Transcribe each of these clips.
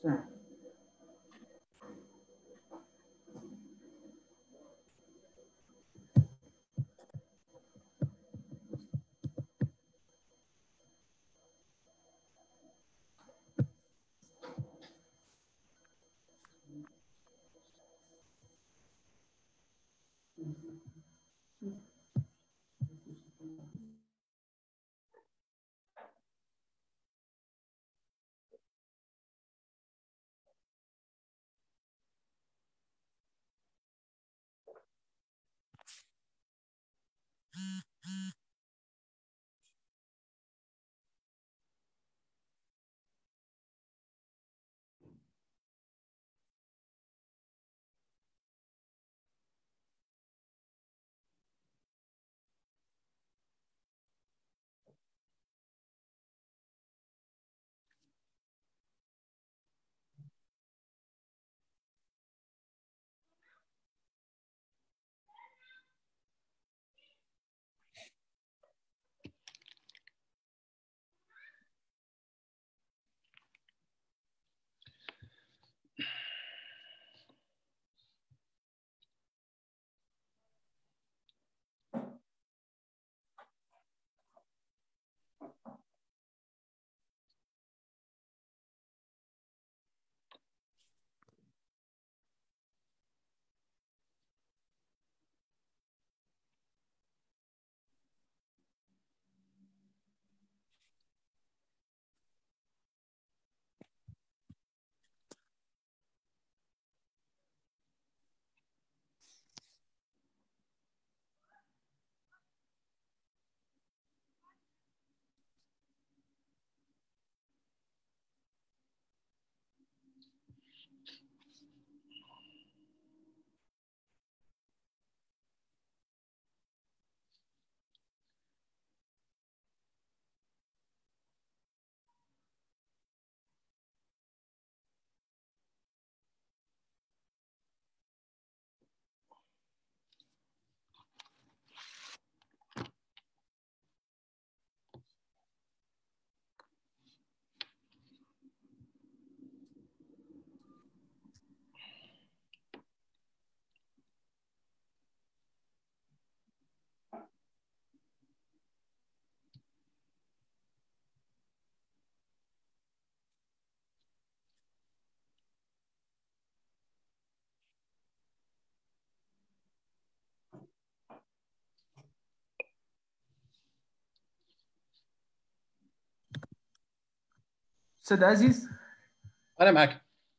أستاذ عزيز، أنا معك.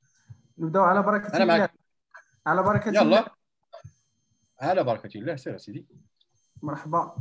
نبدأ على بركة أنا الله. معك. على بركة الله. يلا على بركة الله. سير سيدي. مرحبا.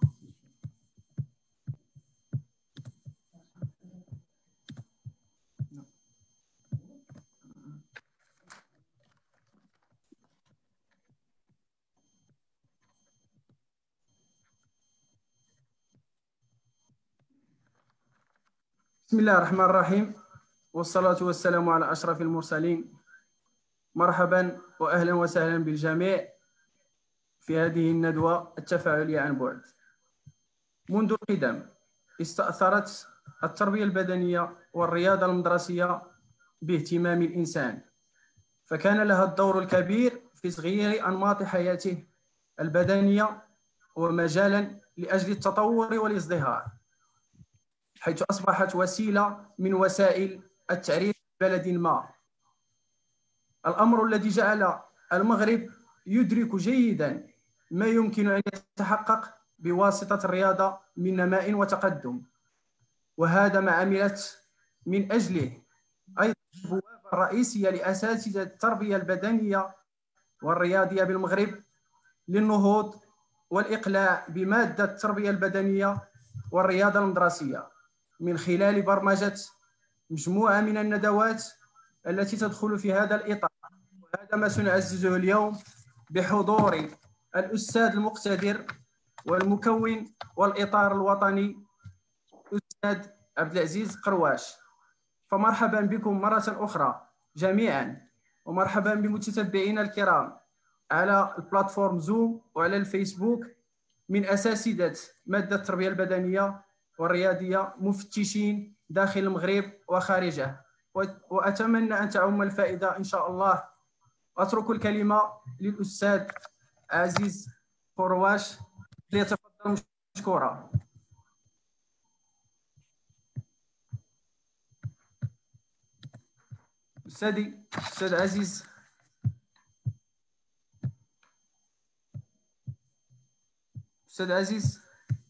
بسم الله الرحمن الرحيم، والصلاة والسلام على أشرف المرسلين. مرحبا وأهلا وسهلا بالجميع في هذه الندوة التفاعلية عن بعد. منذ القدم استأثرت التربية البدنية والرياضة المدرسية باهتمام الإنسان، فكان لها الدور الكبير في تغيير أنماط حياته البدنية ومجالا لأجل التطور والازدهار، حيث أصبحت وسيلة من وسائل التعريف ببلد ما. الأمر الذي جعل المغرب يدرك جيدا ما يمكن أن يتحقق بواسطة الرياضة من نماء وتقدم، وهذا ما عملت من أجله أيضا البوابة الرئيسية لأساتذة التربية البدنية والرياضية بالمغرب للنهوض والإقلاع بمادة التربية البدنية والرياضة المدرسية من خلال برمجة مجموعة من الندوات التي تدخل في هذا الإطار. وهذا ما سنعززه اليوم بحضور الأستاذ المقتدر والمكون والإطار الوطني الأستاذ عبد العزيز قرواش. فمرحبا بكم مرة أخرى جميعا، ومرحبا بمتتبعينا الكرام على البلاتفورم زوم وعلى الفيسبوك من أساتذة مادة التربية البدنية والرياضية مفتشين داخل المغرب وخارجه. وأتمنى أن تعم الفائدة إن شاء الله. أترك الكلمة للأستاذ عزيز قرواش ليتفضل مشكورا. أستاذ عزيز. أستاذ عزيز.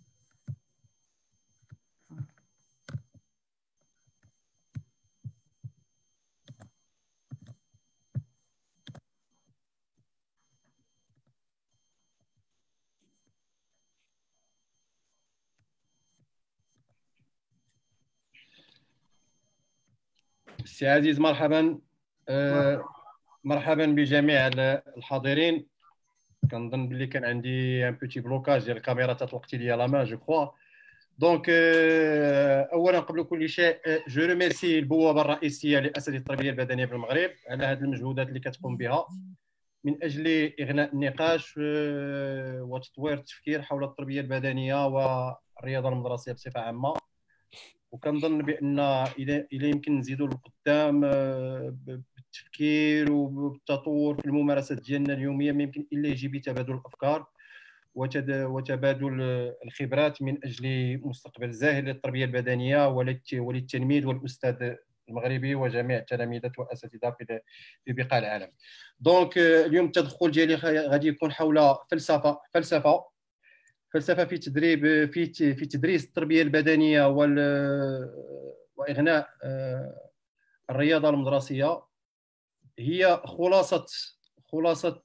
سي عزيز مرحبا. مرحبا بجميع الحاضرين. كنظن بلي كان عندي ان بوتي بلوكاج ديال الكاميرا تطلقت لي لا مان جو كخوا. دونك اولا قبل كل شيء جو ريميرسي البوابه الرئيسيه لاساتذه التربيه البدنيه بالمغرب على هذه المجهودات اللي كتقوم بها من اجل اغناء النقاش وتطوير التفكير حول التربيه البدنيه والرياضه المدرسيه بصفه عامه. وكنظن بان الى يمكن نزيدوا لقدام بالتفكير وبالتطور في الممارسات ديالنا اليوميه، ما يمكن الا يجي بتبادل الافكار وتبادل الخبرات من اجل مستقبل زاهر للتربيه البدنيه وللتلميذ والاستاذ المغربي وجميع التلاميذات والاساتذه في بقاع العالم. دونك اليوم التدخل ديالي غادي يكون حول فلسفه في تدريب في تدريس التربيه البدنيه واغناء الرياضه المدرسيه. هي خلاصه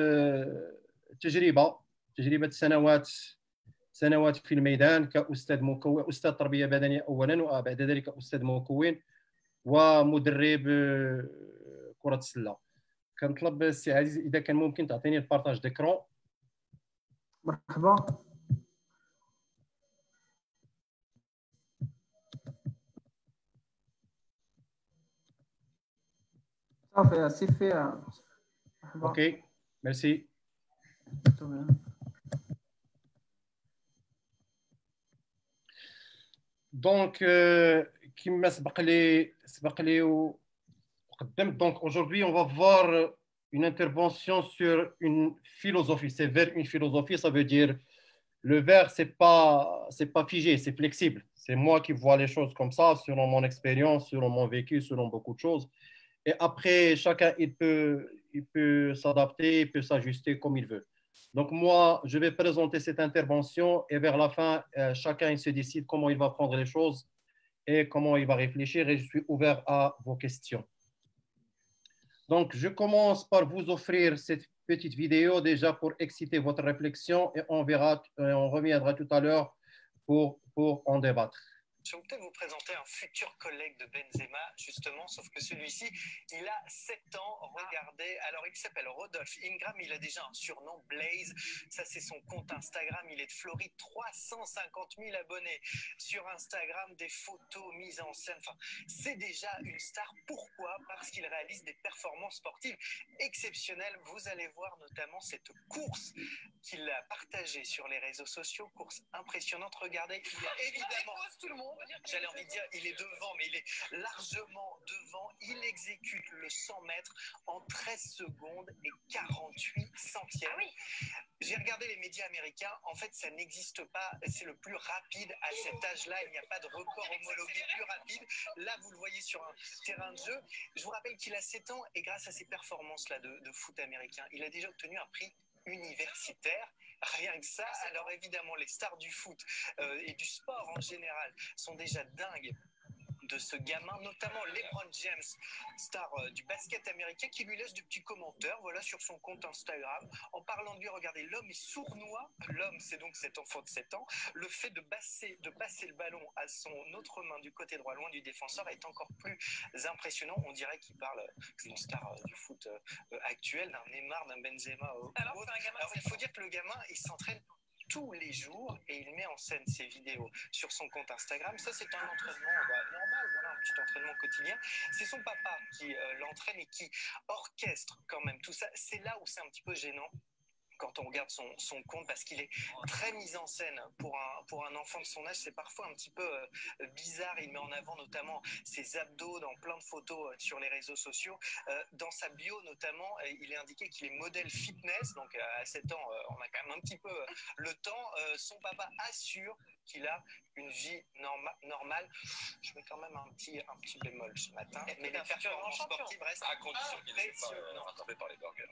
تجربه سنوات في الميدان كاستاذ مكون، استاذ تربيه بدنيه اولا، وبعد ذلك استاذ مكون ومدرب كره السله. كنطلب السي عزيز اذا كان ممكن تعطيني البارطاج ديكرون. مرحبا. صافي سير فيها. اوكي ميرسي. دونك كما سبق لي وقدمت. دونك aujourd'hui on va voir une intervention sur une philosophie. C'est vers une philosophie, ça veut dire le verre c'est pas figé, c'est flexible. C'est moi qui vois les choses comme ça selon mon expérience, selon mon vécu, selon beaucoup de choses. Et après chacun il peut s'adapter, il peut s'ajuster comme il veut. Donc moi, je vais présenter cette intervention et vers la fin, chacun il se décide comment il va prendre les choses et comment il va réfléchir, et je suis ouvert à vos questions. Donc, je commence par vous offrir cette petite vidéo déjà pour exciter votre réflexion, et on reviendra tout à l'heure pour en débattre. Je vais peut-être vous présenter un futur collègue de Benzema, justement, sauf que celui-ci, il a 7 ans. Regardez, alors il s'appelle Rodolphe Ingram, il a déjà un surnom, Blaze. Ça, c'est son compte Instagram. Il est de Floride, 350 000 abonnés sur Instagram, des photos mises en scène. Enfin, c'est déjà une star. Pourquoi? Parce qu'il réalise des performances sportives exceptionnelles. Vous allez voir notamment cette course qu'il a partagée sur les réseaux sociaux, course impressionnante. Regardez, il est évidemment tout le monde. J'allais envie de dire, il est devant, mais il est largement devant. Il exécute le 100 mètres en 13 secondes et 48 centièmes. Ah oui. J'ai regardé les médias américains. En fait, ça n'existe pas. C'est le plus rapide à cet âge-là. Il n'y a pas de record homologué plus rapide. Là, vous le voyez sur un terrain de jeu. Je vous rappelle qu'il a 7 ans, et grâce à ses performances-là de foot américain, il a déjà obtenu un prix universitaire. Rien que ça. Alors évidemment, les stars du foot et du sport en général sont déjà dingues de ce gamin, notamment LeBron James, star du basket américain, qui lui laisse des petits commentaires, voilà, sur son compte Instagram, en parlant de lui. Regardez, l'homme est sournois. L'homme, c'est donc cet enfant de 7 ans. Le fait de passer le ballon à son autre main du côté droit, loin du défenseur, est encore plus impressionnant. On dirait qu'il parle d'une star du foot actuel, d'un Neymar, d'un Benzema. Alors, il faut dire que le gamin, il s'entraîne tous les jours et il met en scène ses vidéos sur son compte Instagram. Ça, c'est un entraînement normal, voilà, un petit entraînement quotidien. C'est son papa qui l'entraîne et qui orchestre quand même tout ça. C'est là où c'est un petit peu gênant, quand on regarde son compte, parce qu'il est très mis en scène pour un enfant de son âge. C'est parfois un petit peu bizarre. Il met en avant notamment ses abdos dans plein de photos sur les réseaux sociaux. Dans sa bio notamment, il est indiqué qu'il est modèle fitness. Donc à 7 ans, on a quand même un petit peu le temps. Son papa assure qu'il a une vie normale. Je mets quand même un petit bémol ce matin. Mais les performances sportives restent à condition qu'il ne soit pas rattrapé par les burgers.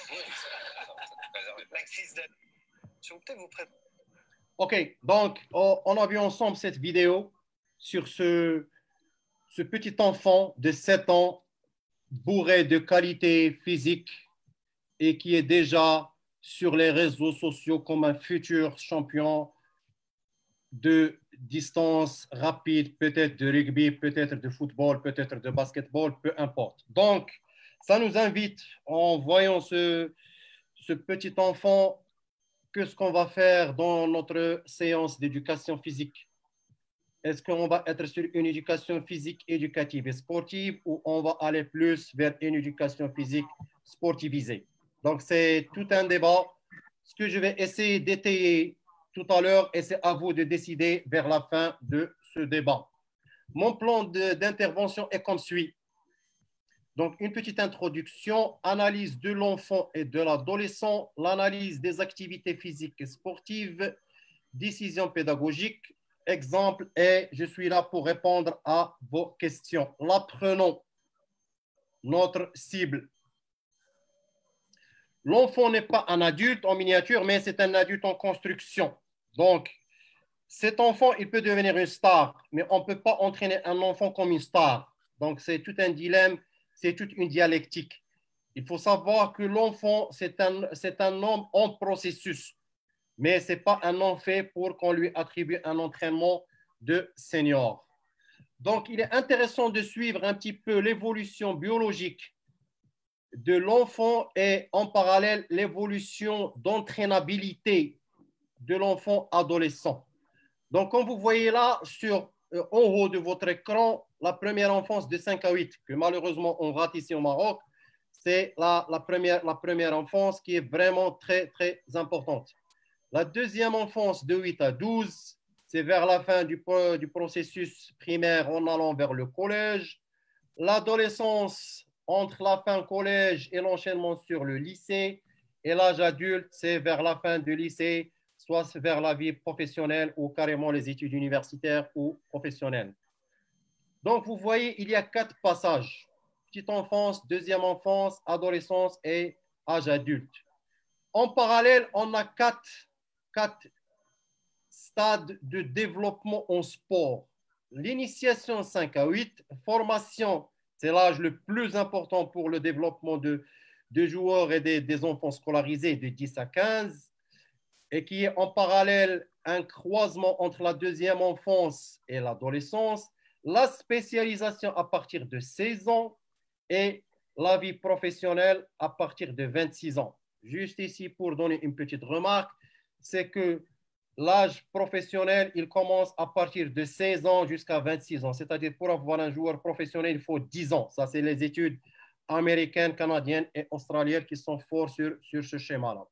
La crise de... Je vais peut-être vous préparer. OK, donc on a vu ensemble cette vidéo sur ce petit enfant de 7 ans bourré de qualité physique et qui est déjà sur les réseaux sociaux comme un futur champion de distance rapide, peut-être de rugby, peut-être de football, peut-être de basketball, peu importe. Donc, ça nous invite, en voyant ce petit enfant, qu'est-ce qu'on va faire dans notre séance d'éducation physique? Est-ce qu'on va être sur une éducation physique éducative et sportive ou on va aller plus vers une éducation physique sportivisée? Donc, c'est tout un débat. Ce que je vais essayer d'étayer tout à l'heure et c'est à vous de décider vers la fin de ce débat. Mon plan d'intervention est comme suit. Donc, une petite introduction, analyse de l'enfant et de l'adolescent, l'analyse des activités physiques et sportives, décision pédagogique, exemple, et je suis là pour répondre à vos questions. L'apprenant, notre cible. L'enfant n'est pas un adulte en miniature, mais c'est un adulte en construction. Donc, cet enfant, il peut devenir une star, mais on ne peut pas entraîner un enfant comme une star. Donc, c'est tout un dilemme, c'est toute une dialectique. Il faut savoir que l'enfant, c'est un homme en processus, mais ce n'est pas un homme fait pour qu'on lui attribue un entraînement de senior. Donc, il est intéressant de suivre un petit peu l'évolution biologique de l'enfant et en parallèle l'évolution d'entraînabilité de l'enfant adolescent. Donc, comme vous voyez là, en haut de votre écran, la première enfance de 5 à 8, que malheureusement on rate ici au Maroc, c'est la première enfance qui est vraiment très, très importante. La deuxième enfance de 8 à 12, c'est vers la fin du processus primaire en allant vers le collège. L'adolescence, entre la fin collège et l'enchaînement sur le lycée. Et l'âge adulte, c'est vers la fin du lycée, soit vers la vie professionnelle ou carrément les études universitaires ou professionnelles. Donc, vous voyez, il y a 4 passages. Petite enfance, deuxième enfance, adolescence et âge adulte. En parallèle, on a 4 stades de développement en sport. L'initiation 5 à 8, formation, c'est l'âge le plus important pour le développement de joueurs et des enfants scolarisés de 10 à 15, et qui est en parallèle un croisement entre la deuxième enfance et l'adolescence, la spécialisation à partir de 16 ans et la vie professionnelle à partir de 26 ans. Juste ici, pour donner une petite remarque, c'est que l'âge professionnel, il commence à partir de 16 ans jusqu'à 26 ans. C'est-à-dire, pour avoir un joueur professionnel, il faut 10 ans. Ça, c'est les études américaines, canadiennes et australiennes qui sont forts sur ce schéma-là.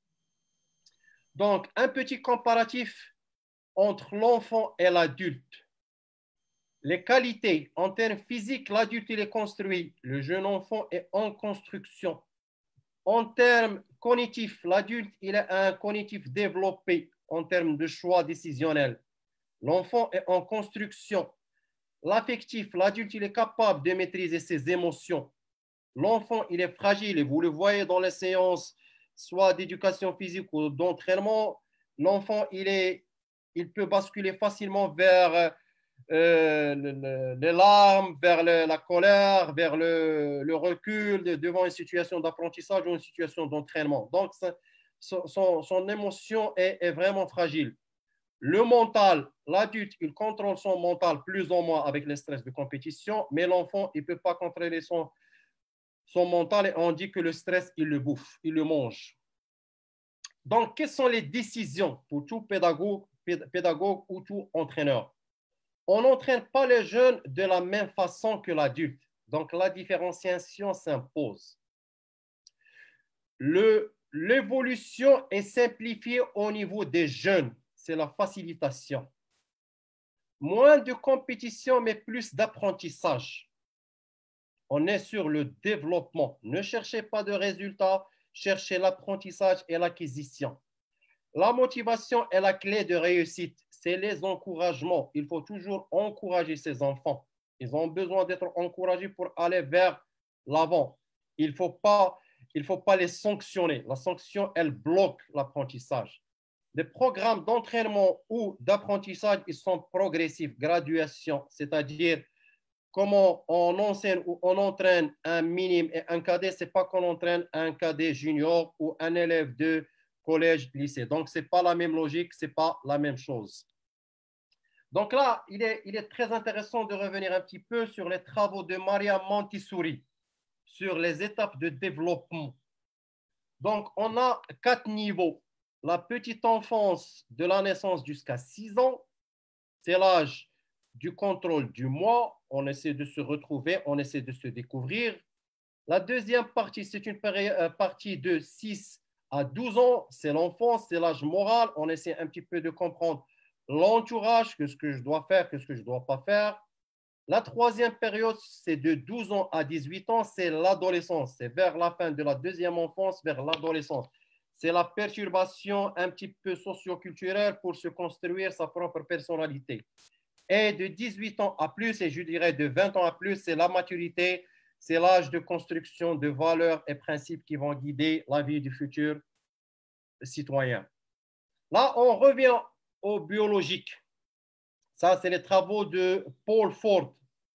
Donc, un petit comparatif entre l'enfant et l'adulte. Les qualités en termes physiques, l'adulte, il est construit. Le jeune enfant est en construction. En termes cognitifs, l'adulte, il a un cognitif développé en termes de choix décisionnels. L'enfant est en construction. L'affectif, l'adulte, il est capable de maîtriser ses émotions. L'enfant, il est fragile et vous le voyez dans les séances, soit d'éducation physique ou d'entraînement. L'enfant, il peut basculer facilement vers les larmes, vers la colère, vers le recul devant une situation d'apprentissage ou une situation d'entraînement. Donc, son émotion est vraiment fragile. Le mental, l'adulte, il contrôle son mental plus ou moins avec le stress de compétition, mais l'enfant, il ne peut pas contrôler son mental et on dit que le stress, il le bouffe, il le mange. Donc, quelles sont les décisions pour tout pédagogue ou tout entraîneur? On n'entraîne pas les jeunes de la même façon que l'adulte. Donc, la différenciation s'impose. Le l'évolution est simplifiée au niveau des jeunes. C'est la facilitation. Moins de compétition, mais plus d'apprentissage. On est sur le développement. Ne cherchez pas de résultats, cherchez l'apprentissage et l'acquisition. La motivation est la clé de réussite. C'est les encouragements. Il faut toujours encourager ces enfants. Ils ont besoin d'être encouragés pour aller vers l'avant. Il ne faut pas les sanctionner. La sanction, elle bloque l'apprentissage. Les programmes d'entraînement ou d'apprentissage, ils sont progressifs, graduation, c'est-à-dire comment on enseigne ou on entraîne un minime et un cadet, ce n'est pas qu'on entraîne un cadet junior ou un élève de collège, lycée. Donc, ce n'est pas la même logique, ce n'est pas la même chose. Donc là, il est très intéressant de revenir un petit peu sur les travaux de Maria Montessori, sur les étapes de développement. Donc, on a 4 niveaux. La petite enfance de la naissance jusqu'à 6 ans, c'est l'âge du contrôle du moi. On essaie de se retrouver, on essaie de se découvrir. La deuxième partie, c'est une partie de 6 à 12 ans. C'est l'enfance, c'est l'âge moral. On essaie un petit peu de comprendre l'entourage, qu'est-ce que je dois faire, qu'est-ce que je ne dois pas faire. La troisième période, c'est de 12 ans à 18 ans, c'est l'adolescence. C'est vers la fin de la deuxième enfance, vers l'adolescence. C'est la perturbation un petit peu socio-culturelle pour se construire sa propre personnalité. Et de 18 ans à plus, et je dirais de 20 ans à plus, c'est la maturité, c'est l'âge de construction de valeurs et principes qui vont guider la vie du futur citoyen. Là, on revient au biologique. Ça, c'est les travaux de Paul Ford,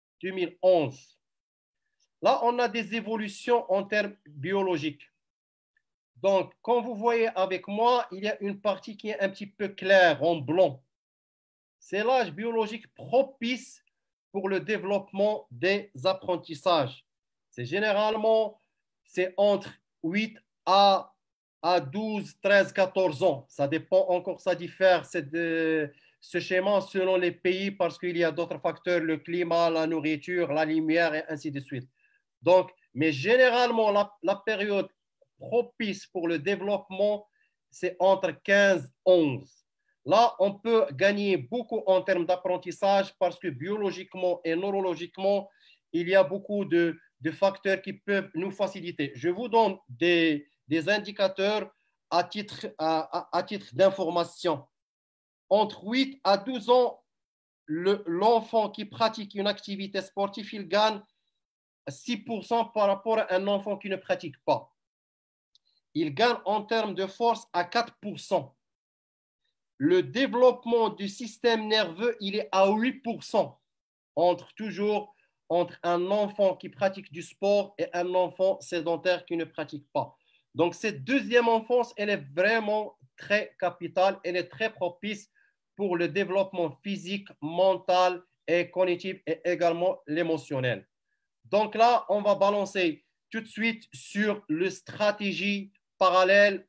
2011. Là, on a des évolutions en termes biologiques. Donc, comme vous voyez avec moi, il y a une partie qui est un petit peu claire, en blanc. C'est l'âge biologique propice pour le développement des apprentissages. C'est généralement, c'est entre 8 à 12, 13, 14 ans. Ça dépend encore, ça diffère ce schéma selon les pays parce qu'il y a d'autres facteurs, le climat, la nourriture, la lumière et ainsi de suite. Donc, mais généralement, la période propice pour le développement, c'est entre 15 et 11. Là, on peut gagner beaucoup en termes d'apprentissage parce que biologiquement et neurologiquement, il y a beaucoup de facteurs qui peuvent nous faciliter. Je vous donne des indicateurs à titre d'information. Entre 8 à 12 ans, l'enfant qui pratique une activité sportive, il gagne 6% par rapport à un enfant qui ne pratique pas. Il gagne en termes de force à 4%. Le développement du système nerveux, il est à 8%, toujours entre un enfant qui pratique du sport et un enfant sédentaire qui ne pratique pas. Donc, cette deuxième enfance, elle est vraiment très capitale, elle est très propice pour le développement physique, mental et cognitif et également l'émotionnel. Donc là, on va balancer tout de suite sur les stratégies parallèles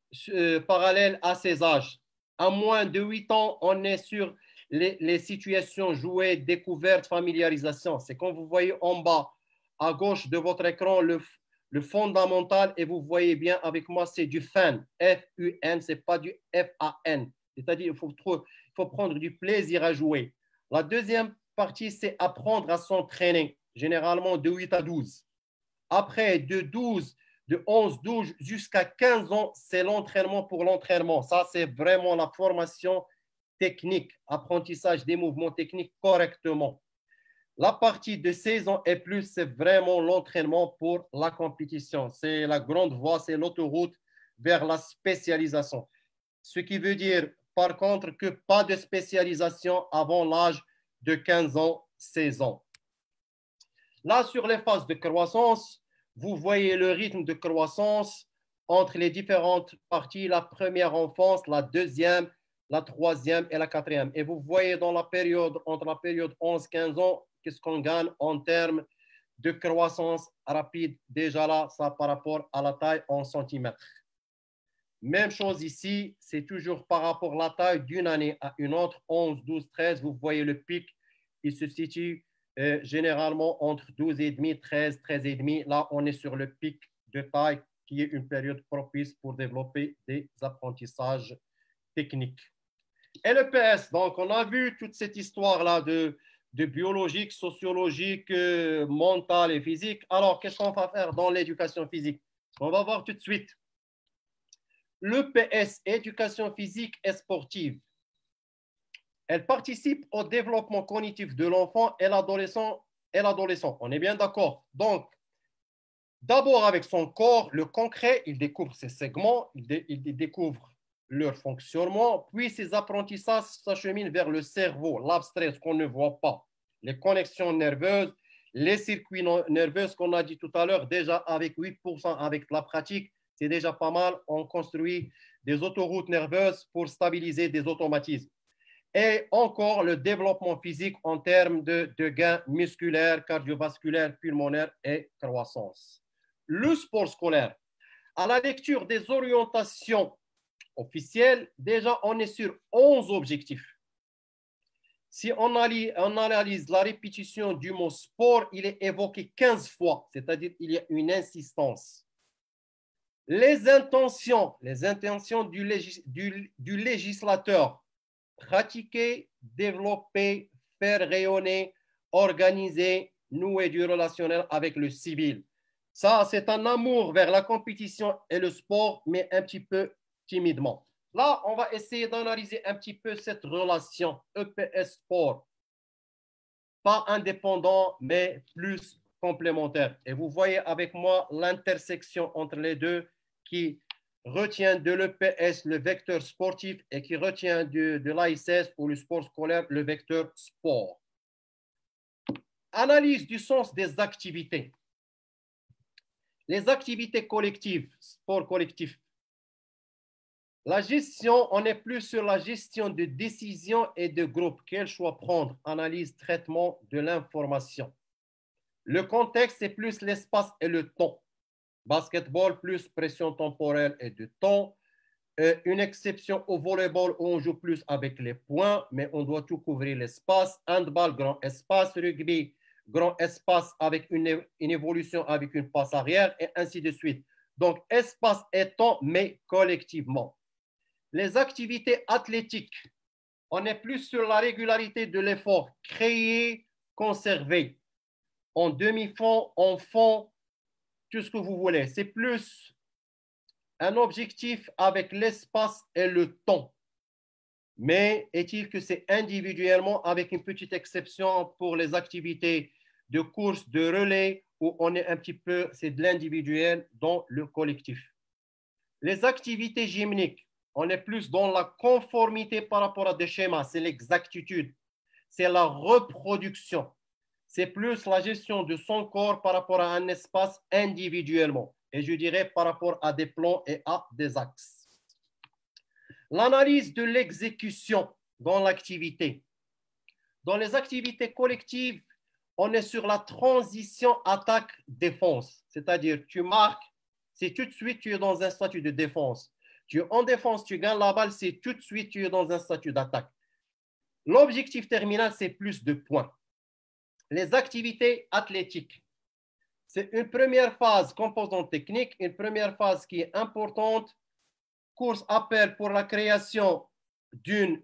à ces âges. À moins de 8 ans, on est sur les situations jouées, découvertes, familiarisation. C'est comme vous voyez en bas, à gauche de votre écran, le fondamental, et vous voyez bien avec moi, c'est du FUN, F-U-N, ce n'est pas du F-A-N. C'est-à-dire qu'il faut prendre du plaisir à jouer. La deuxième partie, c'est apprendre à s'entraîner, généralement de 8 à 12. Après, de 11, 12 jusqu'à 15 ans, c'est l'entraînement pour l'entraînement. Ça, c'est vraiment la formation technique, apprentissage des mouvements techniques correctement. La partie de 16 ans et plus, c'est vraiment l'entraînement pour la compétition. C'est la grande voie, c'est l'autoroute vers la spécialisation. Ce qui veut dire, par contre, que pas de spécialisation avant l'âge de 15 ans, 16 ans. Là, sur les phases de croissance, vous voyez le rythme de croissance entre les différentes parties, la première enfance, la deuxième, la troisième et la quatrième. Et vous voyez dans la période, entre la période 11-15 ans, qu'est-ce qu'on gagne en termes de croissance rapide. Déjà là, ça par rapport à la taille en centimètres. Même chose ici, c'est toujours par rapport à la taille d'une année à une autre, 11, 12, 13, vous voyez le pic, il se situe généralement entre 12,5, 13, 13,5. Là, on est sur le pic de taille qui est une période propice pour développer des apprentissages techniques. Et le PS, donc on a vu toute cette histoire-là de biologique, sociologique, mentale et physique. Alors, qu'est-ce qu'on va faire dans l'éducation physique? On va voir tout de suite. L'EPS, éducation physique et sportive, elle participe au développement cognitif de l'enfant et l'adolescent. On est bien d'accord. Donc, d'abord avec son corps, le concret, il découvre ses segments, il découvre leur fonctionnement, puis ces apprentissages s'acheminent vers le cerveau, l'abstrait, ce qu'on ne voit pas, les connexions nerveuses, les circuits nerveux qu'on a dit tout à l'heure, déjà avec 8% avec la pratique, c'est déjà pas mal. On construit des autoroutes nerveuses pour stabiliser des automatismes. Et encore le développement physique en termes de gains musculaires, cardiovasculaires, pulmonaires et croissance. Le sport scolaire, à la lecture des orientations officielles, déjà on est sur 11 objectifs. Si on analyse la répétition du mot sport, il est évoqué 15 fois, c'est-à-dire qu'il y a une insistance. Les intentions du législateur, pratiquer, développer, faire rayonner, organiser, nouer du relationnel avec le civil. Ça, c'est un amour vers la compétition et le sport, mais un petit peu timidement. Là, on va essayer d'analyser un petit peu cette relation EPS-sport. Pas indépendant, mais plus complémentaire. Et vous voyez avec moi l'intersection entre les deux qui retient de l'EPS le vecteur sportif et qui retient de l'AISS ou le sport scolaire le vecteur sport. Analyse du sens des activités. Les activités collectives, sport collectif. La gestion, on est plus sur la gestion de décision et de groupe. Quel choix prendre? Analyse, traitement de l'information. Le contexte, c'est plus l'espace et le temps. Basketball, plus pression temporelle et de temps. Une exception au volleyball où on joue plus avec les points, mais on doit tout couvrir l'espace. Handball, grand espace. Rugby, grand espace avec une évolution avec une passe arrière et ainsi de suite. Donc, espace et temps, mais collectivement. Les activités athlétiques, on est plus sur la régularité de l'effort, créer, conserver. En demi-fond, en fond, tout ce que vous voulez. C'est plus un objectif avec l'espace et le temps. Mais est-il que c'est individuellement avec une petite exception pour les activités de course, de relais, où on est un petit peu, c'est de l'individuel dans le collectif. Les activités gymniques, on est plus dans la conformité par rapport à des schémas, c'est l'exactitude, c'est la reproduction. C'est plus la gestion de son corps par rapport à un espace individuellement. Et je dirais par rapport à des plans et à des axes. L'analyse de l'exécution dans l'activité. Dans les activités collectives, on est sur la transition attaque-défense. C'est-à-dire, tu marques, c'est tout de suite, tu es dans un statut de défense. Tu es en défense, tu gagnes la balle, c'est tout de suite, tu es dans un statut d'attaque. L'objectif terminal, c'est plus de points. Les activités athlétiques. C'est une première phase composante technique, une première phase qui est importante. Course appel pour la création d'une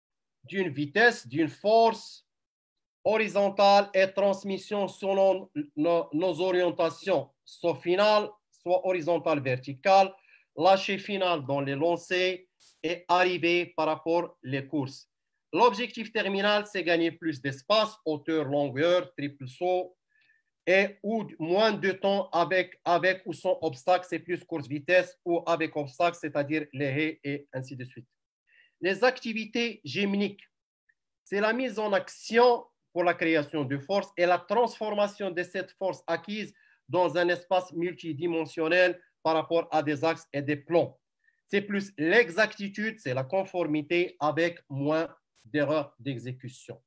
vitesse, d'une force horizontale et transmission selon nos orientations, soit finale, soit horizontale, verticale, lâcher final dans les lancers et arriver par rapport aux courses. L'objectif terminal, c'est gagner plus d'espace, hauteur, longueur, triple saut, et ou moins de temps avec ou sans obstacle, c'est plus course vitesse, ou avec obstacle, c'est-à-dire les haies et ainsi de suite. Les activités gymniques, c'est la mise en action pour la création de force et la transformation de cette force acquise dans un espace multidimensionnel par rapport à des axes et des plans. C'est plus l'exactitude, c'est la conformité avec moins d'erreurs d'exécution.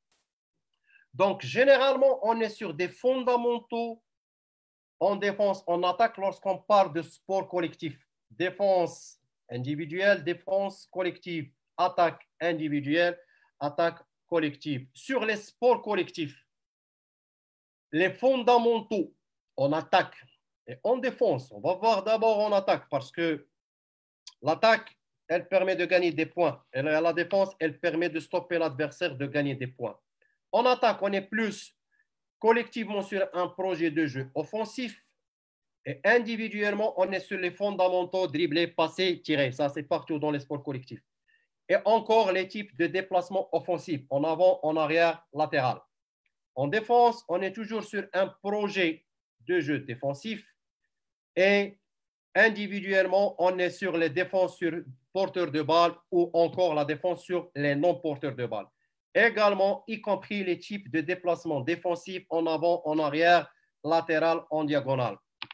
Donc, généralement, on est sur des fondamentaux en défense, en attaque lorsqu'on parle de sport collectif. Défense individuelle, défense collective, attaque individuelle, attaque collective. Sur les sports collectifs, les fondamentaux en attaque Et en défense, on va voir d'abord en attaque parce que l'attaque, elle permet de gagner des points. Et la défense, elle permet de stopper l'adversaire de gagner des points. En attaque, on est plus collectivement sur un projet de jeu offensif et individuellement, on est sur les fondamentaux, dribbler, passer, tirer. Ça, c'est partout dans les sports collectifs. Et encore les types de déplacements offensifs, en avant, en arrière, latéral. En défense, on est toujours sur un projet de jeu défensif et individuellement, on est sur les défenses sur porteurs de balles ou encore la défense sur les non-porteurs de balles. Également, y compris les types de déplacements défensifs en avant, en arrière, latéral, en diagonale.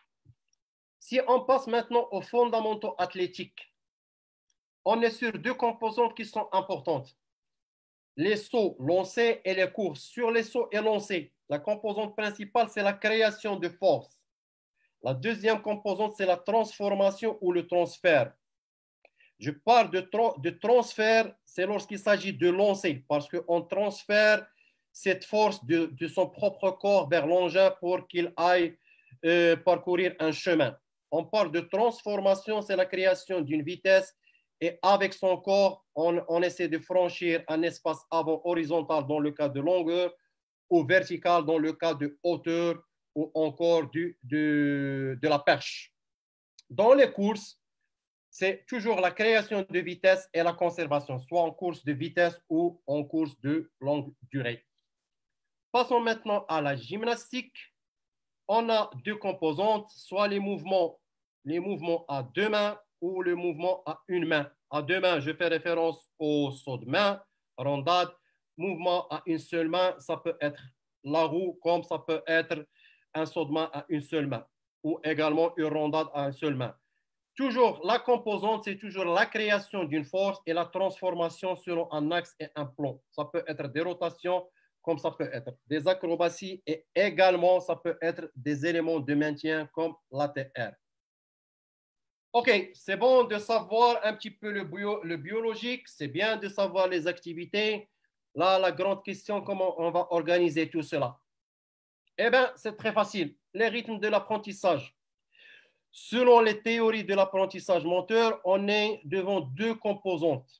Si on passe maintenant aux fondamentaux athlétiques, on est sur deux composantes qui sont importantes. Les sauts, lancers et les courses. Sur les sauts et lancers, la composante principale, c'est la création de force. La deuxième composante, c'est la transformation ou le transfert. Je parle de transfert, c'est lorsqu'il s'agit de lancer, parce qu'on transfère cette force de son propre corps vers l'engin pour qu'il aille parcourir un chemin. On parle de transformation, c'est la création d'une vitesse et avec son corps, on essaie de franchir un espace avant horizontal dans le cas de longueur ou vertical dans le cas de hauteur ou encore de la perche. Dans les courses, c'est toujours la création de vitesse et la conservation, soit en course de vitesse ou en course de longue durée. Passons maintenant à la gymnastique. On a deux composantes, soit les mouvements à deux mains ou le mouvement à une main. À deux mains, je fais référence au saut de main, rondade. Mouvement à une seule main, ça peut être la roue, comme ça peut être un saut de main à une seule main, ou également une rondade à une seule main. Toujours, la composante, c'est toujours la création d'une force et la transformation selon un axe et un plan. Ça peut être des rotations, comme ça peut être des acrobaties et également, ça peut être des éléments de maintien comme l'ATR. OK, c'est bon de savoir un petit peu le biologique, c'est bien de savoir les activités. Là, la grande question, comment on va organiser tout cela? Eh bien, c'est très facile. Les rythmes de l'apprentissage. Selon les théories de l'apprentissage moteur, on est devant deux composantes.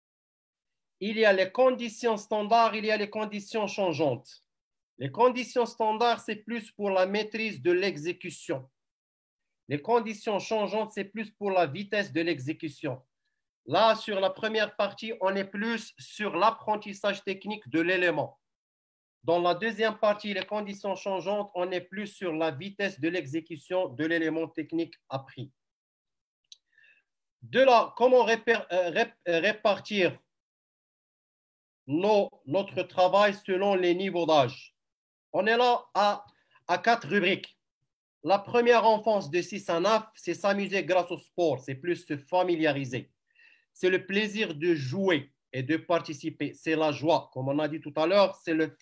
Il y a les conditions standards, il y a les conditions changeantes. Les conditions standards, c'est plus pour la maîtrise de l'exécution. Les conditions changeantes, c'est plus pour la vitesse de l'exécution. Là, sur la première partie, on est plus sur l'apprentissage technique de l'élément. Dans la deuxième partie, les conditions changeantes, on est plus sur la vitesse de l'exécution de l'élément technique appris. De là, comment répartir notre travail selon les niveaux d'âge? On est là à 4 rubriques. La première enfance de 6 à 9, c'est s'amuser grâce au sport, c'est plus se familiariser. C'est le plaisir de jouer et de participer, c'est la joie. Comme on a dit tout à l'heure, c'est le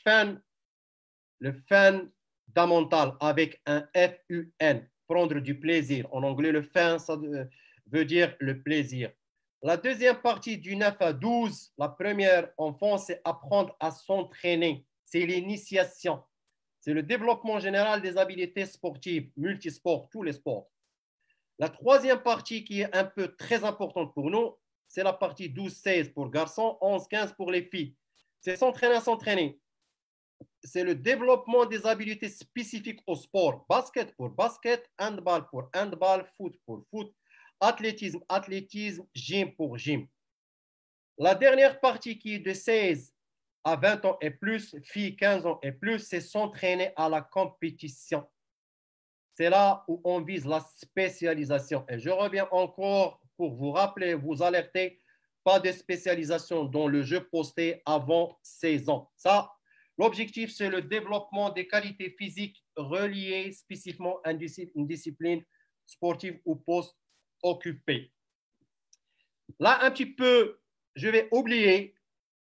fondamental avec un F-U-N, prendre du plaisir. En anglais, le fun, ça veut dire le plaisir. La deuxième partie du 9 à 12, la première enfance, c'est apprendre à s'entraîner. C'est l'initiation. C'est le développement général des habiletés sportives, multisports, tous les sports. La troisième partie qui est un peu très importante pour nous, c'est la partie 12-16 pour garçons, 11-15 pour les filles. C'est s'entraîner à s'entraîner. C'est le développement des habiletés spécifiques au sport. Basket pour basket, handball pour handball, foot pour foot, athlétisme, gym pour gym. La dernière partie qui est de 16 à 20 ans et plus, filles 15 ans et plus, c'est s'entraîner à la compétition. C'est là où on vise la spécialisation. Et je reviens encore pour vous rappeler, vous alerter, pas de spécialisation dans le jeu posté avant 16 ans. Ça, l'objectif, c'est le développement des qualités physiques reliées spécifiquement à une discipline sportive ou poste occupé. Là, un petit peu, je vais oublier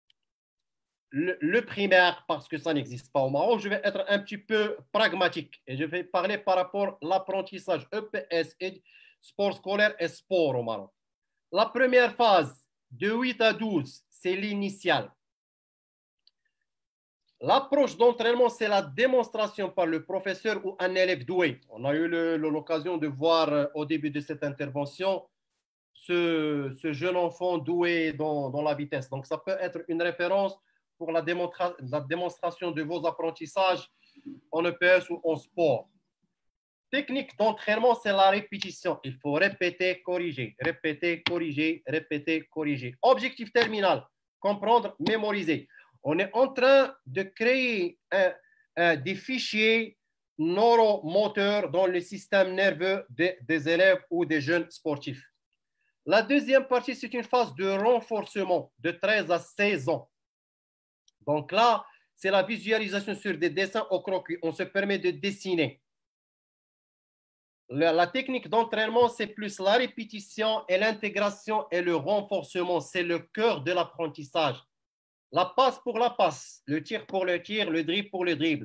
le primaire parce que ça n'existe pas au Maroc. Je vais être un petit peu pragmatique et je vais parler par rapport à l'apprentissage EPS et sport scolaire et sport au Maroc. La première phase de 8 à 12, c'est l'initiale. L'approche d'entraînement, c'est la démonstration par le professeur ou un élève doué. On a eu l'occasion de voir au début de cette intervention ce jeune enfant doué dans la vitesse. Donc, ça peut être une référence pour la démonstration de vos apprentissages en EPS ou en sport. Technique d'entraînement, c'est la répétition. Il faut répéter, corriger, répéter, corriger, répéter, corriger. Objectif terminal, comprendre, mémoriser. On est en train de créer des fichiers neuromoteurs dans le système nerveux des élèves ou des jeunes sportifs. La deuxième partie, c'est une phase de renforcement de 13 à 16 ans. Donc là, c'est la visualisation sur des dessins au croquis. On se permet de dessiner. La technique d'entraînement, c'est plus la répétition et l'intégration et le renforcement. C'est le cœur de l'apprentissage. La passe pour la passe, le tir pour le tir, le dribble pour le dribble.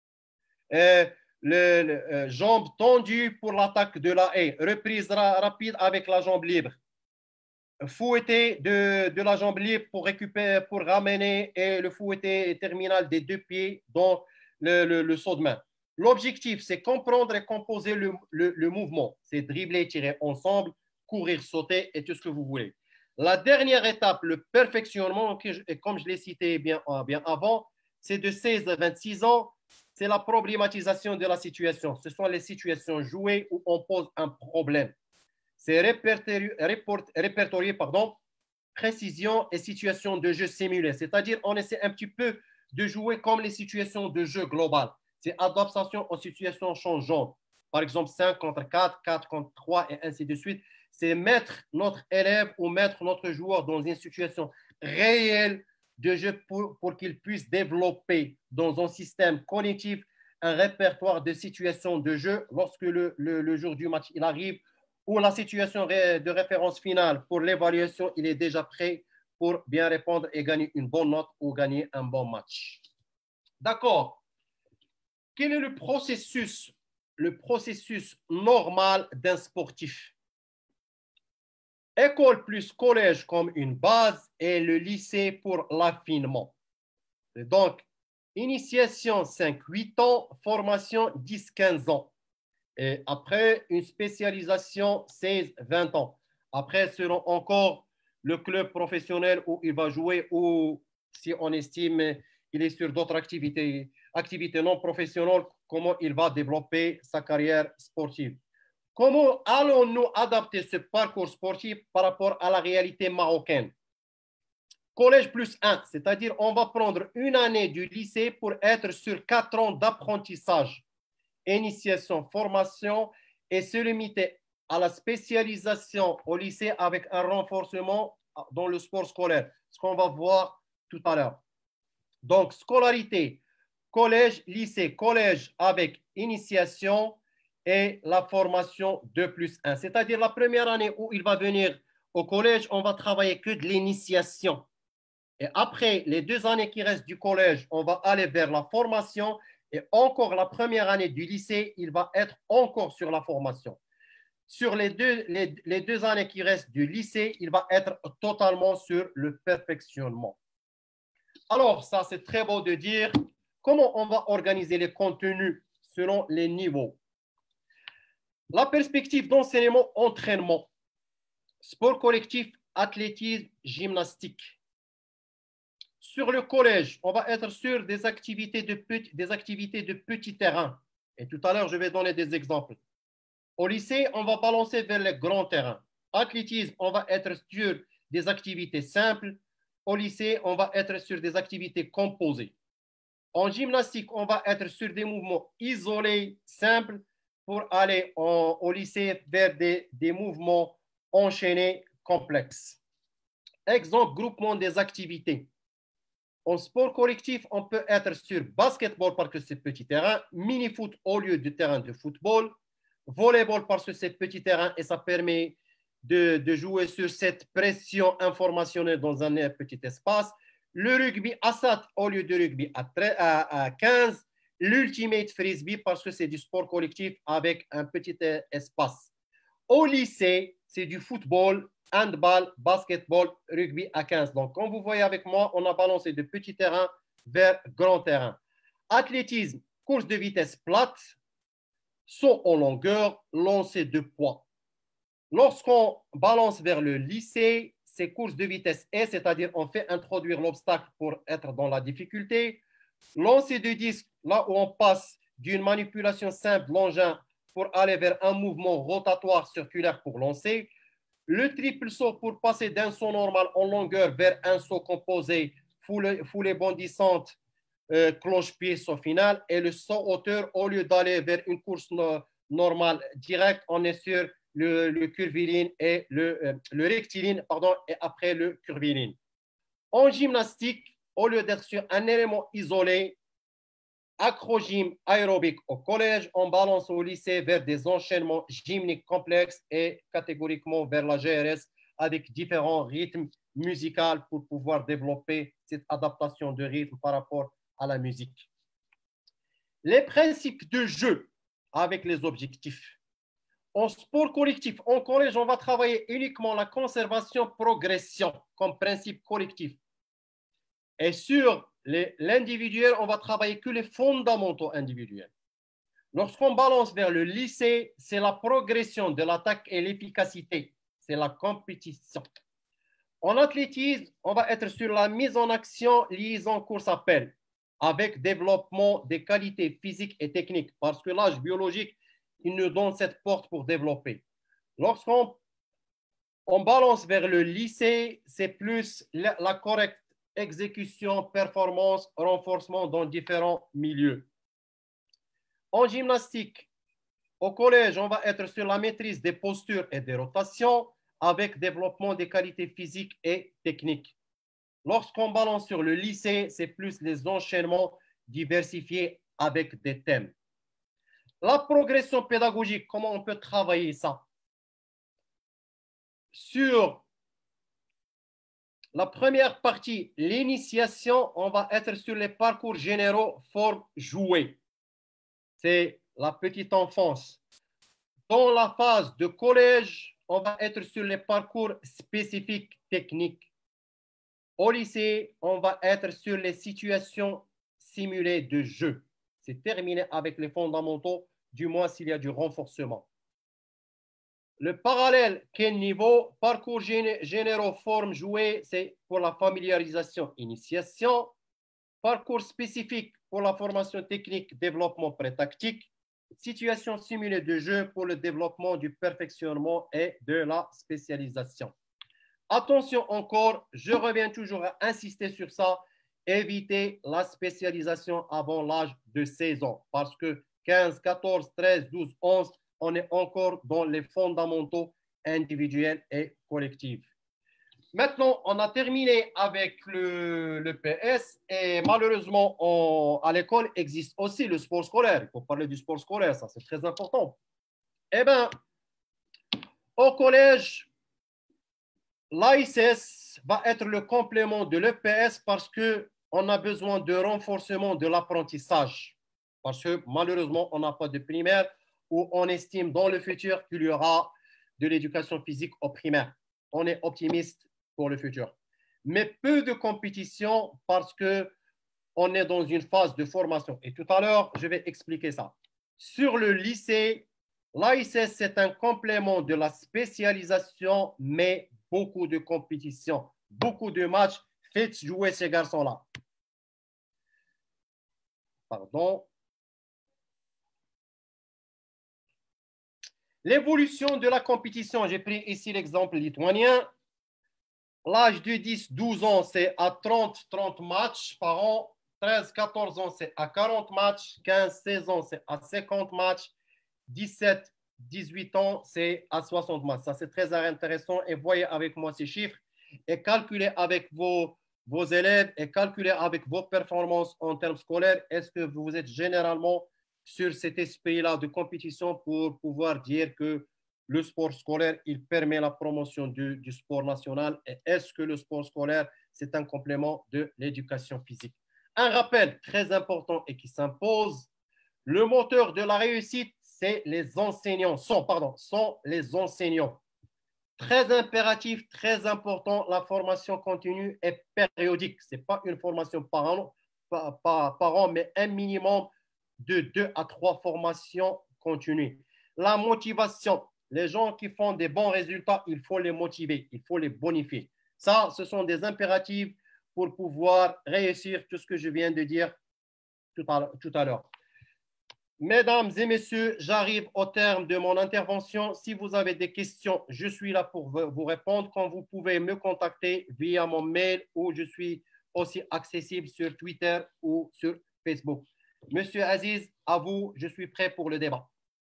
Jambe tendue pour l'attaque de la haie. Reprise rapide avec la jambe libre. Fouetté de la jambe libre pour récupérer, pour ramener, et le fouetté terminal des deux pieds dans le saut de main. L'objectif, c'est comprendre et composer le mouvement. C'est dribbler, tirer ensemble, courir, sauter et tout ce que vous voulez. La dernière étape, le perfectionnement, comme je l'ai cité bien avant, c'est de 16 à 26 ans. C'est la problématisation de la situation. Ce sont les situations jouées où on pose un problème. C'est répertorier, précision et situation de jeu simulée. C'est-à-dire, on essaie un petit peu de jouer comme les situations de jeu globales. C'est adaptation aux situations changeantes. Par exemple, 5 contre 4, 4 contre 3 et ainsi de suite. C'est mettre notre élève ou mettre notre joueur dans une situation réelle de jeu pour qu'il puisse développer dans un système cognitif un répertoire de situations de jeu lorsque le jour du match il arrive, ou la situation de référence finale pour l'évaluation, il est déjà prêt pour bien répondre et gagner une bonne note ou gagner un bon match. D'accord. Quel est le processus normal d'un sportif? École plus collège comme une base et le lycée pour l'affinement. Donc, initiation 5-8 ans, formation 10-15 ans. Et après, une spécialisation 16-20 ans. Après, selon encore le club professionnel où il va jouer ou si on estime qu'il est sur d'autres activités non professionnelles, comment il va développer sa carrière sportive. Comment allons-nous adapter ce parcours sportif par rapport à la réalité marocaine? Collège plus 1, c'est-à-dire on va prendre une année du lycée pour être sur 4 ans d'apprentissage, initiation, formation et se limiter à la spécialisation au lycée avec un renforcement dans le sport scolaire, ce qu'on va voir tout à l'heure. Donc, scolarité, collège, lycée, collège avec initiation et la formation 2+1. C'est-à-dire la première année où il va venir au collège, on va travailler que de l'initiation. Et après les 2 années qui restent du collège, on va aller vers la formation. Et encore la première année du lycée, il va être encore sur la formation. Sur les deux années qui restent du lycée, il va être totalement sur le perfectionnement. Alors, ça, c'est très beau de dire comment on va organiser les contenus selon les niveaux. La perspective d'enseignement, entraînement, sport collectif, athlétisme, gymnastique. Sur le collège, on va être sur des activités de petit terrain. Et tout à l'heure, je vais donner des exemples. Au lycée, on va balancer vers les grands terrains. Athlétisme, on va être sur des activités simples. Au lycée, on va être sur des activités composées. En gymnastique, on va être sur des mouvements isolés, simples, pour aller au lycée vers des mouvements enchaînés, complexes. Exemple, groupement des activités. En sport collectif, on peut être sur basketball parce que c'est petit terrain, mini-foot au lieu du terrain de football, volleyball parce que c'est petit terrain et ça permet de jouer sur cette pression informationnelle dans un petit espace. Le rugby à 7 au lieu de rugby à 15. L'ultimate frisbee parce que c'est du sport collectif avec un petit espace. Au lycée, c'est du football, handball, basketball, rugby à 15. Donc, comme vous voyez avec moi, on a balancé de petits terrains vers grand terrain. Athlétisme, course de vitesse plate, saut en longueur, lancer de poids. Lorsqu'on balance vers le lycée, c'est course de vitesse S, c'est-à-dire on fait introduire l'obstacle pour être dans la difficulté. Lancer de disque, là où on passe d'une manipulation simple d'engin pour aller vers un mouvement rotatoire circulaire pour lancer. Le triple saut pour passer d'un saut normal en longueur vers un saut composé, foulée bondissante, cloche-pied, saut final. Et le saut hauteur, au lieu d'aller vers une course normale directe, on est sur le curviline et le rectiligne, pardon, et après le curviline. En gymnastique, au lieu d'être sur un élément isolé, acrogym aérobique au collège, on balance au lycée vers des enchaînements gymniques complexes et catégoriquement vers la GRS avec différents rythmes musicaux pour pouvoir développer cette adaptation de rythme par rapport à la musique. Les principes de jeu avec les objectifs. En sport collectif, en collège, on va travailler uniquement la conservation-progression comme principe collectif. Et sur l'individuel, on va travailler que les fondamentaux individuels. Lorsqu'on balance vers le lycée, c'est la progression de l'attaque et l'efficacité. C'est la compétition. En athlétisme, on va être sur la mise en action, liaison, course-appel, avec développement des qualités physiques et techniques, parce que l'âge biologique, il nous donne cette porte pour développer. Lorsqu'on balance vers le lycée, c'est plus la correcte exécution, performance, renforcement dans différents milieux. En gymnastique, au collège, on va être sur la maîtrise des postures et des rotations avec développement des qualités physiques et techniques. Lorsqu'on balance sur le lycée, c'est plus les enchaînements diversifiés avec des thèmes. La progression pédagogique, comment on peut travailler ça? Sur la première partie, l'initiation, on va être sur les parcours généraux, forme, jouer. C'est la petite enfance. Dans la phase de collège, on va être sur les parcours spécifiques techniques. Au lycée, on va être sur les situations simulées de jeu. C'est terminé avec les fondamentaux, du moins s'il y a du renforcement. Le parallèle, quel niveau? Parcours généraux, forme, jouer, c'est pour la familiarisation, initiation. Parcours spécifique pour la formation technique, développement pré-tactique. Situation simulée de jeu pour le développement du perfectionnement et de la spécialisation. Attention encore, je reviens toujours à insister sur ça, éviter la spécialisation avant l'âge de 16 ans parce que 15, 14, 13, 12, 11, on est encore dans les fondamentaux individuels et collectifs. Maintenant, on a terminé avec le PS et malheureusement, à l'école existe aussi le sport scolaire. Il faut parler du sport scolaire, ça c'est très important. Eh bien, au collège, l'AICS va être le complément de l'EPS parce qu'on a besoin de renforcement de l'apprentissage. Parce que malheureusement, on n'a pas de primaire où on estime dans le futur qu'il y aura de l'éducation physique au primaire. On est optimiste pour le futur. Mais peu de compétition parce qu'on est dans une phase de formation. Et tout à l'heure, je vais expliquer ça. Sur le lycée, l'AICS, c'est un complément de la spécialisation, mais beaucoup de compétition, beaucoup de matchs. Faites jouer ces garçons-là. Pardon. L'évolution de la compétition, j'ai pris ici l'exemple lituanien. L'âge de 10-12 ans, c'est à 30 matchs par an. 13-14 ans, c'est à 40 matchs. 15-16 ans, c'est à 50 matchs. 17-18 ans, c'est à 60 matchs. Ça, c'est très intéressant. Et voyez avec moi ces chiffres et calculez avec vos élèves et calculez avec vos performances en termes scolaires. Est-ce que vous êtes généralement sur cet esprit-là de compétition pour pouvoir dire que le sport scolaire, il permet la promotion du sport national et est-ce que le sport scolaire, c'est un complément de l'éducation physique? Un rappel très important et qui s'impose, le moteur de la réussite, c'est les enseignants, sont les enseignants. Très impératif, très important, la formation continue et périodique. Ce n'est pas une formation par an, par an, mais un minimum de 2 à 3 formations continues. La motivation, les gens qui font des bons résultats, il faut les motiver, il faut les bonifier. Ça, ce sont des impératifs pour pouvoir réussir tout ce que je viens de dire tout à l'heure. Mesdames et messieurs, j'arrive au terme de mon intervention. Si vous avez des questions, je suis là pour vous répondre. Quand vous pouvez me contacter via mon mail ou je suis aussi accessible sur Twitter ou sur Facebook. Monsieur Aziz, à vous, je suis prêt pour le débat.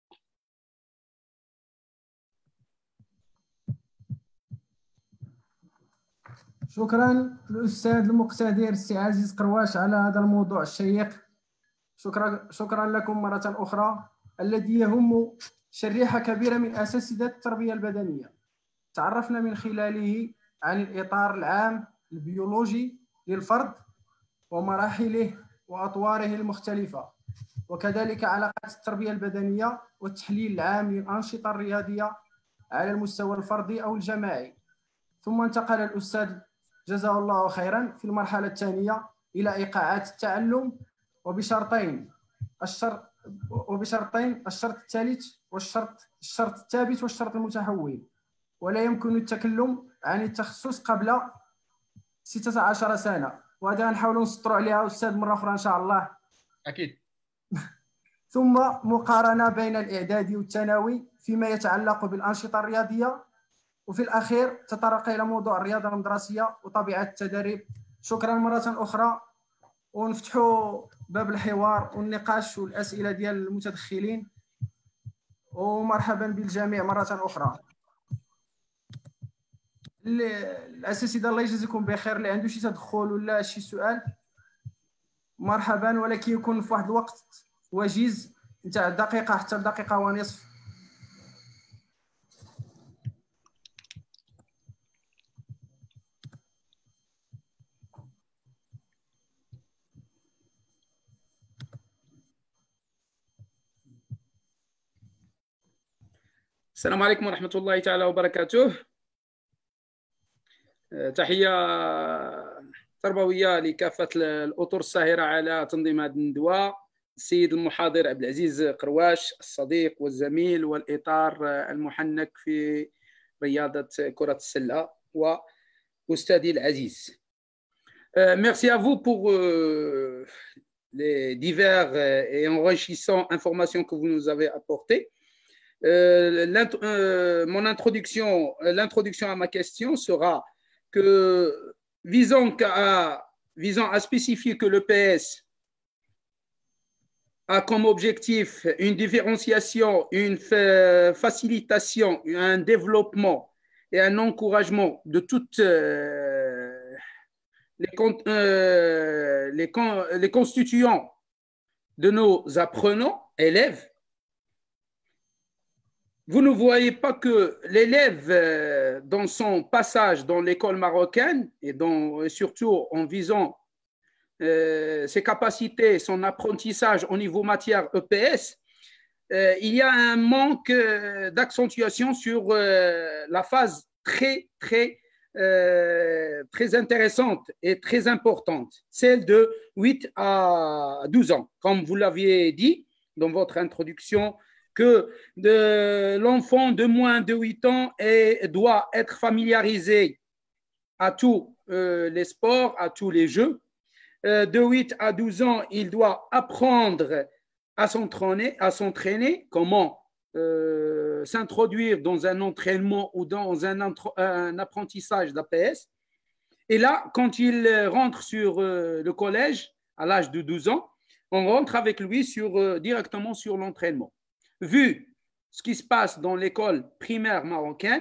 شكرا للأستاذ المقتدر السي عزيز قرواش على هذا الموضوع الشيق. شكرا لكم مرة أخرى. الذي يهم شريحة كبيرة من أساتذة التربية البدنية. تعرفنا من خلاله عن الإطار العام البيولوجي للفرد ومراحله وأطواره المختلفة، وكذلك علاقات التربية البدنية والتحليل العام للأنشطة الرياضية على المستوى الفردي أو الجماعي. ثم انتقل الأستاذ جزاه الله خيرا في المرحلة الثانية إلى إيقاعات التعلم وبشرطين الشرط الثالث الشرط الثابت والشرط المتحول، ولا يمكن التكلم عن التخصص قبل 16 سنة، وهذا نحاول نسطروا عليها أستاذ مرة أخرى إن شاء الله. أكيد. ثم مقارنة بين الإعدادي والثانوي فيما يتعلق بالأنشطة الرياضية، وفي الأخير تطرق إلى موضوع الرياضة المدرسية وطبيعة التدريب. شكرا مرة أخرى، ونفتحوا باب الحوار والنقاش والأسئلة ديال المتدخلين، ومرحبا بالجميع مرة أخرى. الأساتذة الله يجزيكم بخير، اللي عنده شي تدخل ولا شي سؤال مرحبا، ولكن يكون في واحد الوقت وجيز نتاع دقيقة حتى دقيقة ونصف. السلام عليكم ورحمة الله تعالى وبركاته. تحية تربوية لكافة الأطر الساهرة على تنظيم هذه الندوة، السيد المحاضر عبد العزيز قرواش الصديق والزميل والإطار المحنك في رياضة كرة السلة وأستاذي العزيز. Merci à vous pour les diverses et enrichissantes informations que vous nous avez apportées. L'introduction à ma question sera que visant à spécifier que l'EPS a comme objectif une différenciation, une facilitation, un développement et un encouragement de toutes les constituants de nos apprenants, élèves. Vous ne voyez pas que l'élève, dans son passage dans l'école marocaine, et surtout en visant ses capacités, son apprentissage au niveau matière EPS, il y a un manque d'accentuation sur la phase très intéressante et très importante, celle de 8 à 12 ans. Comme vous l'aviez dit dans votre introduction, que l'enfant de moins de 8 ans doit être familiarisé à tous les sports, à tous les jeux. De 8 à 12 ans, il doit apprendre à s'entraîner, comment s'introduire dans un entraînement ou dans un apprentissage d'APS. Et là, quand il rentre sur le collège, à l'âge de 12 ans, on rentre avec lui directement sur l'entraînement. Vu ce qui se passe dans l'école primaire marocaine,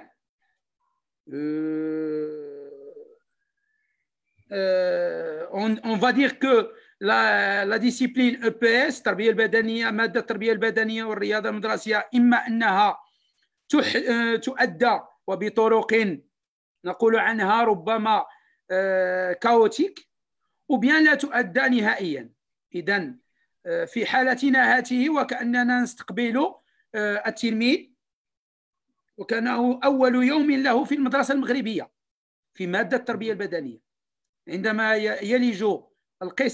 on va dire que la discipline EPS, التربية البدنية، مادة التربية البدنية والرياضة المدرسية، إما أنها تؤدى وبطرق نقول عنها ربما كاوتيك، أو بيان لا تؤدى نهائيا. إذن في حالتنا هذه وكأننا نستقبل التلميذ وكأنه أول يوم له في المدرسة المغربية في مادة التربية البدنية. عندما يلج القسم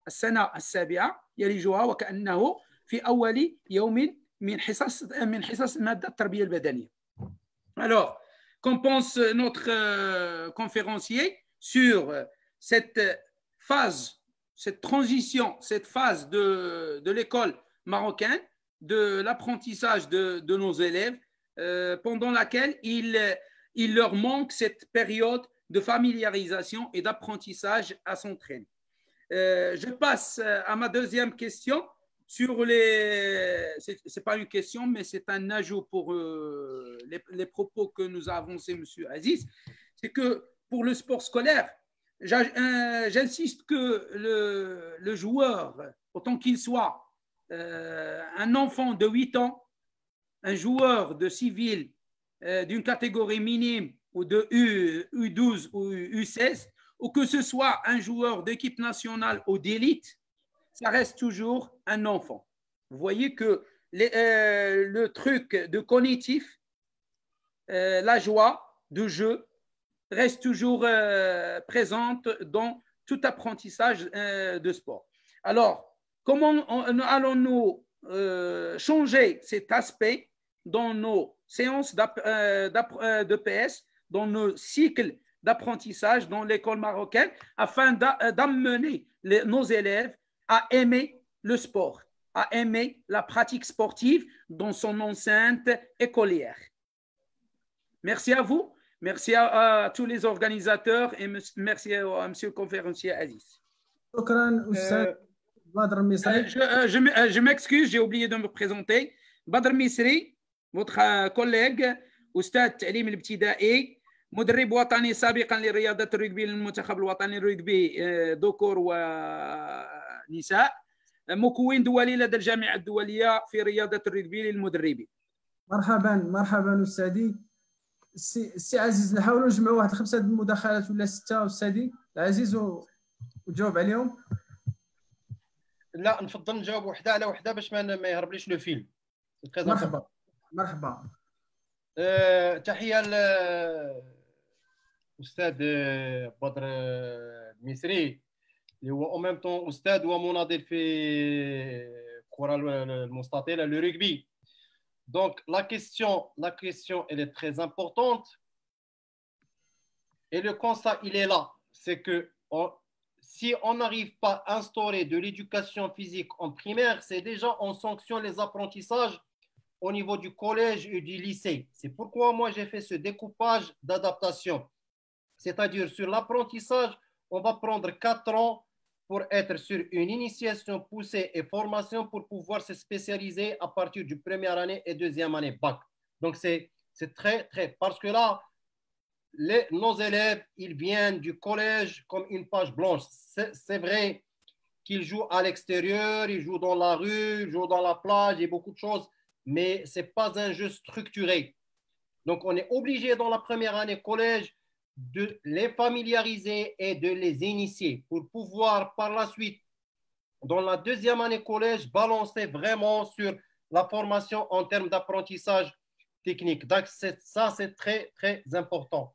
السنة السابعة يلجها وكأنه في أول يوم من حصص مادة التربية البدنية. Alors, qu'en pense notre conférencier sur cette phase, cette transition, cette phase de l'école marocaine, de l'apprentissage de nos élèves, pendant laquelle il leur manque cette période de familiarisation et d'apprentissage à s'entraîner. Je passe à ma deuxième question sur c'est pas une question, mais c'est un ajout pour les propos que nous a avancés M. Aziz. C'est que pour le sport scolaire, j'insiste que le joueur, autant qu'il soit un enfant de 8 ans, un joueur de civil d'une catégorie minime ou de U12 ou U16, ou que ce soit un joueur d'équipe nationale ou d'élite, ça reste toujours un enfant. Vous voyez que le truc de cognitif, la joie de jeu, reste toujours présente dans tout apprentissage de sport. Alors, comment allons-nous changer cet aspect dans nos séances d'EPS, dans nos cycles d'apprentissage dans l'école marocaine, afin d'amener nos élèves à aimer le sport, à aimer la pratique sportive dans son enceinte écolière. Merci à vous, merci à tous les organisateurs et merci à monsieur le conférencier Aziz. Je m'excuse, j'ai oublié de me présenter. Badr Misri, votre collègue, أستاذ التعليم الابتدائي، مدرب وطني سابقا لرياضة الرجبي للمنتخب الوطني الرجبي ذكور ونساء، مكون دولي لدى الجامعة الدولية في رياضة الرجبي للمدربين. مرحبا أستاذي. السي عزيز، نحاولوا نجمعوا واحد 5 مداخلات ولا 6 أستاذي عزيز وتجاوب عليهم. لا، نفضل نجاوب وحده على وحده باش ما يهربليش لو فيلم. مرحبا. تحية للأستاذ بدر المصري اللي هو أو ميم طون أستاذ ومناضل في الكرة المستطيلة le rugby. Donc la question elle est très importante et le constat il est là, c'est que si on n'arrive pas à instaurer de l'éducation physique en primaire, c'est déjà on sanctionne les apprentissages au niveau du collège et du lycée. C'est pourquoi moi j'ai fait ce découpage d'adaptation. C'est-à-dire sur l'apprentissage, on va prendre 4 ans pour être sur une initiation poussée et formation pour pouvoir se spécialiser à partir du première année et deuxième année bac. Donc c'est très, parce que là, nos élèves, ils viennent du collège comme une page blanche. C'est vrai qu'ils jouent à l'extérieur, ils jouent dans la rue, ils jouent dans la plage et beaucoup de choses, mais ce n'est pas un jeu structuré. Donc, on est obligé dans la première année collège de les familiariser et de les initier pour pouvoir par la suite, dans la deuxième année collège, balancer vraiment sur la formation en termes d'apprentissage technique. Donc, ça, c'est très, très important.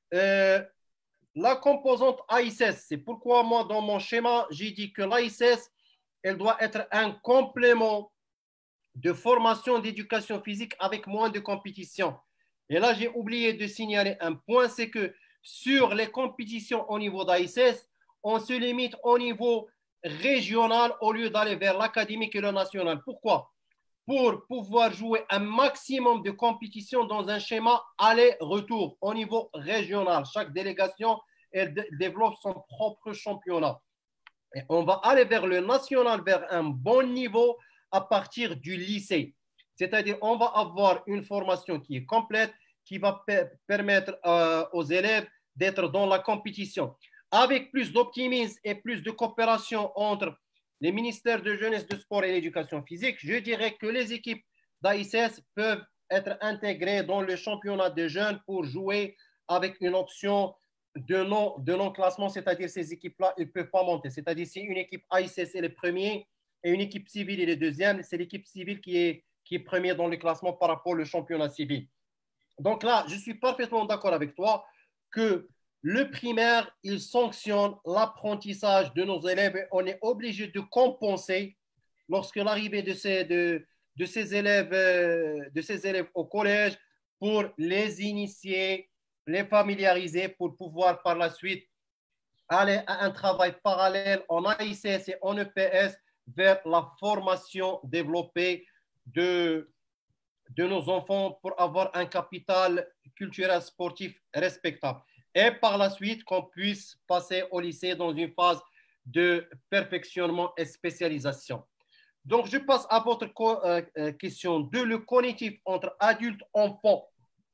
La composante AISS, c'est pourquoi moi, dans mon schéma, j'ai dit que l'AISS, elle doit être un complément de formation d'éducation physique avec moins de compétition. Et là, j'ai oublié de signaler un point, c'est que sur les compétitions au niveau d'AISS, on se limite au niveau régional au lieu d'aller vers l'académique et le national. Pourquoi? Pour pouvoir jouer un maximum de compétitions dans un schéma aller-retour au niveau régional. Chaque délégation elle développe son propre championnat. Et on va aller vers le national, vers un bon niveau à partir du lycée. C'est-à-dire on va avoir une formation qui est complète, qui va permettre aux élèves d'être dans la compétition. Avec plus d'optimisme et plus de coopération entre les ministères de jeunesse, de sport et l'éducation physique, je dirais que les équipes d'AISS peuvent être intégrées dans le championnat des jeunes pour jouer avec une option de non-classement, c'est-à-dire ces équipes-là, ils ne peuvent pas monter. C'est-à-dire si une équipe AISS est le premier et une équipe civile est le deuxième, c'est l'équipe civile qui est première dans le classement par rapport au championnat civil. Donc là, je suis parfaitement d'accord avec toi que Le primaire, il sanctionne l'apprentissage de nos élèves et on est obligé de compenser lorsque l'arrivée de ces élèves au collège pour les initier, les familiariser pour pouvoir par la suite aller à un travail parallèle en AICS et en EPS vers la formation développée de nos enfants pour avoir un capital culturel sportif respectable. Et par la suite, qu'on puisse passer au lycée dans une phase de perfectionnement et spécialisation. Donc, je passe à votre question 2, le cognitif entre adultes et enfants.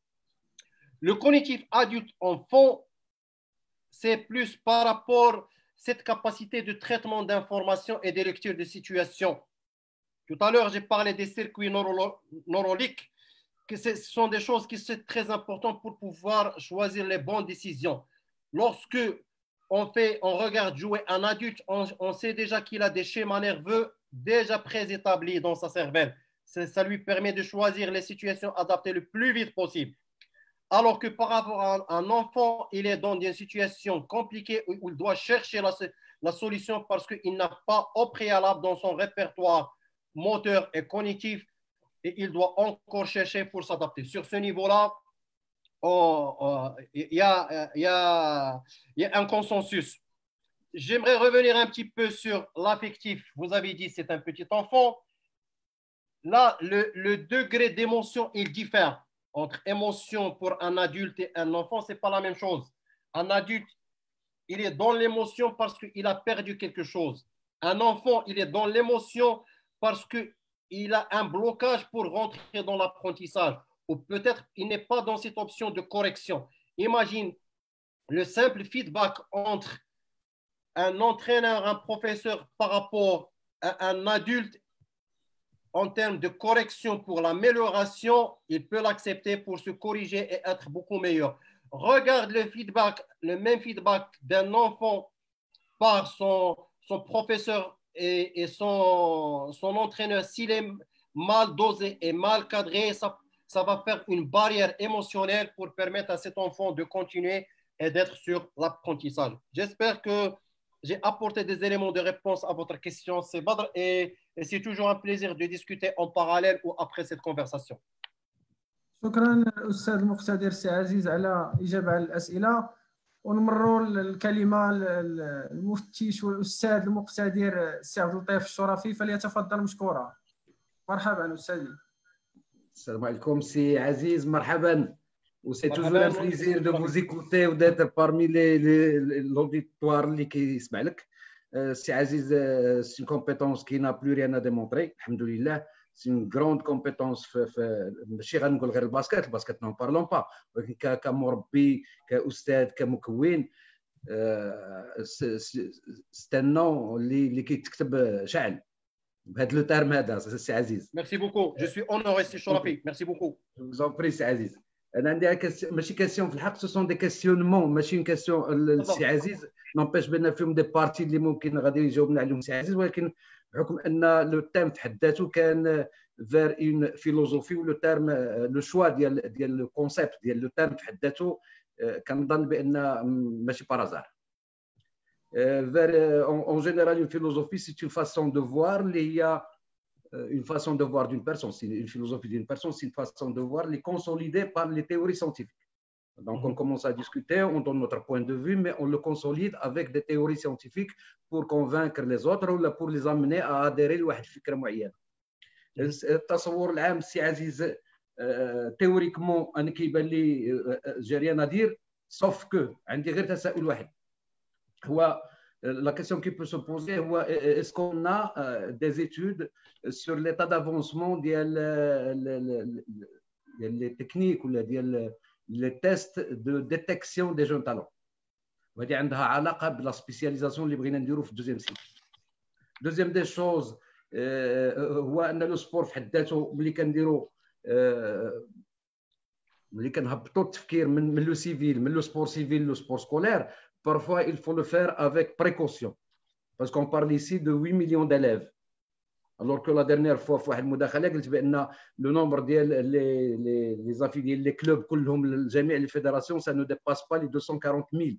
Le cognitif adulte-enfant, c'est plus par rapport à cette capacité de traitement d'informations et de lecture de situations. Tout à l'heure, j'ai parlé des circuits neurologiques, que ce sont des choses qui sont très importantes pour pouvoir choisir les bonnes décisions. Lorsque on regarde jouer un adulte, on sait déjà qu'il a des schémas nerveux déjà préétablis dans sa cervelle. Ça lui permet de choisir les situations adaptées le plus vite possible. Alors que par rapport à un enfant, il est dans une situation compliquée où il doit chercher la solution parce qu'il n'a pas au préalable dans son répertoire moteur et cognitif et il doit encore chercher pour s'adapter. Sur ce niveau-là, il y a un consensus. J'aimerais revenir un petit peu sur l'affectif. Vous avez dit c'est un petit enfant. Là, le degré d'émotion, il diffère entre émotion pour un adulte et un enfant. Ce n'est pas la même chose. Un adulte, il est dans l'émotion parce qu'il a perdu quelque chose. Un enfant, il est dans l'émotion parce qu'il a un blocage pour rentrer dans l'apprentissage. Ou peut-être il n'est pas dans cette option de correction. Imagine le simple feedback entre un entraîneur, un professeur par rapport à un adulte en termes de correction pour l'amélioration, il peut l'accepter pour se corriger et être beaucoup meilleur. Regarde le même feedback d'un enfant par son professeur et son entraîneur. S'il est mal dosé et mal cadré, ça va faire une barrière émotionnelle pour permettre à cet enfant de continuer et d'être sur l'apprentissage. J'espère que j'ai apporté des éléments de réponse à votre question, c'est Badr, et c'est toujours un plaisir de discuter en parallèle ou après cette conversation. شكرا الأستاذ المقتدر السي عزيز على إجابة على الأسئلة. ونمروا الكلمة للمفتش والأستاذ المقتدر السي عبد اللطيف الشرفي فليتفضل مشكورا. مرحبا أستاذي. السلام عليكم سي عزيز, مرحبا. C'est toujours un plaisir de vous écouter ou d'être parmi l'auditoire qui s'écoute. C'est Aziz, c'est une compétence qui n'a plus rien à démontrer. Alhamdoulilah, c'est une grande compétence. ماشي غنقول غير الباسكت n'en parlons pas. ولكن كمربي كأستاذ كمكون c'est un nom اللي كيتكتب شعل بهذا لو تيرم هذا سي عزيز. Merci beaucoup. Je suis honoré سي شرفي. Merci beaucoup. Je vous en prie سي عزيز. انا عندي ماشي كاسيون في الحق, سو سون دي كاسيونمون ماشي اون كاسيون للسي عزيز. نوبيش بان فيهم دي بارتي اللي ممكن غادي يجاوبنا عليهم سي عزيز, ولكن بحكم ان لو تيم في حد ذاته كان فير اون فيلوزوفي ولو تيرم لو شوا ديال لو كونسيبت ديال لو تيرم في حد ذاته كنظن بان ماشي بارازار. فير اون جينيرال اون فيلوزوفي سي اون فاسون دو فوار اللي هي une façon de voir d'une personne, c'est une philosophie d'une personne, c'est une façon de voir les consolidée par les théories scientifiques. Donc on commence à discuter, on donne notre point de vue, mais on le consolide avec des théories scientifiques pour convaincre les autres ou pour les amener à adhérer à une fikra معينة. التصور العام سي عزيز théoriquement انا كيبان لي j'ai rien à dire, sauf que عندي غير تساؤل واحد. هو la question qui peut se poser, est-ce qu'on a des études sur l'état d'avancement des techniques ou les tests de détection des jeunes talents. وهذه عندها علاقة بلا سبيسياليزاسيون اللي بغينا نديرو في الدوزيام سيكل. دوزيام دي شوز هو ان لو سبور في حد ذاته ملي كنديرو ملي كنهبطوا التفكير من لو سيفيل, من لو سبور سيفيل لو سبور سكولير. Parfois, il faut le faire avec précaution, parce qu'on parle ici de 8 millions d'élèves. alors que la dernière fois في واحد المداخله قلت بان لو نومبر ديال لي زافي ديال لي كلوب كلهم جميع لي فيدراسيون ça ne dépasse pas les 240 000.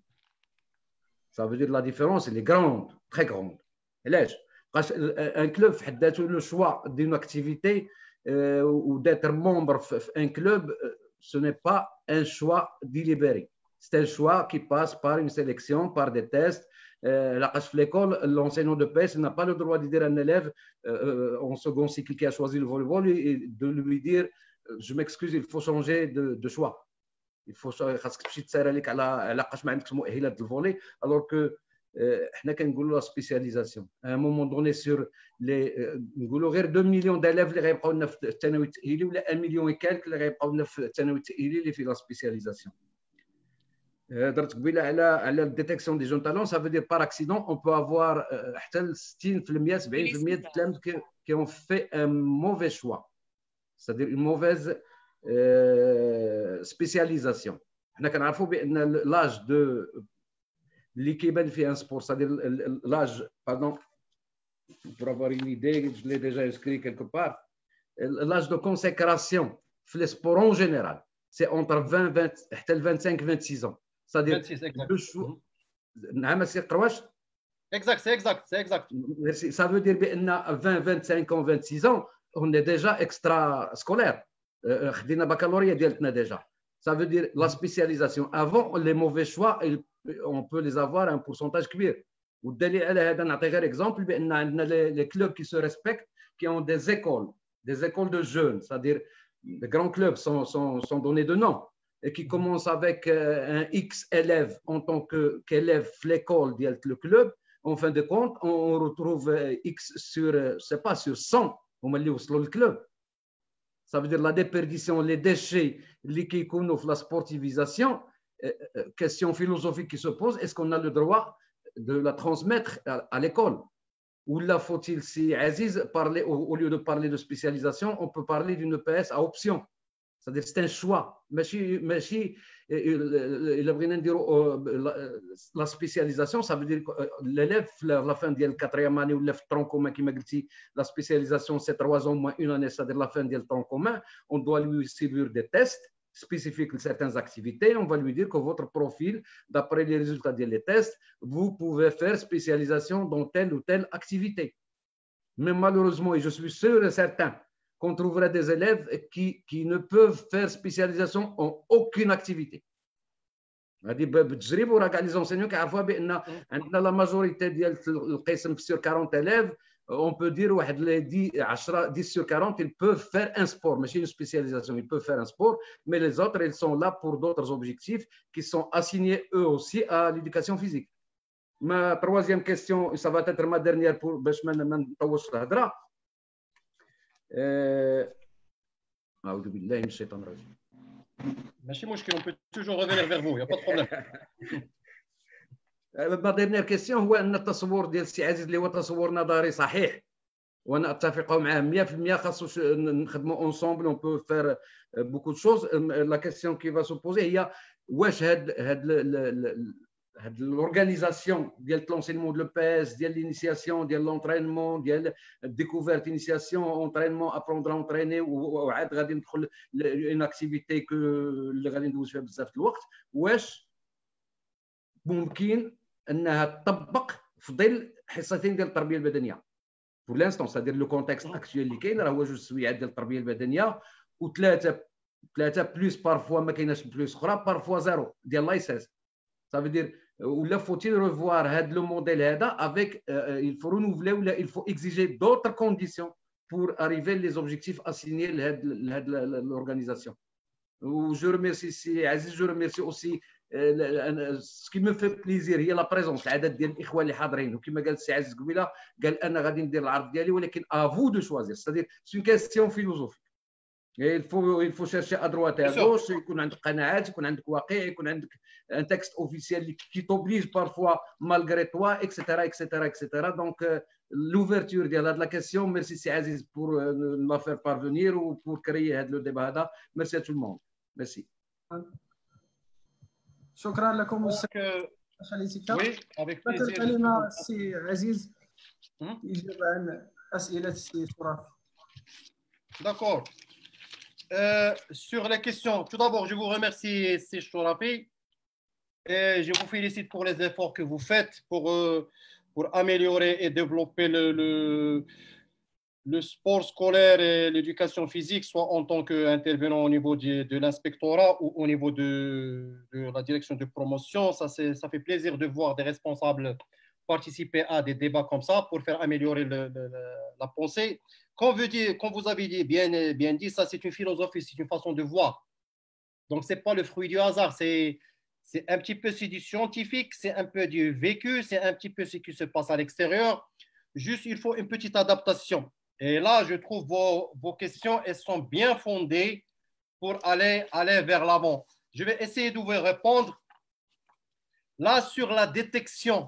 Ça veut dire la différence elle est grande, très grande. علاش un club في حد ذاته le choix d'une activité ou d'être membre d'un club ce n'est pas un choix délibéré. C'est un choix qui passe par une sélection, par des tests. L'école, l'enseignant de PS n'a pas le droit de dire à un élève en second cycle qui a choisi le volleyball et de lui dire je m'excuse, il faut changer de choix. Il faut خاصك تمشي تسارى لك على ما عندكش مؤهلات الفولي alors que حنا كنقولوا لا سبيسياليزاسيون à un moment donné sur les نقولوا غير 2 مليون d'élèves اللي غيبقاو لنا في الثانوي التأهيلي ولا 1 مليون وكالك اللي غيبقاو لنا في الثانوي التأهيلي اللي في لا سبيسياليزاسيون. درت قبيله على الديتيكسيون دي جون تالون. Ça veut dire par accident on peut avoir حتى 60% 70% de التلاميذ qui ont fait un mauvais choix, c'est-à-dire une mauvaise spécialisation. حنا كنعرفوا بان l'âge de اللي كيبان فيه un sport, c'est-à-dire l'âge, pardon, pour avoir une idée, je l'ai déjà inscrit quelque part, l'âge de consécration في les sports en général c'est entre 20 حتى 25-26 ans. C'est-à-dire le choix. نعم سي قرواش. Exact, c'est exact, c'est exact. Merci. Ça veut dire بان 20-25 ans 26 ans on est déjà extra scolaire. خدينا بكالوريا ديالتنا déjà. Ça veut dire la spécialisation. Avant les mauvais choix on peut les avoir à un pourcentage كبير. والدليل على هذا نعطي غير exemple بان عندنا les clubs qui se respectent qui ont des écoles de jeunes, c'est-à-dire les grands clubs sont donnés de nom et qui commencent avec un X élève en tant qu'élève l'école de le club. En fin de compte, on retrouve X sur, je sais pas, sur 100 au le club. Ça veut dire la déperdition, les déchets, les qui connaissent la sportivisation. Question philosophique qui se pose, est-ce qu'on a le droit de la transmettre à l'école? Ou là faut-il, si Aziz, parler, au lieu de parler de spécialisation, on peut parler d'une PS à option. C'est-à-dire c'est un choix. La spécialisation, ça veut dire que l'élève, à la fin de la 4e année ou le tronc commun, qui m'a dit la spécialisation, c'est 3 ans moins 1 année, c'est-à-dire la fin du tronc commun, on doit lui servir des tests spécifiques de certaines activités. On va lui dire que votre profil, d'après les résultats des tests, vous pouvez faire spécialisation dans telle ou telle activité. Mais malheureusement, et je suis sûr et certain, qu'on trouverait des élèves qui ne peuvent faire spécialisation en aucune activité. هذه بالتجربه وراه كاع لي زونسينيون كيعرفوها بان عندنا لا ماجوريتي ديال القسم sur 40 élèves, on peut dire واحد 10 sur 40 ils peuvent faire un sport, ماشي une spécialisation, ils peuvent faire un sport, mais les autres ils sont là pour d'autres objectifs qui sont assignés eux aussi à l'éducation physique. Ma troisième question, ça va être ma dernière pour باش ما نطولش الهضره. أعوذ بالله من الشيطان الرجيم. ماشي مشكل, on peut toujours revenir vers vous, il n'y a pas de problème. ما dernière question هو ان التصور ديال السي عزيز اللي هو تصور نظري صحيح وانا اتفق معاه 100%. خاصو نخدموا اونسومبل, on peut faire beaucoup de choses. La question qui va se poser هي واش هاد l'organisation ديال l'enseignement de l'EPS, ديال l'initiation, ديال l'entraînement, ديال découverte, initiation, entraînement, apprendre à entraîner وعاد غادي ندخل une activité que اللي غادي ندوز فيها بزاف د الوقت, واش ممكن انها تطبق في ظل حصتين ديال التربيه البدنيه pour l'instant, c'est-à-dire le contexte actuel اللي كاين راه هو 2 سويعات ديال التربيه البدنيه وثلاثه بلوس بارفوا ما كايناش بلوس اخرى بارفوا زيرو ديال لايسنس. Ça veut dire ou faut-il revoir le modèle avec il faut renouveler ou il faut exiger d'autres conditions pour arriver les objectifs assignés à l'organisation. Je remercie Aziz, je remercie aussi ce qui me fait plaisir هي la présence, العدد ديال الاخوه اللي حاضرين. وكما قال السي عزيز قبيله قال انا غادي ندير العرض ديالي ولكن à vous de choisir, c'est-à-dire c'est une question philosophique. Il faut chercher à droite et à gauche, يكون عندك قناعات, يكون عندك واقع, يكون عندك un texte officiel qui t'oblige parfois malgré toi, etc. Donc l'ouverture de la question, merci c'est Aziz pour la faire parvenir ou pour créer le débat. Merci à tout le monde. Merci. شكرا لكم Oui, avec plaisir. الكلمة سي عزيز يجب عن أسئلة السي شرافي. D'accord. Sur les questions, tout d'abord, je vous remercie, C. Chourafi, et je vous félicite pour les efforts que vous faites pour améliorer et développer le sport scolaire et l'éducation physique, soit en tant qu'intervenant au niveau de l'inspectorat ou au niveau de la direction de promotion. Ça fait plaisir de voir des responsables participer à des débats comme ça pour faire améliorer la pensée. Comme vous avez dit, bien dit, ça c'est une philosophie, c'est une façon de voir. Donc, ce n'est pas le fruit du hasard, c'est un petit peu du scientifique, c'est un peu du vécu, c'est un petit peu ce qui se passe à l'extérieur. Juste, il faut une petite adaptation. Et là, je trouve vos questions, elles sont bien fondées pour aller vers l'avant. Je vais essayer de vous répondre. Là, sur la détection,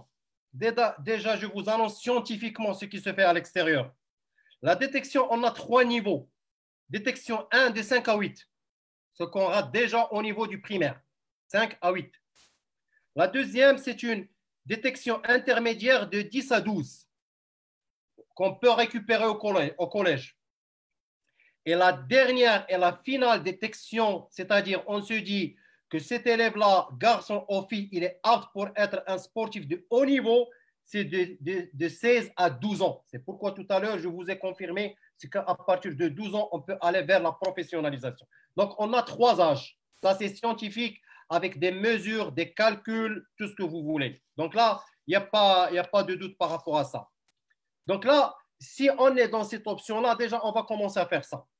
déjà, je vous annonce scientifiquement ce qui se fait à l'extérieur. La détection, on a 3 niveaux. Détection 1 de 5 à 8, ce qu'on rate déjà au niveau du primaire, 5 à 8. La deuxième, c'est une détection intermédiaire de 10 à 12, qu'on peut récupérer au collège. Et la dernière et la finale détection, c'est-à-dire on se dit que cet élève-là, garçon ou fille, il est apte pour être un sportif de haut niveau, c'est de 16 à 12 ans. C'est pourquoi tout à l'heure, je vous ai confirmé qu'à partir de 12 ans, on peut aller vers la professionnalisation. Donc, on a 3 âges. Ça, c'est scientifique avec des mesures, des calculs, tout ce que vous voulez. Donc là, il n'y a pas de doute par rapport à ça. Donc là, si on est dans cette option-là, déjà, on va commencer à faire ça.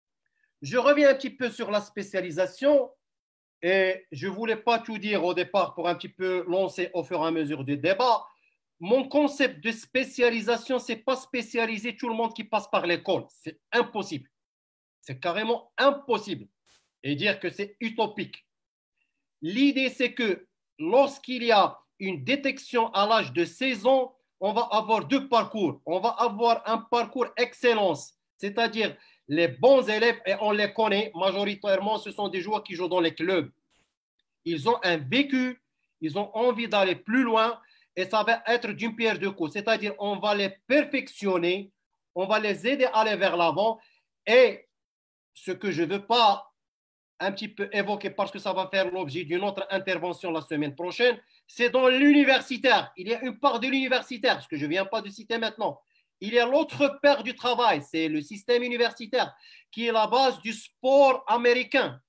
Je reviens un petit peu sur la spécialisation et je ne voulais pas tout dire au départ pour un petit peu lancer au fur et à mesure du débat. Mon concept de spécialisation, ce n'est pas spécialiser tout le monde qui passe par l'école. C'est impossible. C'est carrément impossible. Et dire que c'est utopique. L'idée, c'est que lorsqu'il y a une détection à l'âge de 16 ans, on va avoir 2 parcours. On va avoir un parcours excellence, c'est-à-dire les bons élèves, et on les connaît majoritairement, ce sont des joueurs qui jouent dans les clubs. Ils ont un vécu, ils ont envie d'aller plus loin, et ça va être d'une pierre deux coups. C'est-à-dire on va les perfectionner, on va les aider à aller vers l'avant. Et ce que je ne veux pas un petit peu évoquer, parce que ça va faire l'objet d'une autre intervention la semaine prochaine, c'est dans l'universitaire. Il y a une part de l'universitaire, ce que je ne viens pas de citer maintenant. Il y a l'autre part du travail, c'est le système universitaire, qui est la base du sport américain.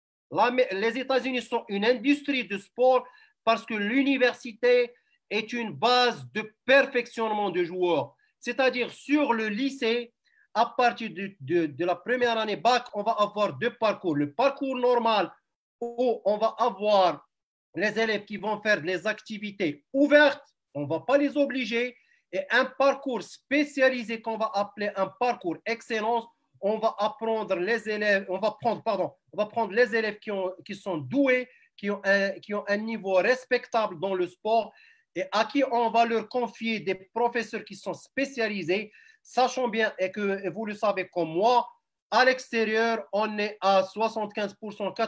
Les États-Unis sont une industrie de sport parce que l'université est une base de perfectionnement de joueurs. C'est-à-dire sur le lycée, à partir de la première année bac, on va avoir 2 parcours. Le parcours normal où on va avoir les élèves qui vont faire des activités ouvertes, on ne va pas les obliger, et un parcours spécialisé qu'on va appeler un parcours excellence. On va apprendre les élèves, on va prendre les élèves qui sont doués, qui ont un niveau respectable dans le sport et à qui on va leur confier des professeurs qui sont spécialisés, sachant bien, et que vous le savez comme moi, à l'extérieur, on est à 75%,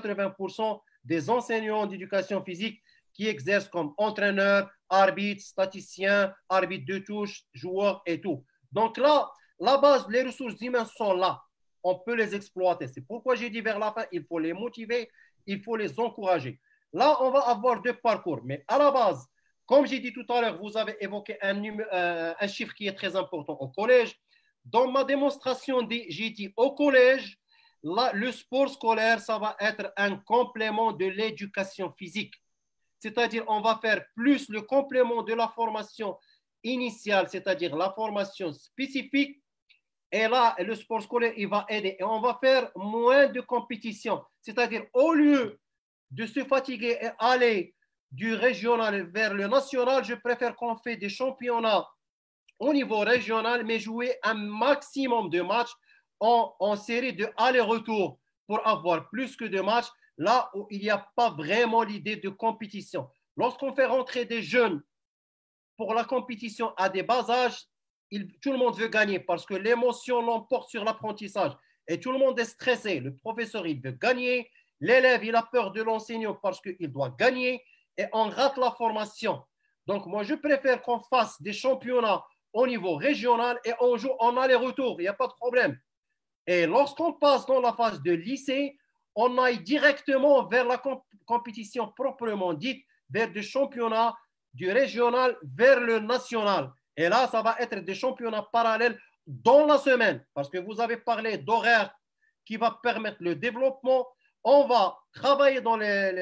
80% des enseignants d'éducation physique qui exercent comme entraîneurs, arbitres, statisticiens, arbitres de touche, joueurs et tout. Donc là, la base, les ressources humaines sont là. On peut les exploiter. C'est pourquoi j'ai dit vers la fin, il faut les motiver, il faut les encourager. Là, on va avoir 2 parcours. Mais à la base, comme j'ai dit tout à l'heure, vous avez évoqué un chiffre qui est très important au collège. Dans ma démonstration, j'ai dit au collège, là, le sport scolaire, ça va être un complément de l'éducation physique. C'est-à-dire, on va faire plus le complément de la formation initiale, c'est-à-dire la formation spécifique. Et là, le sport scolaire, il va aider. Et on va faire moins de compétition. C'est-à-dire, au lieu de se fatiguer et aller du régional vers le national, je préfère qu'on fait des championnats au niveau régional, mais jouer un maximum de matchs en série de aller-retour pour avoir plus que de matchs, là où il n'y a pas vraiment l'idée de compétition. Lorsqu'on fait rentrer des jeunes pour la compétition à des bas âges, tout le monde veut gagner parce que l'émotion l'emporte sur l'apprentissage et tout le monde est stressé. Le professeur, il veut gagner, l'élève, il a peur de l'enseignant parce qu'il doit gagner et on rate la formation. Donc, moi, je préfère qu'on fasse des championnats au niveau régional et on joue en aller-retour, il n'y a pas de problème. Et lorsqu'on passe dans la phase de lycée, on aille directement vers la compétition proprement dite, vers du championnat, du régional vers le national. Et là, ça va être des championnats parallèles dans la semaine, parce que vous avez parlé d'horaire qui va permettre le développement. On va travailler dans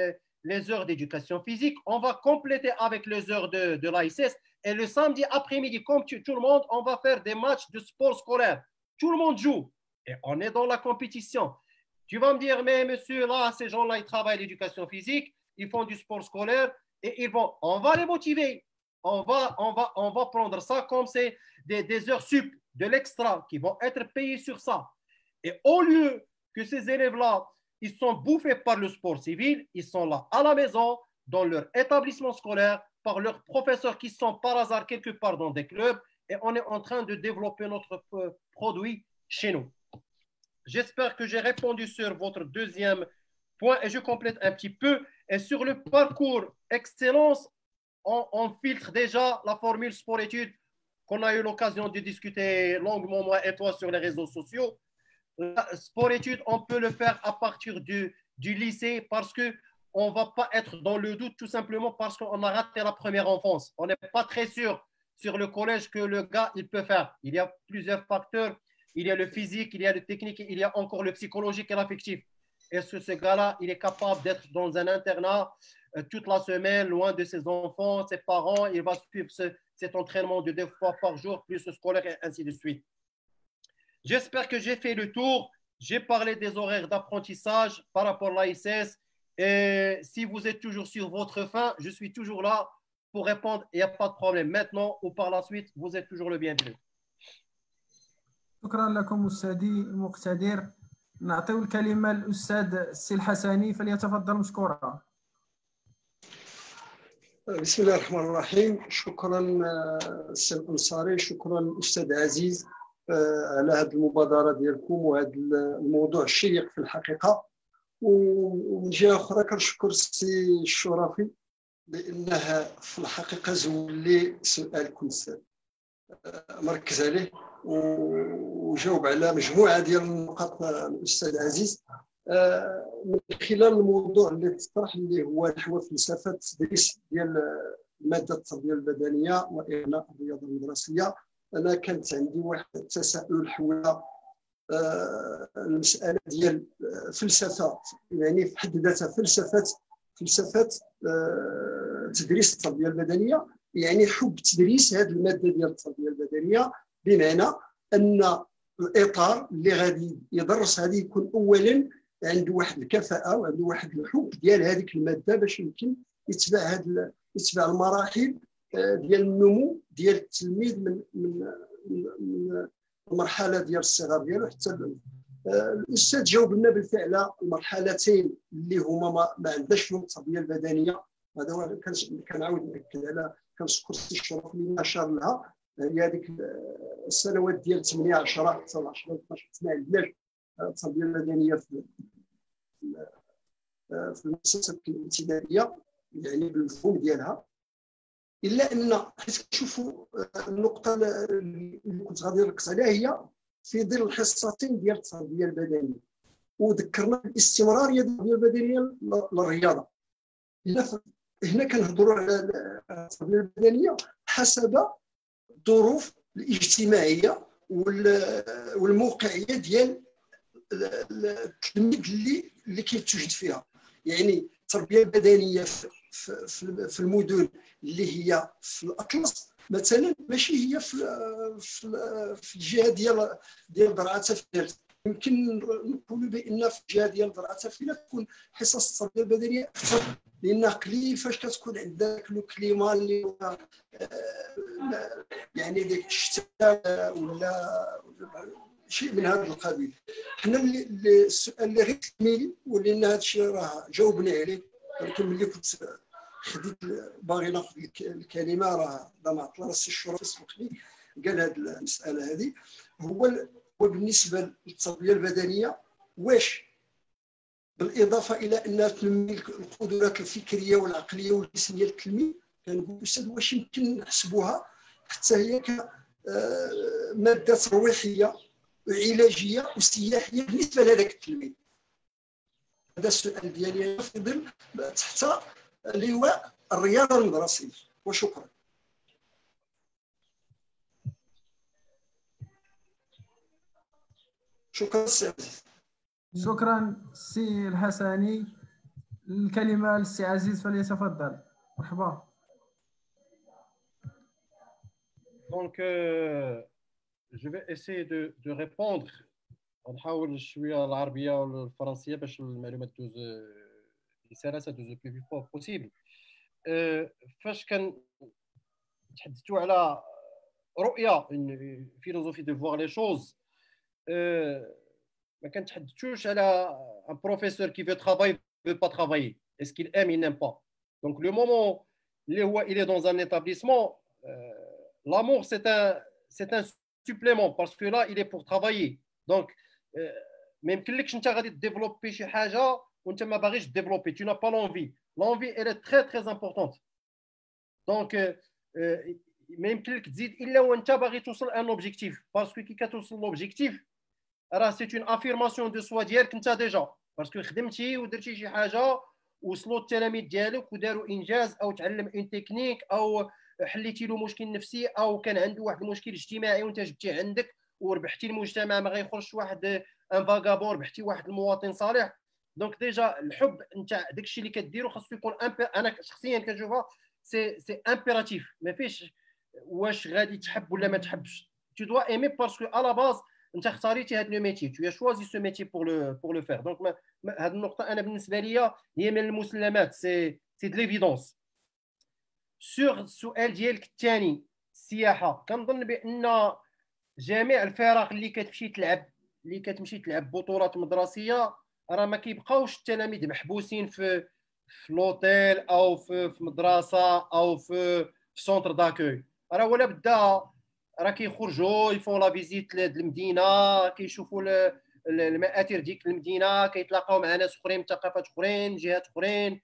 les heures d'éducation physique, on va compléter avec les heures de l'ASS, et le samedi après-midi, comme tout le monde, on va faire des matchs de sport scolaire. Tout le monde joue et on est dans la compétition. Tu vas me dire, mais monsieur, là, ces gens-là, ils travaillent l'éducation physique, ils font du sport scolaire et on va les motiver. On va prendre ça comme c'est des heures sup, de l'extra qui vont être payées sur ça. Et au lieu que ces élèves-là, ils sont bouffés par le sport civil, ils sont là à la maison, dans leur établissement scolaire, par leurs professeurs qui sont par hasard quelque part dans des clubs, et on est en train de développer notre produit chez nous. J'espère que j'ai répondu sur votre deuxième point et je complète un petit peu. Et sur le parcours excellence, on filtre déjà la formule sport-études qu'on a eu l'occasion de discuter longuement, moi et toi, sur les réseaux sociaux. Sport-études, on peut le faire à partir du lycée parce qu'on ne va pas être dans le doute tout simplement parce qu'on a raté la première enfance. On n'est pas très sûr sur le collège que le gars, il peut faire. Il y a plusieurs facteurs. Il y a le physique, il y a le technique, il y a encore le psychologique et l'affectif. Est-ce que ce gars-là, il est capable d'être dans un internat toute la semaine, loin de ses enfants, ses parents, il va suivre cet entraînement de 2 fois par jour, plus le scolaire et ainsi de suite. J'espère que j'ai fait le tour. J'ai parlé des horaires d'apprentissage par rapport à l'ASS. Et si vous êtes toujours sur votre faim, je suis toujours là pour répondre. Il n'y a pas de problème. Maintenant ou par la suite, vous êtes toujours le bienvenu. شكرا لكم أستاذي المقتدر. نعطي الكلمة للأستاذ السي الحسني فليتفضل مشكورا. بسم الله الرحمن الرحيم. شكرا السي الأنصاري، شكرا الأستاذ عزيز على هذه المبادرة ديالكم وهذا الموضوع الشيق في الحقيقة. ومن جهة أخرى كنشكر السي الشرفي لأنها في الحقيقة زول لي سؤال كنت مركز عليه وجاوب على مجموعة ديال النقاط الأستاذ عزيز من خلال الموضوع اللي تطرح اللي هو نحو فلسفة التدريس ديال مادة التربية البدنية وإعلاء الرياضة المدرسية. أنا كانت عندي واحد التساؤل حول المسألة ديال فلسفة، يعني في حد ذاتها فلسفة تدريس التربية البدنية، يعني حب تدريس هذه المادة ديال التربية البدنية، بمعنى أن الإطار اللي غادي يدرس هذه يكون أولا عنده واحد الكفاءة وعنده واحد الحب ديال هذيك المادة باش يمكن يتبع المراحل ديال النمو ديال التلميذ من المرحلة ديال الصغر ديالو حتى الأستاذ جاوب لنا بالفعل المرحلتين اللي هما ما عندناش فيهم التربية البدنية. هذا هو كنعاود نأكد على كنشكر السي الشرف اللي أشار لها، هي هذيك السنوات ديال 8 10 حتى 10 12 ما عندناش التربية البدنية في المؤسسات الابتدائية يعني بالمفهوم ديالها. إلا أن حيت كنشوفوا النقطة اللي كنت غادي نركز عليها هي في ظل الحصتين ديال التربية البدنية، وذكرنا بالاستمرارية ديال التربية البدنية للرياضة. هنا كنهضروا على التربية البدنية حسب الظروف الاجتماعية والموقعية ديال التلميذ اللي كيتواجد فيها. يعني التربية البدنية في المدن اللي هي في الأطلس مثلا ماشي هي في الجهة ديال درعا تفيلات. يمكن نقولوا بأن في الجهة ديال درعا تفيلات تكون حصص التربية البدنية أكثر، لأن قليل فاش كتكون عندك لو كليما اللي يعني ديك الشتاء ولا شيء من هذا القبيل. حنا السؤال اللي غير تكميلي ولأن هذا الشيء راه جاوبنا عليه، ولكن ملي كنت خديت باغي ناخذ الكلمه راه ما عطلنا السي الشرف يسبق لي قال هذه المساله هذه. هو بالنسبه للتربيه البدنيه واش بالاضافه الى انها تنمي القدرات الفكريه والعقليه والجسميه للتلميذ، كنقول استاذ واش يمكن نحسبوها حتى هي ماده ترويحيه وعلاجيه وسياحيه بالنسبه لهذاك التلميذ. هذا السؤال ديالي في ظل تحت لواء الرياضه المدرسيه. وشكرا. شكرا سي عزيز. شكرا سي الحسني. الكلمة للسي عزيز فليتفضل. مرحبا. Donc, je vais essayer de répondre. نحاول شوية العربية والفرنسية باش المعلومات تدوز بسلاسة تدوز لو بلو فور بوسيبل. فاش تحدثوا على رؤية فيلوزوفي دو فوار لي شوز، ما كنتحدثوش على ان بروفيسور كي في ترافاي veut pas travailler. Est-ce qu'il aime, il n'aime pas. Donc, le moment où il est dans un établissement, l'amour, c'est un supplément parce que là, il est pour travailler. Donc, même que tu as développé chez Haja, ou tu n'as pas développé, tu n'as pas l'envie. L'envie, elle est très, très importante. Donc, même que tu dis, il y a un objectif. Parce que qui a l'objectif, c'est une affirmation de soi d'hier que tu as déjà. باسكو خدمتي ودرتي شي حاجه وصلوا التلاميذ ديالك وداروا انجاز او تعلم اون تكنيك او حليتي له مشكل نفسي او كان عنده واحد المشكل اجتماعي وانت جبتيه عندك وربحتي المجتمع، ما غيخرجش واحد ان فاغابون، ربحتي واحد المواطن صالح. دونك ديجا الحب انت داكشي اللي كديرو خاصو يكون انا شخصيا كنشوفها سي امبيراتيف، ما فيش واش غادي تحب ولا ما تحبش. tu dois aimer parce que à la base انت اختاريتي هذا لو ميتي، tu as choisi ce métier pour le faire. donc هذه النقطه انا بالنسبه لي هي من المسلمات، سي دو ليفيدونس. سور السؤال ديالك الثاني السياحه، كنظن بان جميع الفرق اللي كتمشي تلعب بطولات مدرسيه راه ما كيبقاوش التلاميذ محبوسين في لوتيل او في مدرسه او في سونتر داكوي، راه ولا بدا راه كيخرجوا يفون لا فيزيت للمدينه، كيشوفوا المآثر ديك المدينه، كيتلاقاو مع ناس اخرين من ثقافات اخرين جهات اخرين،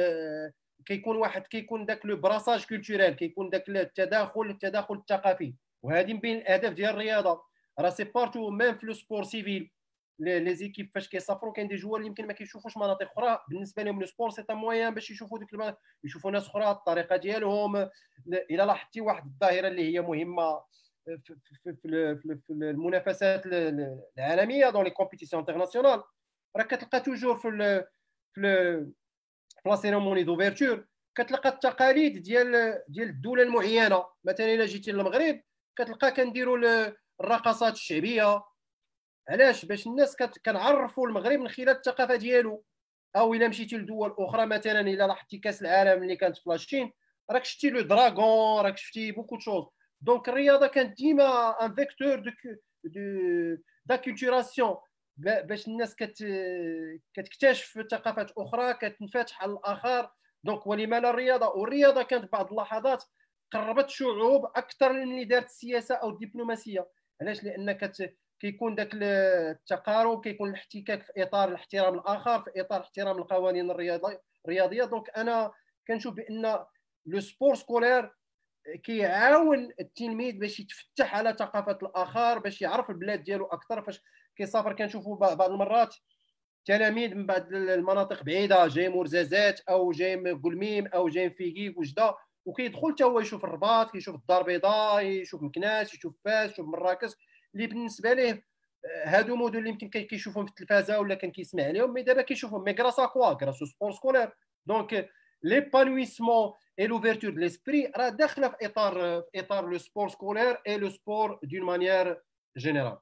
كيكون داك لو براساج كولتوريل، كيكون داك التداخل الثقافي. وهذه من بين الاهداف ديال الرياضه، راه سي بارتو ميم في لو سبور سيفيل لي زيكيب فاش كيسافروا كاين دي جوار اللي يمكن ما كيشوفوش مناطق اخرى، بالنسبه لهم لو سبور سي ان موان باش يشوفوا ديك يشوفوا ناس اخرى الطريقه ديالهم. الى لاحظتي واحد الظاهره اللي هي مهمه في المنافسات العالميه دون لي كومبيتيسيون انترناسيونال، راه كتلقى توجور في لا سيريموني دوفيرتور كتلقى التقاليد ديال الدوله المعينه. مثلا الا جيتي للمغرب كتلقى كنديروا الرقصات الشعبيه، علاش؟ باش الناس كنعرفوا المغرب من خلال الثقافه ديالو. او الا مشيتي لدول اخرى، مثلا الا لاحظتي كاس العالم اللي كانت في لاشين، راك شفتي لو دراغون، راك شفتي بوكو شوز. دونك الرياضه كانت ديما ان فيكتور داكولتوراسيون باش الناس كتكتشف ثقافات اخرى، كتنفتح على الاخر. دونك ولما لا الرياضه، والرياضه كانت بعض اللحظات قربت شعوب اكثر من اللي دارت السياسه او الدبلوماسيه. علاش؟ لان كيكون داك التقارب، كيكون الاحتكاك في اطار الاحترام الاخر، في اطار احترام القوانين الرياضيه. دونك انا كنشوف بان لو سبور سكولير كيعاون التلميذ باش يتفتح على ثقافه الاخر، باش يعرف البلاد ديالو اكثر. فاش كيسافر كنشوفوا بعض المرات تلاميذ من بعض المناطق بعيده، جاي مرزازات او جاي من قلميم او جاي في كيك وجده، وكيدخل حتى هو يشوف الرباط، كيشوف الدار البيضاء، يشوف مكناس، يشوف فاس، يشوف مراكش، اللي بالنسبه ليه هادو مدن اللي يمكن كيشوفهم في التلفازه ولا كان كيسمع عليهم، مي دابا كيشوفهم مي غراس ا كوا؟ غراس او سبور سكولير. دونك ليبانويسمون اي لوفيرتور دو ليسبري راه داخله في اطار لو سبور سكولير اي لو سبور دون مانيير جينيرال.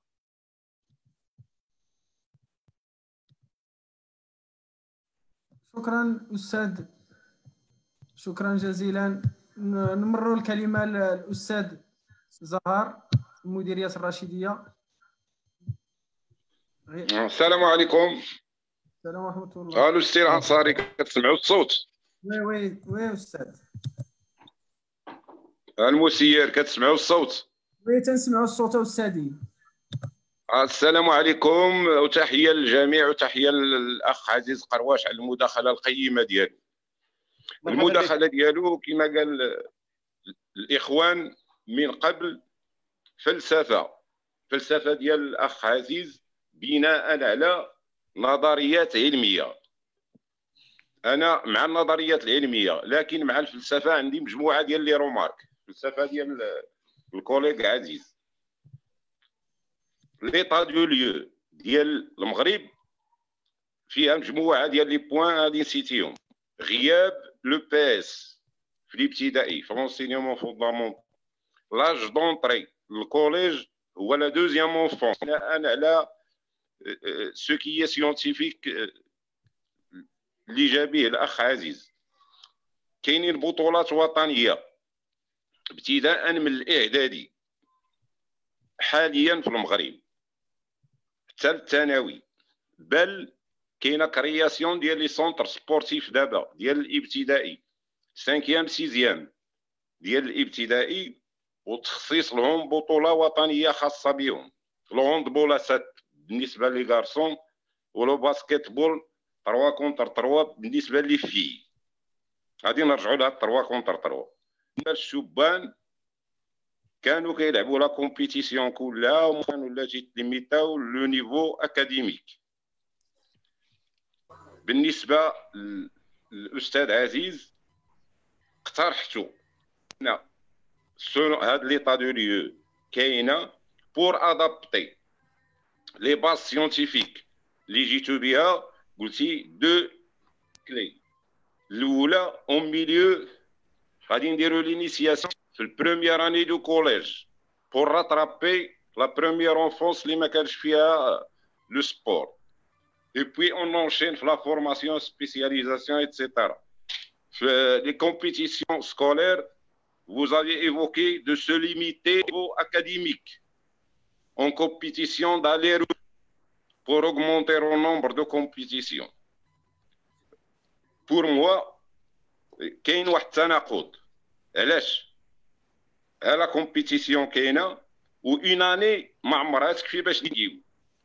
شكرا استاذ، شكرا جزيلا. نمروا الكلمه للاستاذ زهر، المديريه الرشيديه. السلام عليكم. السلام ورحمه الله. الو السي الانصاري، كتسمعوا الصوت؟ وي استاذ. المسير، كتسمعوا الصوت؟ وي تنسمعوا الصوت استاذي. السلام عليكم وتحيه للجميع وتحيه للاخ عزيز قرواش على المداخله القيمه ديالو. المداخله ديالو كما قال الاخوان من قبل فلسفه ديال الاخ عزيز بناء على نظريات علميه. انا مع النظريات العلميه، لكن مع الفلسفه عندي مجموعه ديال لي رومارك. الفلسفه ديال الكوليغ عزيز، ليطا دو ليو ديال المغرب فيها مجموعه ديال لي بوين غادي نسيتيهم. غياب لو بي اس في الابتدائي في لونسينيومون فوندامون. لاج دونطري للكوليج هو لا دوزيام اونفون. انا على سو كي سيونتيفيك اللي جا به الاخ عزيز. كاينين بطولات وطنيه ابتداء من الاعدادي حاليا في المغرب حتى الثانوي، بل كاينه كرياسيون ديال لي سونتر سبورتيف دابا ديال الابتدائي 5 6 ديال الابتدائي، وتخصيص لهم بطوله وطنيه خاصه بهم. الهوندبول 7 بالنسبه لي غارسون، ولو باسكيت بول 3 كونتر 3 بالنسبه لي في. غادي نرجعوا لهاد 3 كونتر 3. الشبان كانوا كيلعبوا لا كومبيتيسيون كلها وكانوا لا تيتليميتاو لو نيفو اكاديميك. بالنسبه للاستاذ عزيز اقترحتو ان هاد ليطا دو ليو كاينه بور ادابتي لي باز سيونتيفيك اللي جيتو بها. قلتي دو كلي. الاولى اون ميليو غادي نديرو لينيسياسيون في البروميير اني دو كوليج بور راترابي لا بروميير انفونس اللي ما كانش فيها لو سبور. Et puis on enchaîne sur la formation, spécialisation, etc. Les compétitions scolaires, vous avez évoqué de se limiter au académique en compétition d'aller pour augmenter le nombre de compétitions. Pour moi, كاين واحد التناقض. علاش؟ لا كومبيتيسيون كاينه وإون اني ما عمرها تكفي باش نجيو.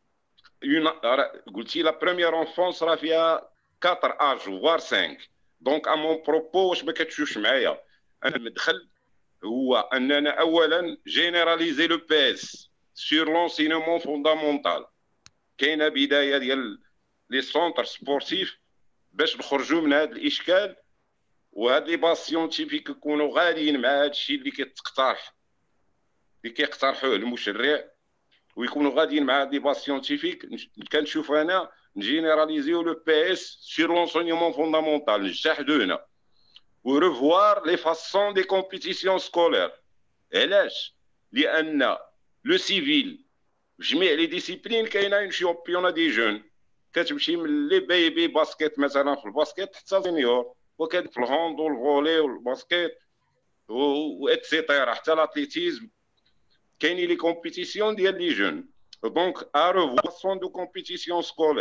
قلتي لا بروميير انفونس راه فيها 4 اج voire 5. دونك ا مون بروبو واش ما كتشوفش معايا. انا المدخل هو اننا اولا جينيراليزي لو بي اس سور لونسينمون فوندامونتال. كاينه بدايه ديال لي سونتر سبورتيف باش نخرجوا من هذا الاشكال، وهاد لي باس سيونتيفيك يكونوا غاليين مع هذا الشيء اللي كيتقترح اللي كيقترحوه المشرع، ويكونوا غاديين مع دي باس سيونتيفيك. كنشوف انا نجينيراليزيو لو بي اس سور لونسينمون فوندامونتال، نجحدو هنا وريفوار لي فاسون دي كومبيتيسيون سكولير. علاش؟ لان لو سيفيل في جميع لي ديسيبلين كاينه اون شامبيونا دي جون، كتمشي من لي بيبي باسكيت مثلا في الباسكيت حتى سينيور، وكذلك في الهوند والفولي والباسكيت و اتسيتيرا حتى الاتليتيزم. كاينين لي كومبيتيسيون ديال لي جون. دونك ا ريفوار سون دو كومبيتيسيون سكولير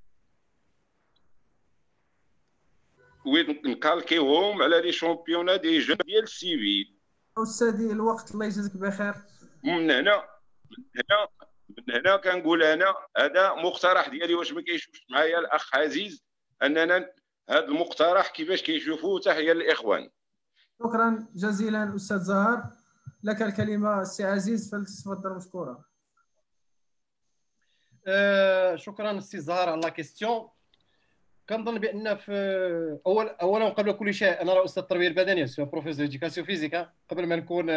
ونكالكيوهم على لي شامبيونا دي جون ديال السيفيل. استاذي الوقت الله يجزيك بخير. من هنا كنقول انا هذا مقترح ديالي، واش ما كيشوفش معايا الاخ عزيز اننا هذا المقترح كيفاش كيشوفوه؟ تحيه للاخوان. شكرا جزيلا استاذ زهر. لك الكلمه سي عزيز، فلتتفضل مشكورا. شكرا سي زهر على لا كيستيون. كنظن بان في اولا قبل كل شيء انا راه استاذ التربيه البدنيه، سو بروفيسور ديكاسيون فيزيكا قبل ما نكون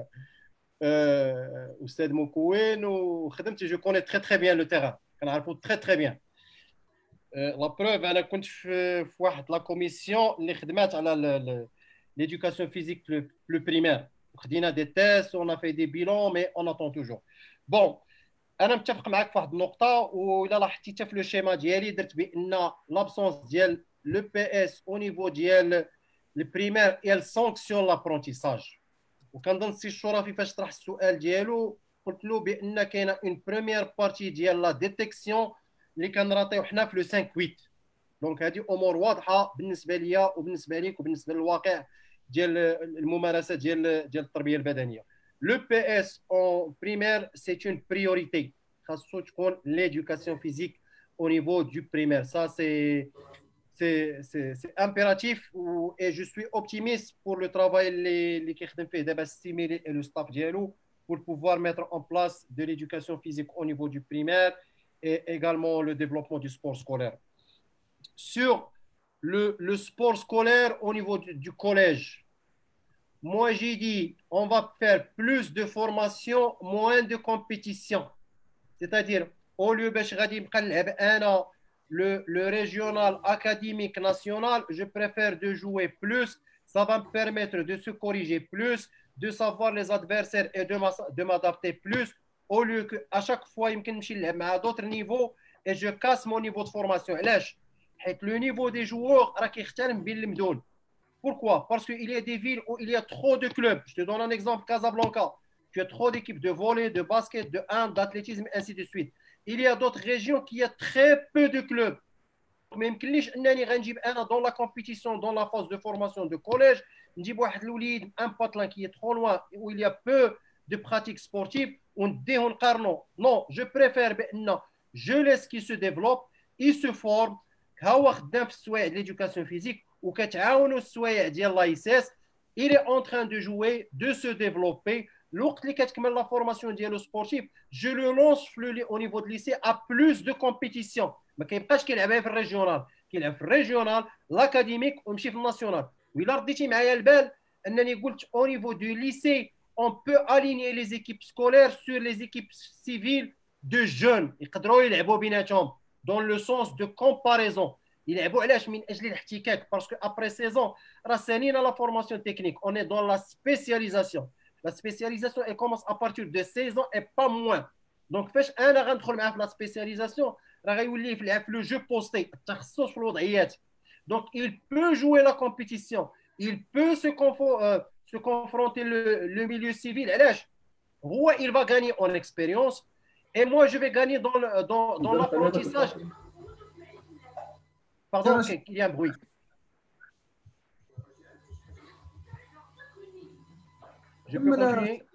استاذ مكون، وخدمت جو كوني تري بيان لو تيران، كنعرفو تري بيان. لا بروف انا كنت في واحد لا كوميسيون اللي خدمات على ليدوكاسيون فيزيك لو بريمير، خدينا دي تيست اون في دي بيلون مي اون اتون توجور. بون انا متفق معك في واحد النقطه، وإلا لاحظتي حتى في لو شيما ديالي درت بان لابسونس ديال لو بي اس او نيفو ديال البريمير ال سانكسيون لابرونتيساج. وكنظن السي الشرفي فاش طرح السؤال ديالو قلت له بان كاينه اون بروميير بارتي ديال لا ديتيكسيون اللي كنراطيو حنا في لو 5 8. دونك هذه امور واضحه بالنسبه ليا وبالنسبه ليك وبالنسبه للواقع ديال الممارسه ديال التربيه البدنيه. لو بي اس اون بريمير سي اون بريوريتي، خاصو تكون ليدوكاسيون فيزيك au niveau du primaire. Ça, c'est impératif et je suis optimiste pour le travail اللي كيخدم فيه دابا السيميلي et le staff ديالو pour pouvoir mettre en place de l'éducation physique au niveau du primaire et également le développement du sport scolaire. Sur le sport scolaire au niveau du collège, moi j'ai dit on va faire plus de formation, moins de compétition. C'est-à-dire, au lieu de le régional académique national, je préfère de jouer plus. Ça va me permettre de se corriger plus, de savoir les adversaires et de m'adapter plus, au lieu qu'à chaque fois, il me à d'autres niveaux et je casse mon niveau de formation. Le niveau des joueurs, pourquoi? Parce qu'il y a des villes où il y a trop de clubs. Je te donne un exemple, Casablanca. Tu as trop d'équipes de volley, de basket, de hand, d'athlétisme, ainsi de suite. Il y a d'autres régions qui ont très peu de clubs. Mais dans la compétition, dans la phase de formation de collège, un patelin qui est trop loin, où il y a peu de pratiques sportives, non, je préfère, non, je laisse qu'il se développe, il se forme, l'éducation physique, il est en train de jouer, de se développer. La formation sportive, je le lance au niveau de lycée à plus de compétition. ما كيبقاش كيلعبها في الريجيونال كيلعب في الريجيونال l'académique ويمشي في الناسيونال وإلا رديتي معايا البال انني قلت au niveau du lycée on peut aligner les équipes scolaires sur les équipes civiles de jeunes يقدروا يلعبوا بيناتهم dans le sens de comparaison يلعبوا علاش من اجل الاحتكاك parce que après 16 ans راه سالينا la formation technique on est dans la spécialisation. La spécialisation elle commence à partir de 16 ans et pas moins. Donc فاش انا غندخل معاه في la spécialisation راه غيولي يلعب في le jeu posté التخصص في الوضعيات. Donc il peut jouer la compétition, il peut se confronter le milieu civil. علاش هو il va gagner en expérience et moi je vais gagner dans l'apprentissage. Pardon, il y a un bruit. Je peux continuer.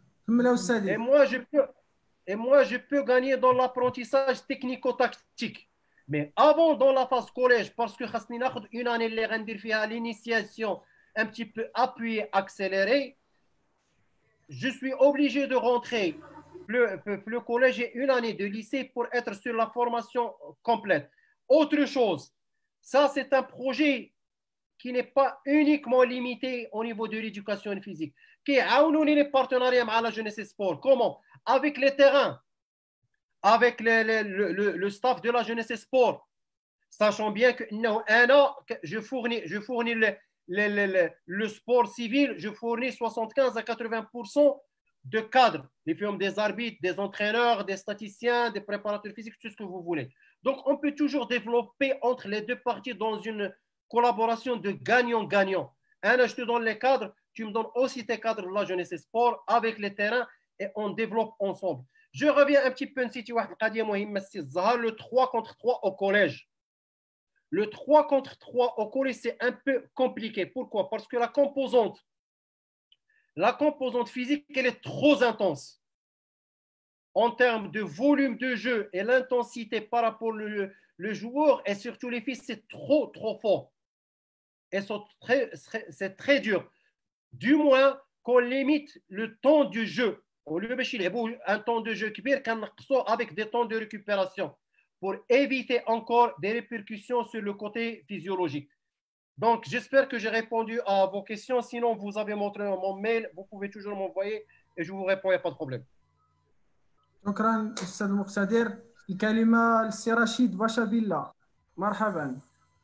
Et moi, je peux gagner dans l'apprentissage technico-tactique. Mais avant, dans la phase collège, parce que une année, l'initiation un petit peu appuyée, accélérée, je suis obligé de rentrer le collège et une année de lycée pour être sur la formation complète. Autre chose, ça, c'est un projet qui n'est pas uniquement limité au niveau de l'éducation physique. Qui a les partenariats avec la jeunesse et sport. Comment? Avec les terrains, avec le staff de la jeunesse et sport. Sachant bien que je fournis le sport civil, je fournis 75 à 80% de cadres, des arbitres, des entraîneurs, des statisticiens, des préparateurs physiques, tout ce que vous voulez. Donc, on peut toujours développer entre les deux parties dans une collaboration de gagnant-gagnant. Je te donne les cadres, tu me donnes aussi tes cadres de la jeunesse et sport avec les terrains et on développe ensemble. Je reviens un petit peu le 3 contre 3 au collège. Le 3 contre 3 au collège, c'est un peu compliqué. Pourquoi? Parce que la composante physique, elle est trop intense. En termes de volume de jeu et l'intensité par rapport au joueur, et surtout les filles, c'est trop fort. Et c'est très dur. Du moins, qu'on limite le temps du jeu. Au lieu de un temps de jeu avec des temps de récupération pour éviter encore des répercussions sur le côté physiologique. Donc, j'espère que j'ai répondu à vos questions. Sinon, vous avez montré mon mail. Vous pouvez toujours m'envoyer et je vous réponds, il n'y a pas de problème. شكرا أستاذ المقتدر. الكلمة للسي رشيد باشابيلا. مرحبا.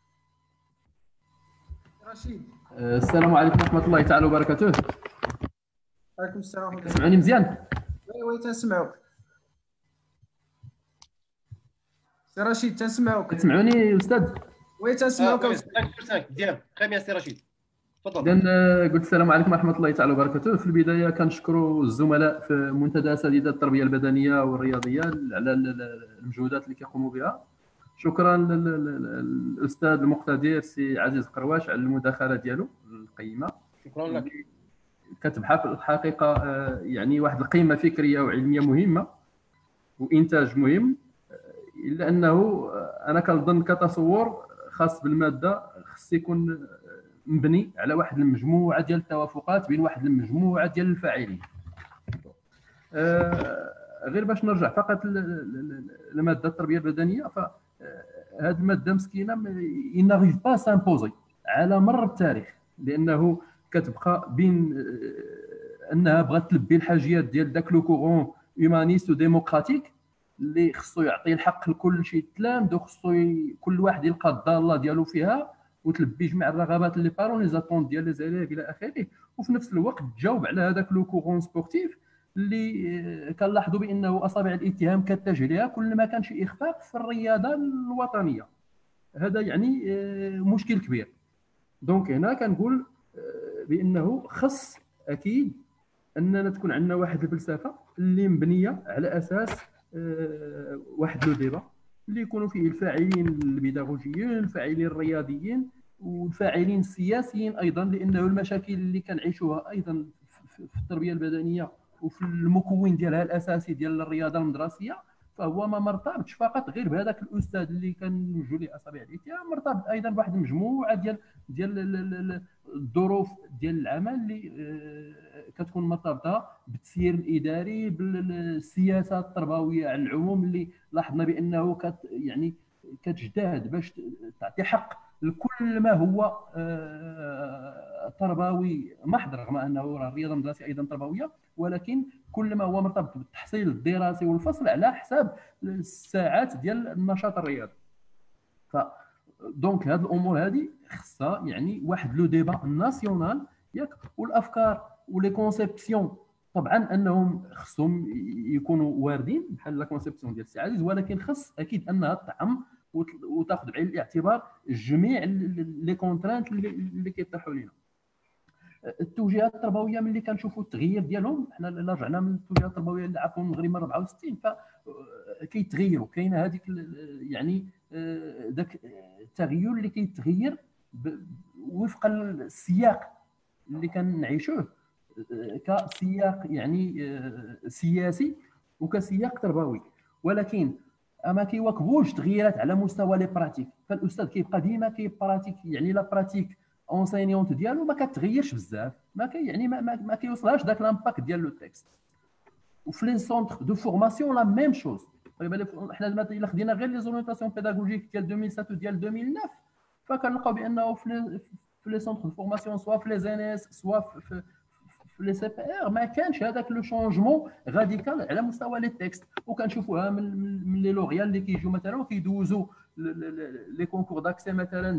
رشيد. السلام عليكم ورحمة الله تعالى وبركاته. عليكم السلام ورحمة الله. تسمعوني مزيان؟ وي تنسمعوك. سي رشيد تنسمعوك. تسمعوني أستاذ؟ وي تنسمعوك. مزيان. très bien سي رشيد. تفضل. إذن قلت السلام عليكم ورحمة الله تعالى وبركاته. في البداية كنشكروا الزملاء في منتدى أساتذة التربية البدنية والرياضية على المجهودات اللي كيقوموا بها. شكرا للأستاذ المقتدر سي عزيز قرواش على المداخلة ديالو القيمة. شكرا لك. كتبحث في الحقيقة يعني واحد القيمة فكرية وعلمية مهمة وإنتاج مهم، إلا أنه أنا كنظن كتصور خاص بالمادة خص يكون مبني على واحد المجموعة ديال التوافقات بين واحد المجموعة ديال الفاعلين. غير باش نرجع فقط لماده التربيه البدنيه، فهذه الماده مسكينه ناريف با سامبوزي على مر التاريخ، لانه كتبقى بين انها بغات تلبي الحاجيات ديال داك لو كورون هيومانيست وديموقراطيك اللي خصو يعطي الحق لكل شي تلامذ، وخصو كل واحد يلقى الضاله ديالو فيها وتلبي جميع الرغبات اللي بارون لي زاتون ديال لي زيليف الى اخره، وفي نفس الوقت تجاوب على هذاك لو كورون سبورتيف اللي كنلاحظوا بانه اصابع الاتهام كتجه ليها كل ما كان شي اخفاق في الرياضه الوطنيه. هذا يعني مشكل كبير. دونك هنا كنقول بانه خص اكيد اننا تكون عندنا واحد الفلسفه اللي مبنيه على اساس واحد لو ديبا اللي يكونوا فيه الفاعلين البيداغوجيين، الفاعلين الرياضيين، والفاعلين السياسيين ايضا، لانه المشاكل اللي كنعيشوها ايضا في التربيه البدنيه وفي المكون ديالها الاساسي ديال الرياضه المدرسيه، فهو ما مرتبطش فقط غير بهذاك الاستاذ اللي كنوجهوا ليه اصابع الاتهام، مرتبط ايضا بواحد المجموعه ديال الظروف ديال العمل اللي كتكون مرتبطه بالتسيير الاداري، بالسياسه التربويه على العموم اللي لاحظنا بانه يعني كتجتهد باش تعطي حق لكل ما هو تربوي محض، رغم انه الرياضه المدرسيه ايضا تربويه، ولكن كل ما هو مرتبط بالتحصيل الدراسي والفصل على حساب الساعات ديال النشاط الرياضي. ف دونك هذه الامور هذه خصها يعني واحد لو ديبا ناسيونال ياك، والافكار ولي كونسيبسيون طبعا انهم خصهم يكونوا واردين بحال لا كونسيبسيون ديال السي عزيز، ولكن خص اكيد انها تطعم وتاخذ بعين الاعتبار جميع لي كونترانت اللي كيطيحوا لينا. التوجيهات التربويه ملي كنشوفوا التغيير ديالهم، حنا الا رجعنا من التوجيهات التربويه اللي عرفوا المغرب من 64 فكيتغيروا، كاينه هذيك يعني ذاك التغير اللي كيتغير وفق السياق اللي كنعيشوه كسياق يعني سياسي وكسياق تربوي، ولكن ما كيواكبوش تغييرات على مستوى لي براتيك. فالاستاذ كيبقى ديما كيبراتيك، يعني لا براتيك اونسينيونت ديالو ما كتغيرش بزاف، ما كي يعني ما كيوصلهاش داك لامباكت ديال لو تكست. وفي لي سونتر دو فورماسيون لا ميم شوز. حنا الا خدينا غير لي زورينتاسيون بيداغوجيك ديال 2007 وديال 2009 فكنلقاو بانه في لي سونتر دو فورماسيون سوا في لي زين اس سوا في لي سي بي ار ما كانش هذاك لو شونجمون غاديكال على مستوى لي تكست. وكنشوفوها من لي لوريال اللي كيجيو مثلا وكيدوزوا لي كونكور داكسي مثلا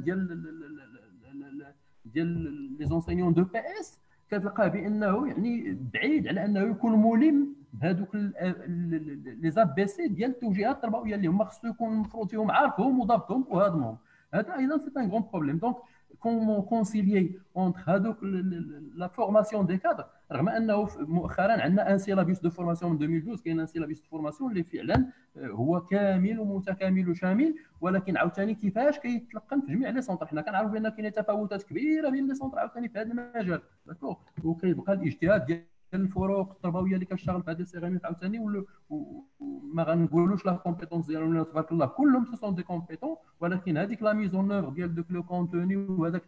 ديال لي زونسينيون دو بي اس، كتلقاه بانه يعني بعيد على انه يكون ملم بهذوك لي زاب بي سي ديال التوجيهات التربويه اللي هما خصو يكون المفروض فيهم عارفهم وضابطهم وهضمهم. هذا ايضا سي ان غون بروبليم. دونك كومون كونسيليي اونتر هذوك لا فورماسيون دي كادر، رغم انه مؤخرا عندنا ان سيلابيس دو فورماسيون من 2012، كاين ان سيلابيس دو فورماسيون اللي فعلا هو كامل ومتكامل وشامل، ولكن عاوتاني كيفاش كيتلقن في جميع لي سونتر. حنا كنعرفوا بان كاين تفاوتات كبيره بين لي سونتر عاوتاني في هذا المجال، داكوغ، وكيبقى الاجتهاد ديال الفروق التربويه اللي كتشتغل في هذه السيراميك عاوتاني، وما غنقولوش لا كومبيتونس ديالهم تبارك الله كلهم سو سون دي كومبيتون، ولكن هذيك لا ميز اون اوفر ديال دوك لو كونتوني وهذاك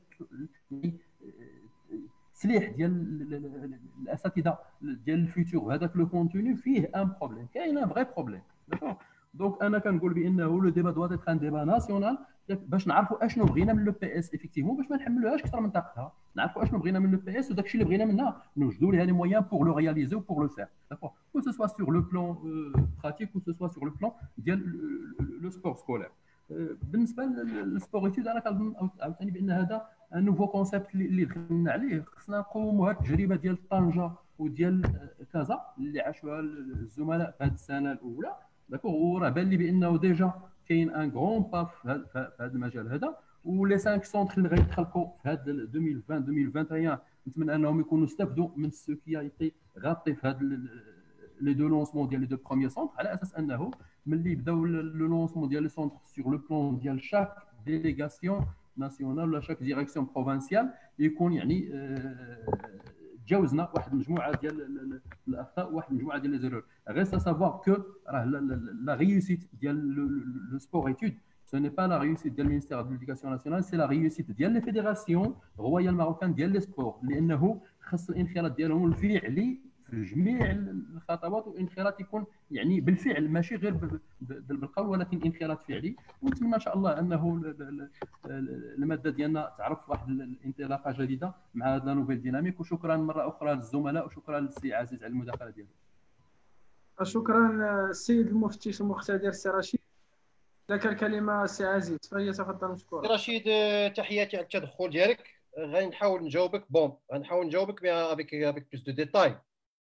التسليح ديال الاساتذه ديال الفيتور وهذاك لو كونتوني فيه ان بروبليم، كاين ان فري بروبليم. دونك انا كنقول بانه لو ديبا دوا تيتر ان ديبا ناسيونال باش نعرفوا اشنو بغينا من لو بي اس افيكتيفمون، باش ما نحملوهاش اكثر من طاقتها، نعرفوا اشنو بغينا من لو بي اس وداك الشيء اللي بغينا منها نوجدوا لها لي مويان بور لو رياليزي وبور لو فير، داكور، كو سو سوا سور لو بلان براتيك كو سو سوا سور لو بلان ديال لو سبور سكولير. بالنسبه للسبور ايتود انا كنظن عاوتاني بان هذا ان نوفو كونسيبت اللي دخلنا عليه، خصنا نقوموا هذه التجربه ديال طنجه وديال كازا اللي عاشوها الزملاء في هذه السنه الاولى، داكور، وراه بان لي بانه ديجا كاين ان غرون با في هذا المجال هذا، ولي 5 سونتر اللي غيتخلقوا في هذا 2020 2021 نتمنى انهم يكونوا استفدوا من سو كي ايتي غطي في هذا لي دو لونسمون ديال لي دو بروميير سونتر، على اساس انه ملي يبداو لو لونسمون ديال لي سونتر سور لو بلان ديال شاك ديليغاسيون ناسيونال ولا شاك ديريكسيون بروفانسيال يكون يعني تجاوزنا واحد المجموعه ديال الاخطاء وواحد المجموعه ديال لي زيرور. غير سافوار كو راه لا ريوسيت ديال لو سبور ايتود ce n'est pas la réussite du ministère de l'éducation nationale, c'est la réussite ديال les fédérations royales marocaines ديال les sports، لانه خص الانخراط ديالهم الفعلي جميع الخطوات، وانخراط يكون يعني بالفعل ماشي غير بالقول ولكن انخراط فعلي. ونتمنى ان شاء الله انه الماده ديالنا تعرف واحد الانطلاقه جديده مع هذا نوفيل ديناميك. وشكرا مره اخرى للزملاء وشكرا للسي عزيز على المداخله ديالو. شكرا السيد المفتش المقتدر السي رشيد. لك الكلمه السي عزيز، فهي تفضل مشكورا. رشيد تحياتي على التدخل ديالك. غنحاول نجاوبك غنحاول نجاوبك avec plus de détails.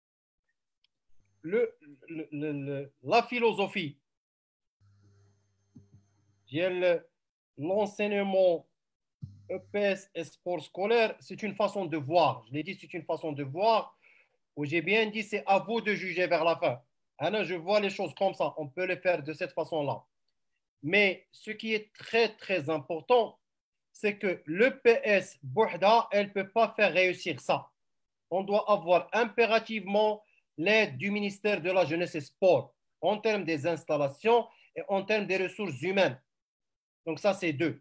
La philosophie de l'enseignement EPS et sport scolaire, c'est une façon de voir. Je l'ai dit, c'est une façon de voir. Où j'ai bien dit, c'est à vous de juger vers la fin. Alors, je vois les choses comme ça. On peut les faire de cette façon-là. Mais ce qui est très, très important, c'est que l'EPS Bouhda, elle ne peut pas faire réussir ça. On doit avoir impérativement l'aide du ministère de la Jeunesse et Sport en termes des installations et en termes des ressources humaines. Donc ça, c'est deux.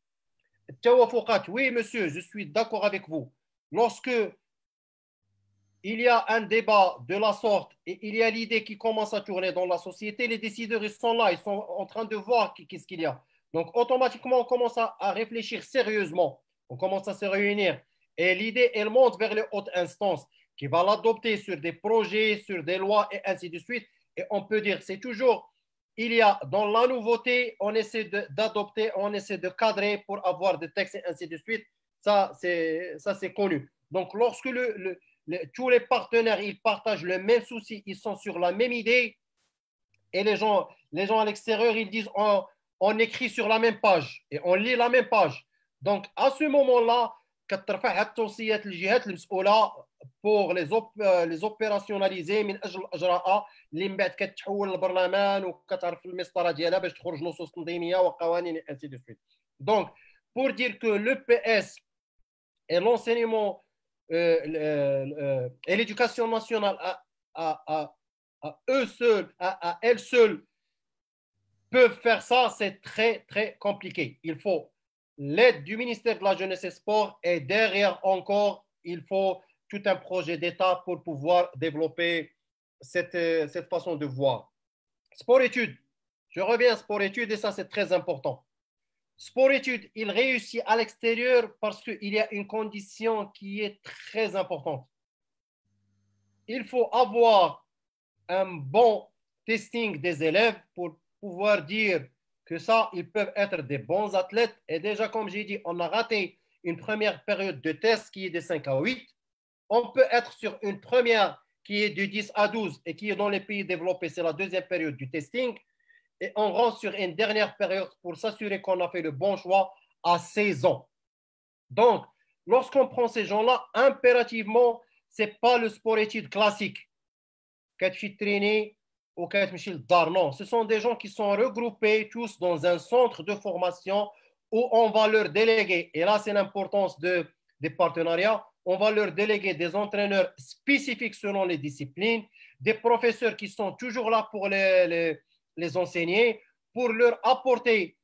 Oui, monsieur, je suis d'accord avec vous. Lorsque il y a un débat de la sorte et il y a l'idée qui commence à tourner dans la société, les décideurs, ils sont là, ils sont en train de voir qu'est-ce qu'il y a. Donc, automatiquement, on commence à réfléchir sérieusement. On commence à se réunir. Et l'idée, elle monte vers les hautes instances qui va l'adopter sur des projets, sur des lois et ainsi de suite. Et on peut dire, c'est toujours, il y a dans la nouveauté, on essaie d'adopter, on essaie de cadrer pour avoir des textes et ainsi de suite. Ça, c'est connu. Donc, lorsque tous les partenaires, ils partagent le même souci, ils sont sur la même idée, et les gens à l'extérieur, ils disent, on écrit sur la même page et on lit la même page. Donc, à ce moment-là, كترفع التوصيات للجهات المسؤوله pour les opérationnaliser من اجل الاجراء اللي من بعد كتحول للبرلمان وكتعرف المسطره ديالها باش تخرج نصوص تنظيميه وقوانين et ainsi de suite. Donc, pour dire que l'EPS et l'enseignement et l'éducation nationale à eux seuls, à elles seules, peuvent faire ça, c'est très, très compliqué. Il faut l'aide du ministère de la Jeunesse et Sport et derrière encore, il faut tout un projet d'État pour pouvoir développer cette façon de voir. Sport-études. Je reviens à sport-études et ça, c'est très important. Sport-études, il réussit à l'extérieur parce qu'il y a une condition qui est très importante. Il faut avoir un bon testing des élèves pour pouvoir dire que ça, ils peuvent être des bons athlètes. Et déjà, comme j'ai dit, on a raté une première période de test qui est de 5 à 8. On peut être sur une première qui est de 10 à 12 et qui est dans les pays développés, c'est la deuxième période du testing. Et on rentre sur une dernière période pour s'assurer qu'on a fait le bon choix à 16 ans. Donc, lorsqu'on prend ces gens-là, impérativement, ce n'est pas le sport-études classique. Traîner ou non, ce sont des gens qui sont regroupés tous dans un centre de formation où on va leur déléguer, et là c'est l'importance des partenariats, on va leur déléguer des entraîneurs spécifiques selon les disciplines, des professeurs qui sont toujours là pour les enseigner, pour leur apporter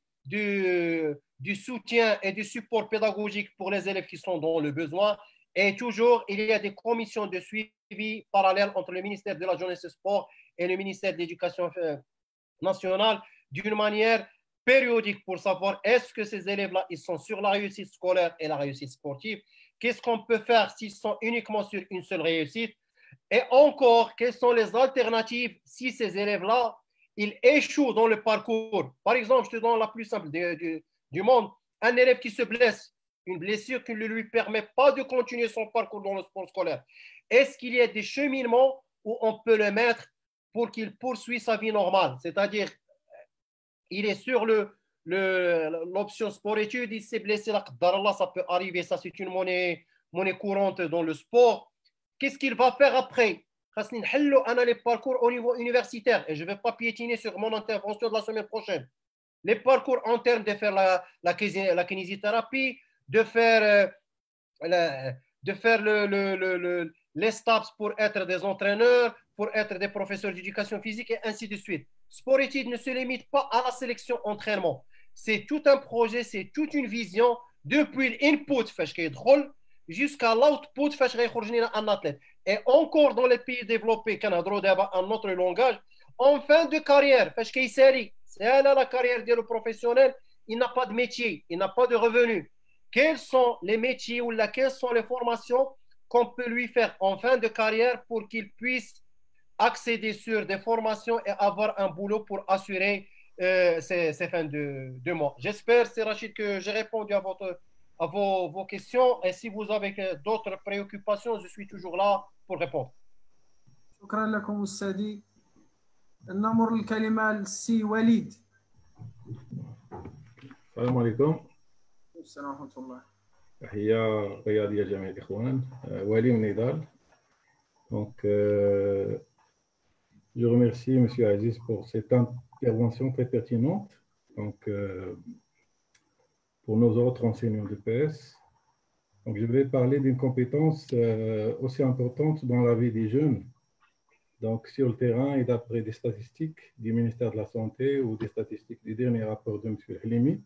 du soutien et du support pédagogique pour les élèves qui sont dans le besoin. Et toujours, il y a des commissions de suivi parallèles entre le ministère de la Jeunesse et Sport et le ministère de l'Éducation nationale d'une manière périodique pour savoir est-ce que ces élèves-là, ils sont sur la réussite scolaire et la réussite sportive. Qu'est-ce qu'on peut faire s'ils sont uniquement sur une seule réussite? Et encore, quelles sont les alternatives si ces élèves-là, ils échouent dans le parcours? Par exemple, je te donne la plus simple du monde. Un élève qui se blesse, une blessure qui ne lui permet pas de continuer son parcours dans le sport scolaire. Est-ce qu'il y a des cheminements où on peut le mettre pour qu'il poursuive sa vie normale? C'est-à-dire, il est sur l'option sport-études, il s'est blessé, là, ça peut arriver, ça c'est une monnaie courante dans le sport. Qu'est-ce qu'il va faire après? Les parcours au niveau universitaire, et je ne vais pas piétiner sur mon intervention de la semaine prochaine. Les parcours en termes de faire la kinésithérapie, de faire les STAPS pour être des entraîneurs, pour être des professeurs d'éducation physique et ainsi de suite. Sport-études ne se limite pas à la sélection entraînement. C'est tout un projet, c'est toute une vision depuis l'input, jusqu'à l'output فاش غيخرج لنا un athlète. Et encore dans les pays développés كنهضروا دابا un autre langage, en fin de carrière فاش كيسالي سالا la carrière ديالو professionnelle, il n'a pas de métier, il n'a pas de revenus. Quels sont les métiers ou quelles sont les formations qu'on peut lui faire en fin de carrière pour qu'il puisse accéder sur des formations et avoir un boulot pour assurer ces fins de mois. J'espère, c'est Rachid, que j'ai répondu à vos questions. Et si vous avez d'autres préoccupations, je suis toujours là pour répondre. شكرا لكم أستاذي. نمر الكلمة للسي وليد. السلام عليكم. السلام ورحمة الله. تحية رياضية جميع الإخوان. ولي من نضال. Donc, je remercie M. Aziz pour cette intervention très pertinente. Donc, pour nos autres enseignants de PS. Donc, je vais parler d'une compétence aussi importante dans la vie des jeunes. Donc, sur le terrain et d'après des statistiques du ministère de la Santé ou des statistiques du dernier rapport de M. Halimi,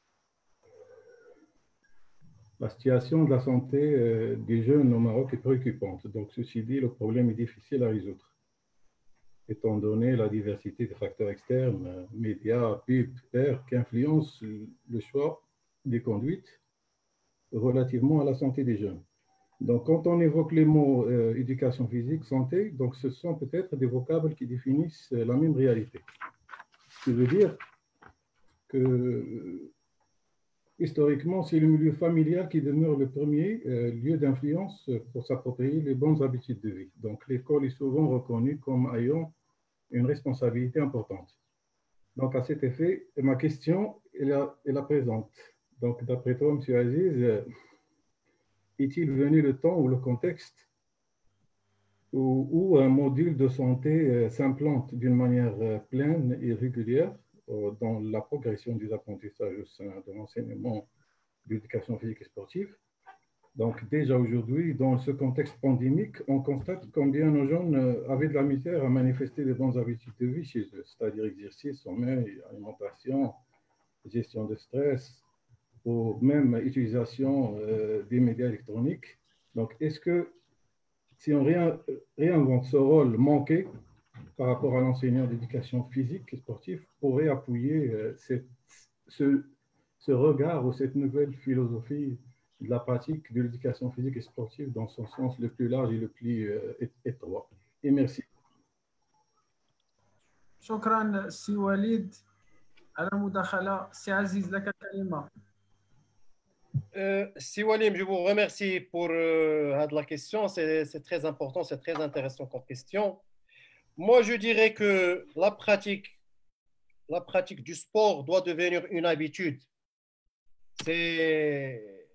la situation de la santé des jeunes au Maroc est préoccupante. Donc, ceci dit, le problème est difficile à résoudre, étant donné la diversité des facteurs externes, médias, pubs, pairs, qui influencent le choix des conduites relativement à la santé des jeunes. Donc, quand on évoque les mots éducation physique, santé, donc ce sont peut-être des vocables qui définissent la même réalité. Ce qui veut dire que, historiquement, c'est le milieu familial qui demeure le premier lieu d'influence pour s'approprier les bonnes habitudes de vie. Donc, l'école est souvent reconnue comme ayant une responsabilité importante. Donc, à cet effet, ma question est la présente. Donc, d'après toi, M. Aziz, est-il venu le temps ou le contexte où un module de santé s'implante d'une manière pleine et régulière dans la progression des apprentissages au sein de l'enseignement d'éducation physique et sportive? Donc, déjà aujourd'hui, dans ce contexte pandémique, on constate combien nos jeunes avaient de la misère à manifester les bonnes habitudes de vie chez eux, c'est-à-dire exercice, sommeil, alimentation, gestion de stress, ou même utilisation des médias électroniques. Donc, est-ce que si on réinvente ce rôle manqué par rapport à l'enseignant d'éducation physique et sportive, pourrait appuyer ce regard ou cette nouvelle philosophie de la pratique de l'éducation physique et sportive dans son sens le plus large et le plus étroit? Et merci. شكرا سي وليد على المداخلة. سي عزيز لك الكلمة. Si Walim, je vous remercie pour la question. C'est très important, c'est très intéressant comme question. Moi, je dirais que la pratique du sport doit devenir une habitude. C'est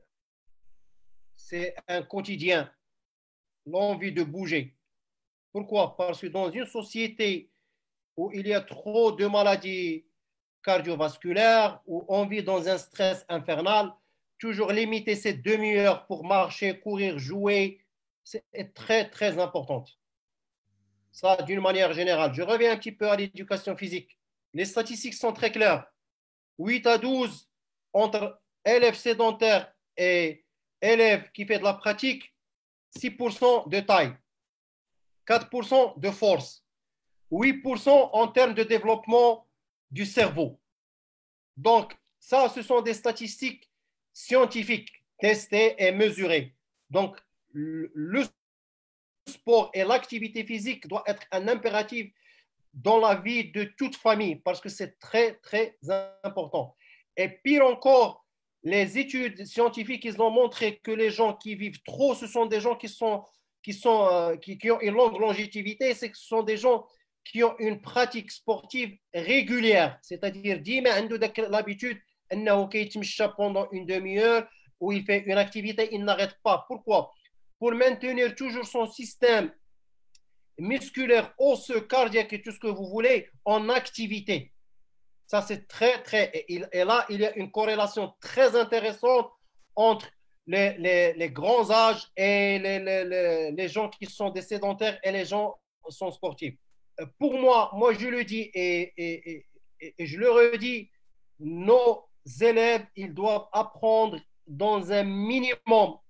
un quotidien, l'envie de bouger. Pourquoi? Parce que dans une société où il y a trop de maladies cardiovasculaires, où on vit dans un stress infernal, toujours limiter cette demi-heure pour marcher, courir, jouer, c'est très, très important. Ça, d'une manière générale. Je reviens un petit peu à l'éducation physique. Les statistiques sont très claires. 8 à 12 entre élèves sédentaires et élèves qui font de la pratique, 6% de taille, 4% de force, 8% en termes de développement du cerveau. Donc, ça, ce sont des statistiques scientifiques, testées et mesurées. Donc, le sport et l'activité physique doivent être un impératif dans la vie de toute famille parce que c'est très, très important. Et pire encore, les études scientifiques, ils ont montré que les gens qui vivent trop, ce sont des gens qui ont une longue longévité, ce sont des gens qui ont une pratique sportive régulière, c'est-à-dire l'habitude pendant une demi-heure où il fait une activité, il n'arrête pas. Pourquoi? Pour maintenir toujours son système musculaire, osseux, cardiaque et tout ce que vous voulez en activité. Ça, c'est très, très... Et là, il y a une corrélation très intéressante entre les grands âges et les gens qui sont des sédentaires et les gens qui sont sportifs. Pour moi, je le dis et je le redis, nos élèves, ils doivent apprendre dans un minimum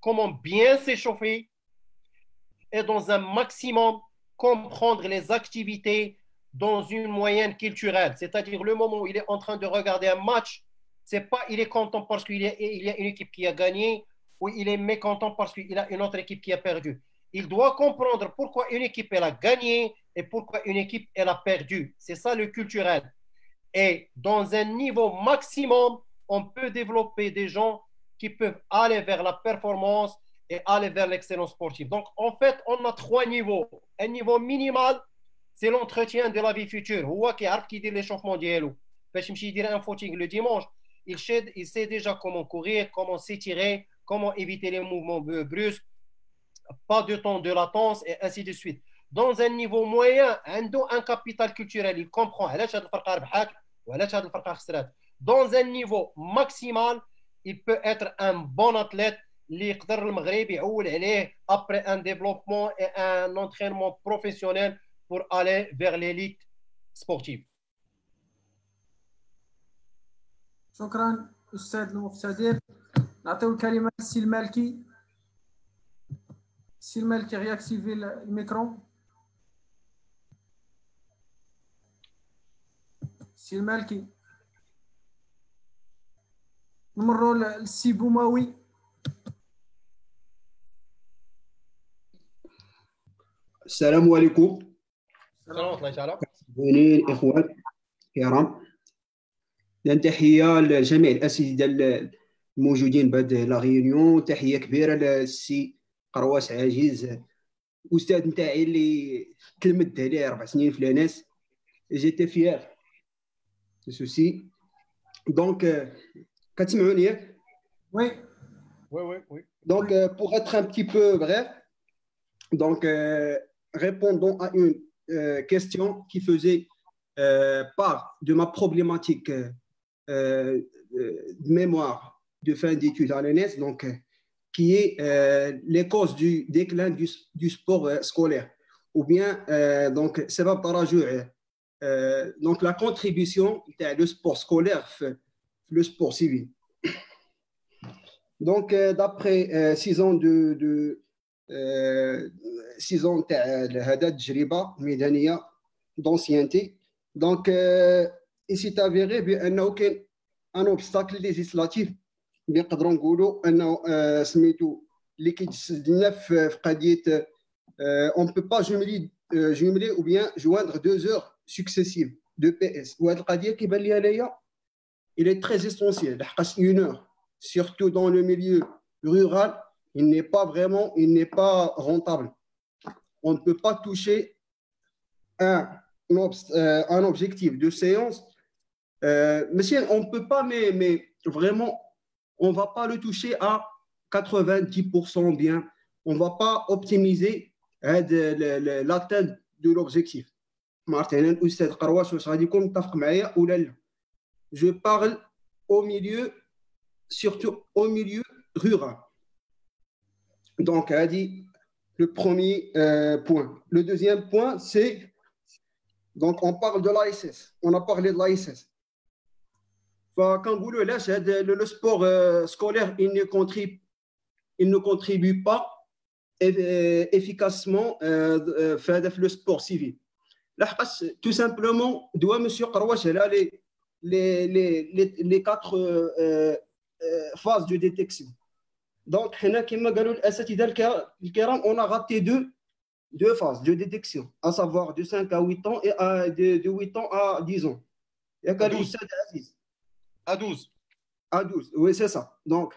comment bien s'échauffer et dans un maximum comprendre les activités dans une moyenne culturelle. C'est-à-dire le moment où il est en train de regarder un match, c'est pas il est content parce qu'il y a une équipe qui a gagné ou il est mécontent parce qu'il a une autre équipe qui a perdu. Il doit comprendre pourquoi une équipe elle a gagné et pourquoi une équipe elle a perdu. C'est ça le culturel. Et dans un niveau maximum, on peut développer des gens qui peuvent aller vers la performance et aller vers l'excellence sportive. Donc, en fait, on a 3 niveaux. Un niveau minimal, c'est l'entretien de la vie future. هو كيعرف كيدير l'échauffement ديالو. باش يمشي يدير un footing le dimanche, il sait déjà comment courir, comment s'étirer, comment éviter les mouvements brusques, pas de temps de latence et ainsi de suite. Dans un niveau moyen, un capital culturel, il comprend علاش هاد الفرقة ربحات وعلاش هاد الفرقة خسرات. Dans un niveau maximal, il peut être un bon athlète اللي يقدر المغرب يعول عليه après un développement et un entraînement professionnel pour aller vers l'élite sportive. شكرا أستاذ المقتدر. نعطيو الكلمة للسي المالكي. السي المالكي رياكتيفي الميكرو. السي المالكي. نمروا للسي بوماوي. السلام عليكم. السلام ورحمة الله تعالى. زوينين إخوان الكرام. تحية لجميع الأساتذة الموجودين بهذه لا ريونيون. تحية كبيرة للسي قرواش عاجز أستاذ نتاعي اللي تلمذت عليه 4 سنين في لاناس. جيتي فيير سوسي. دونك كتسمعوني ياك؟ وي وي وي. Donc pour être un petit peu bref, donc répondons à une question qui faisait part de ma problématique de mémoire de fin d'études à l'ENS, donc qui est les causes du déclin du sport scolaire, ou bien donc سبب تراجع donc la contribution du sport scolaire le sport civil. Donc d'après 6 ans de 6 ans هذا التجربة ميدانية d'ancienneté. Donc, il s'est avéré بأنه كان un obstacle législatif اللي نقدروا نقولوا أنه سميتو اللي كيتجسد لنا في قضية on ne peut pas jumeler ou bien joindre 2 heures successives de PS. وهذه القضية كيبان لي أنايا il est très essentiel لحقاش 1 heure surtout dans le milieu rural il n'est pas rentable. On ne peut pas toucher un objectif de séance. Monsieur, on ne peut pas, mais vraiment, on ne va pas le toucher à 90% bien. On ne va pas optimiser l'atteinte de l'objectif. Martin, je parle au milieu, surtout au milieu rural. Donc, elle dit le premier point. Le deuxième point, c'est, donc on parle de l'ASS. On a parlé de l'ASS. Quand vous le sport scolaire, il ne contribue pas efficacement le sport civil. Tout simplement, monsieur Qarwash, les 4 phases de détection. Donc, on a raté 2 phases de détection, à savoir de 5 à 8 ans et de 8 ans à 10 ans. À 12. À 12, oui, c'est ça. Donc,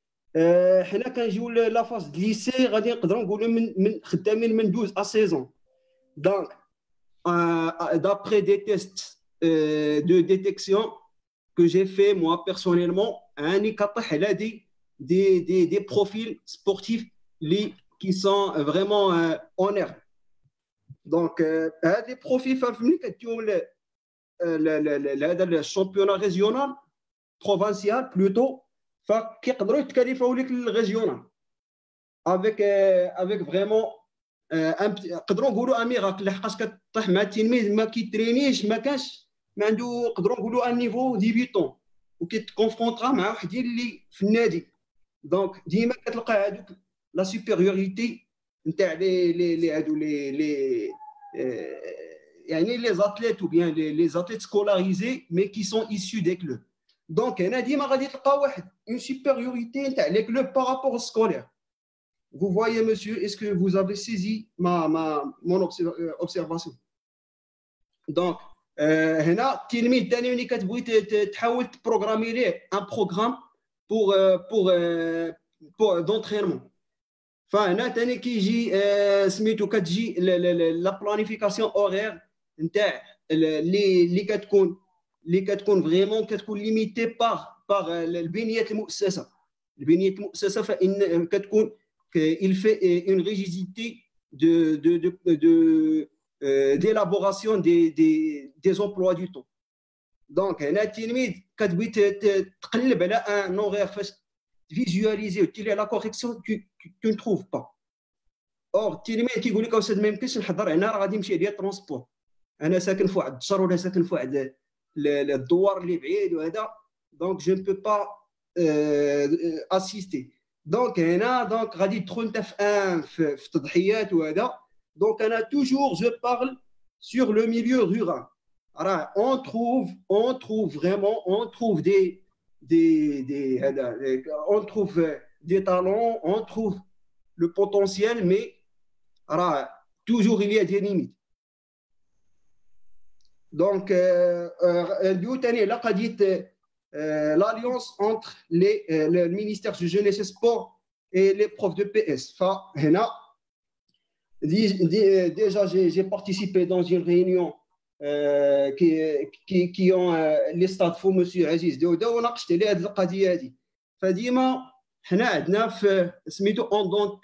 la phase de lycée, من 12 à 16 ans. Donc, d'après des tests de détection que j'ai fait moi personnellement, des profils sportifs qui sont vraiment en herbe. Donc, des profils le championnat régional, provincial plutôt, qui le régional avec vraiment نقدروا نقولوا ان ميراكل لحقاش كطيح مع التلميذ ما كيترينيش ما كانش ما عنده نقدروا نقولوا ان نيفو ديبيتون وكيتكونفرونطرا مع واحد اللي في النادي دونك ديما كتلقى هذوك لا سوبيريوريتي نتاع لي يعني لي زاتليت ou bien les athlètes scolarisés mais qui sont issus des clubs. Donc هنا ديما غادي تلقى واحد une supériorité نتاع les clubs par rapport aux scolaires. Vous voyez monsieur, est-ce que vous avez saisi mon observation? Donc هنا التلميذ الثاني ملي كتبغي تحاول تبروغرامي ليه ان بروغرام pour d'entraînement. فهنا ثاني كيجي سميتو كتجي لا بلانيفيكاسيون اورير نتاع اللي كتكون فريمون كتكون ليميتي باغ البنيه المؤسسه. فان كتكون il fait une rigidité d'élaboration des emplois du temps. Donc هنا التلميذ كتبغي تقلب على ان اورير فاش visualiser وتيري لا كوريكسيون tu ne trouves pas. اور التلميذ كيقول لك استاذ ما يمكنش نحضر هنا راه غادي نمشي ديال ترونسبور، انا ساكن في واحد الدشر ولا ساكن في واحد الدوار اللي بعيد وهذا، دونك جو نبو با اسيستي. دونك هنا دونك غادي تدخل انت في تضحيات وهذا. دونك انا توجور جو بارل سور لو ميليو رورال. راه on trouve vraiment on trouve on trouve des talents, on trouve le potentiel, mais toujours il y a des limites. Donc, l'alliance entre le ministère de Jeunesse et Sport et les profs de PS. Déjà, j'ai participé dans une réunion qui ont les stades fou monsieur Aziz Daouda وناقشت عليه هذه القضيه هذه. فديما حنا عندنا في سميتو on donne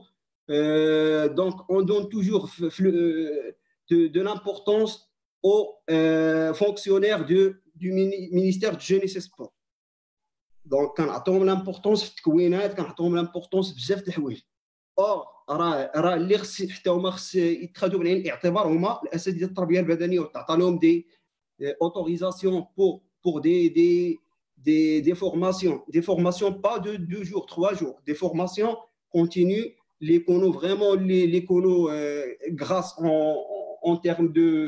toujours de l'importance aux fonctionnaires du ministère du Jeunesse et Sport. Donc كنعطيهم l'importance في التكوينات، كنعطيهم l'importance بزاف د الحوايج. راه اللي خص حتى هما خص يتخذوا بعين الاعتبار هما الاساتذه التربيه البدنيه وتعطى لهم دي اوتوريزاسيون pour des formations pas de 2 jours 3 jours, des formations continues l'écono vraiment l'écono grâce en termes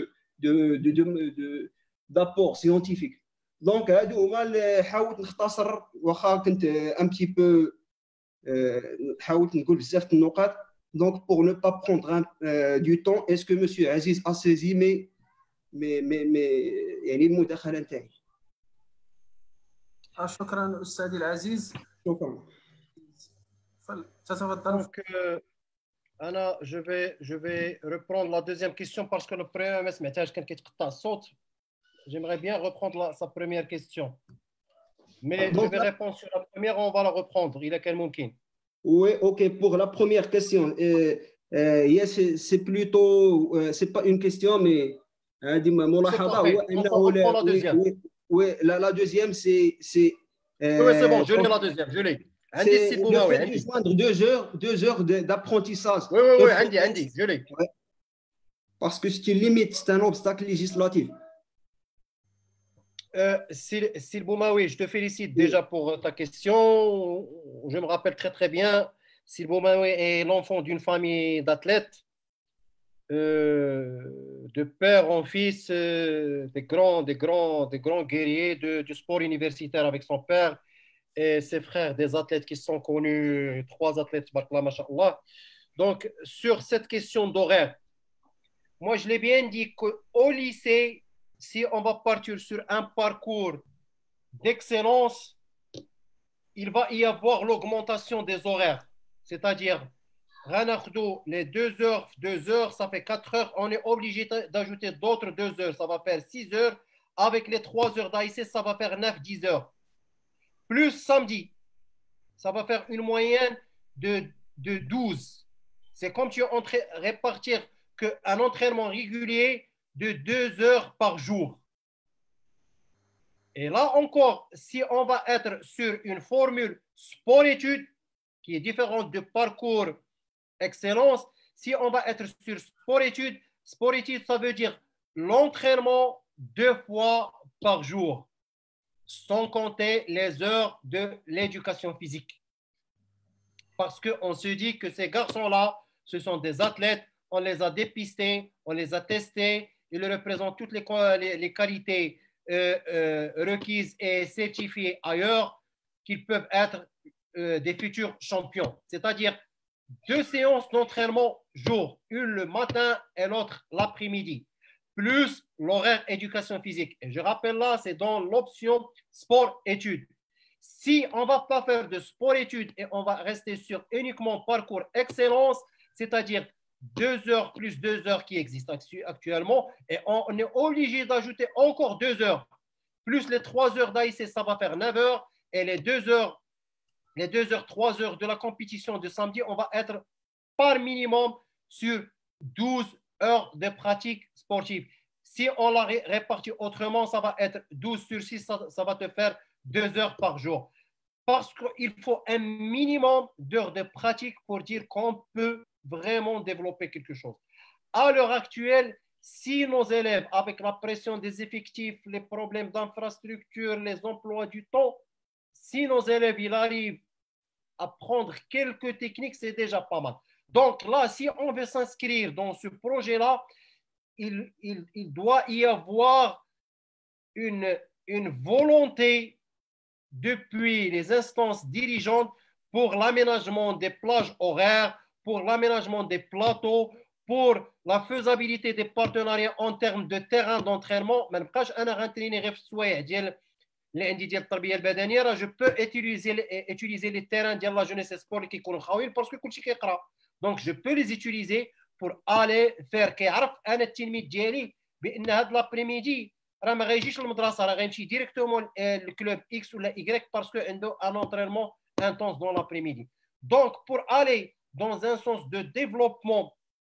d'apport scientifique. Donc هادو هما اللي حاولت نختصر واخا كنت un petit peu حاولت نقول بزاف النقاط. Donc pour ne pas prendre du temps, est-ce que monsieur Aziz a saisi mais يعني المداخله نتاعي؟ شكرا استاذي العزيز. شكرا. تتفضل. Donc Anna, je vais reprendre la deuxième question parce que le premier ما سمعتهاش كان كيتقطع الصوت. J'aimerais bien reprendre sa première question. Mais je vais répondre sur la première, on va la reprendre. Il a quel ممكن. Oui, ok. Pour la première question, c'est plutôt, c'est pas une question, mais oui, la deuxième, c'est. Oui, c'est bon, je l'ai la deuxième, je l'ai. C'est le fait de joindre 2 heures d'apprentissage. Oui, Andy, je l'ai. Parce que c'est une limite, c'est un obstacle législatif. Sil Boumaoui, je te félicite déjà pour ta question. Je me rappelle très très bien. Sil Boumaoui est l'enfant d'une famille d'athlètes, de père en fils, des grands guerriers du sport universitaire avec son père et ses frères, des athlètes qui sont connus, 3 athlètes, machallah. Donc, sur cette question d'horaire, moi je l'ai bien dit qu'au lycée, si on va partir sur un parcours d'excellence, il va y avoir l'augmentation des horaires. C'est-à-dire, les 2 heures, ça fait 4 heures. On est obligé d'ajouter d'autres 2 heures. Ça va faire 6 heures. Avec les 3 heures d'AIC, ça va faire 9-10 heures. Plus samedi, ça va faire une moyenne de 12. C'est comme tu es en train de répartir qu'un entraînement régulier de 2 heures par jour. Et là encore, si on va être sur une formule sport-études qui est différente de parcours excellence, si on va être sur sport-études, ça veut dire l'entraînement 2 fois par jour, sans compter les heures de l'éducation physique. parce qu'on se dit que ces garçons-là, ce sont des athlètes, on les a dépistés, on les a testés, ils représentent toutes les qualités requises et certifiées ailleurs, qu'ils peuvent être des futurs champions. C'est-à-dire 2 séances d'entraînement jour, une le matin et l'autre l'après-midi, plus l'horaire éducation physique. Et je rappelle là, c'est dans l'option sport-études. Si on ne va pas faire de sport-études et on va rester sur uniquement parcours excellence, c'est-à-dire 2 heures plus 2 heures qui existent actuellement, et on est obligé d'ajouter encore 2 heures, plus les 3 heures d'AIC, ça va faire 9 heures, et les 2 heures, 3 heures de la compétition de samedi, on va être par minimum sur 12 heures de pratique sportive. Si on la répartit autrement, ça va être 12 sur 6, ça va te faire 2 heures par jour. Parce qu'il faut un minimum d'heures de pratique pour dire qu'on peut vraiment développer quelque chose. À l'heure actuelle, si nos élèves, avec la pression des effectifs, les problèmes d'infrastructure, les emplois du temps, si nos élèves ils arrivent à prendre quelques techniques, c'est déjà pas mal. Donc là, si on veut s'inscrire dans ce projet-là, il doit y avoir une volonté depuis les instances dirigeantes pour l'aménagement des plages horaires, pour l'aménagement des plateaux, pour la faisabilité des partenariats en termes de terrain d'entraînement. Je peux utiliser les terrains de la jeunesse et sport qui sont khawil parce que كلشي كيقرا. Donc je peux les utiliser pour aller faire كيعرف انا التلميذ ديالي بان هذا لابريميدي راه ما غايجيش للمدرسه راه غيمشي ديريكتومون للكلوب اكس ولا Y parce que عنده un entraînement intense dans l'après-midi. Donc pour aller dans un sens de développement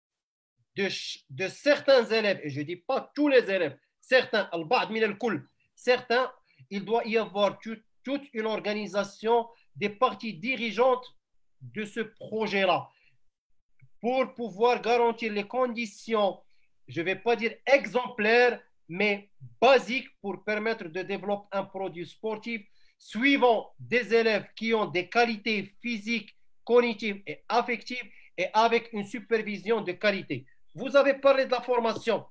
de certains élèves, et je ne dis pas tous les élèves, certains, certains, il doit y avoir toute une organisation des parties dirigeantes de ce projet-là pour pouvoir garantir les conditions, je ne vais pas dire exemplaires, mais basiques pour permettre de développer un produit sportif suivant des élèves qui ont des qualités physiques, cognitives et affectives et avec une supervision de qualité. Vous avez parlé de la formation.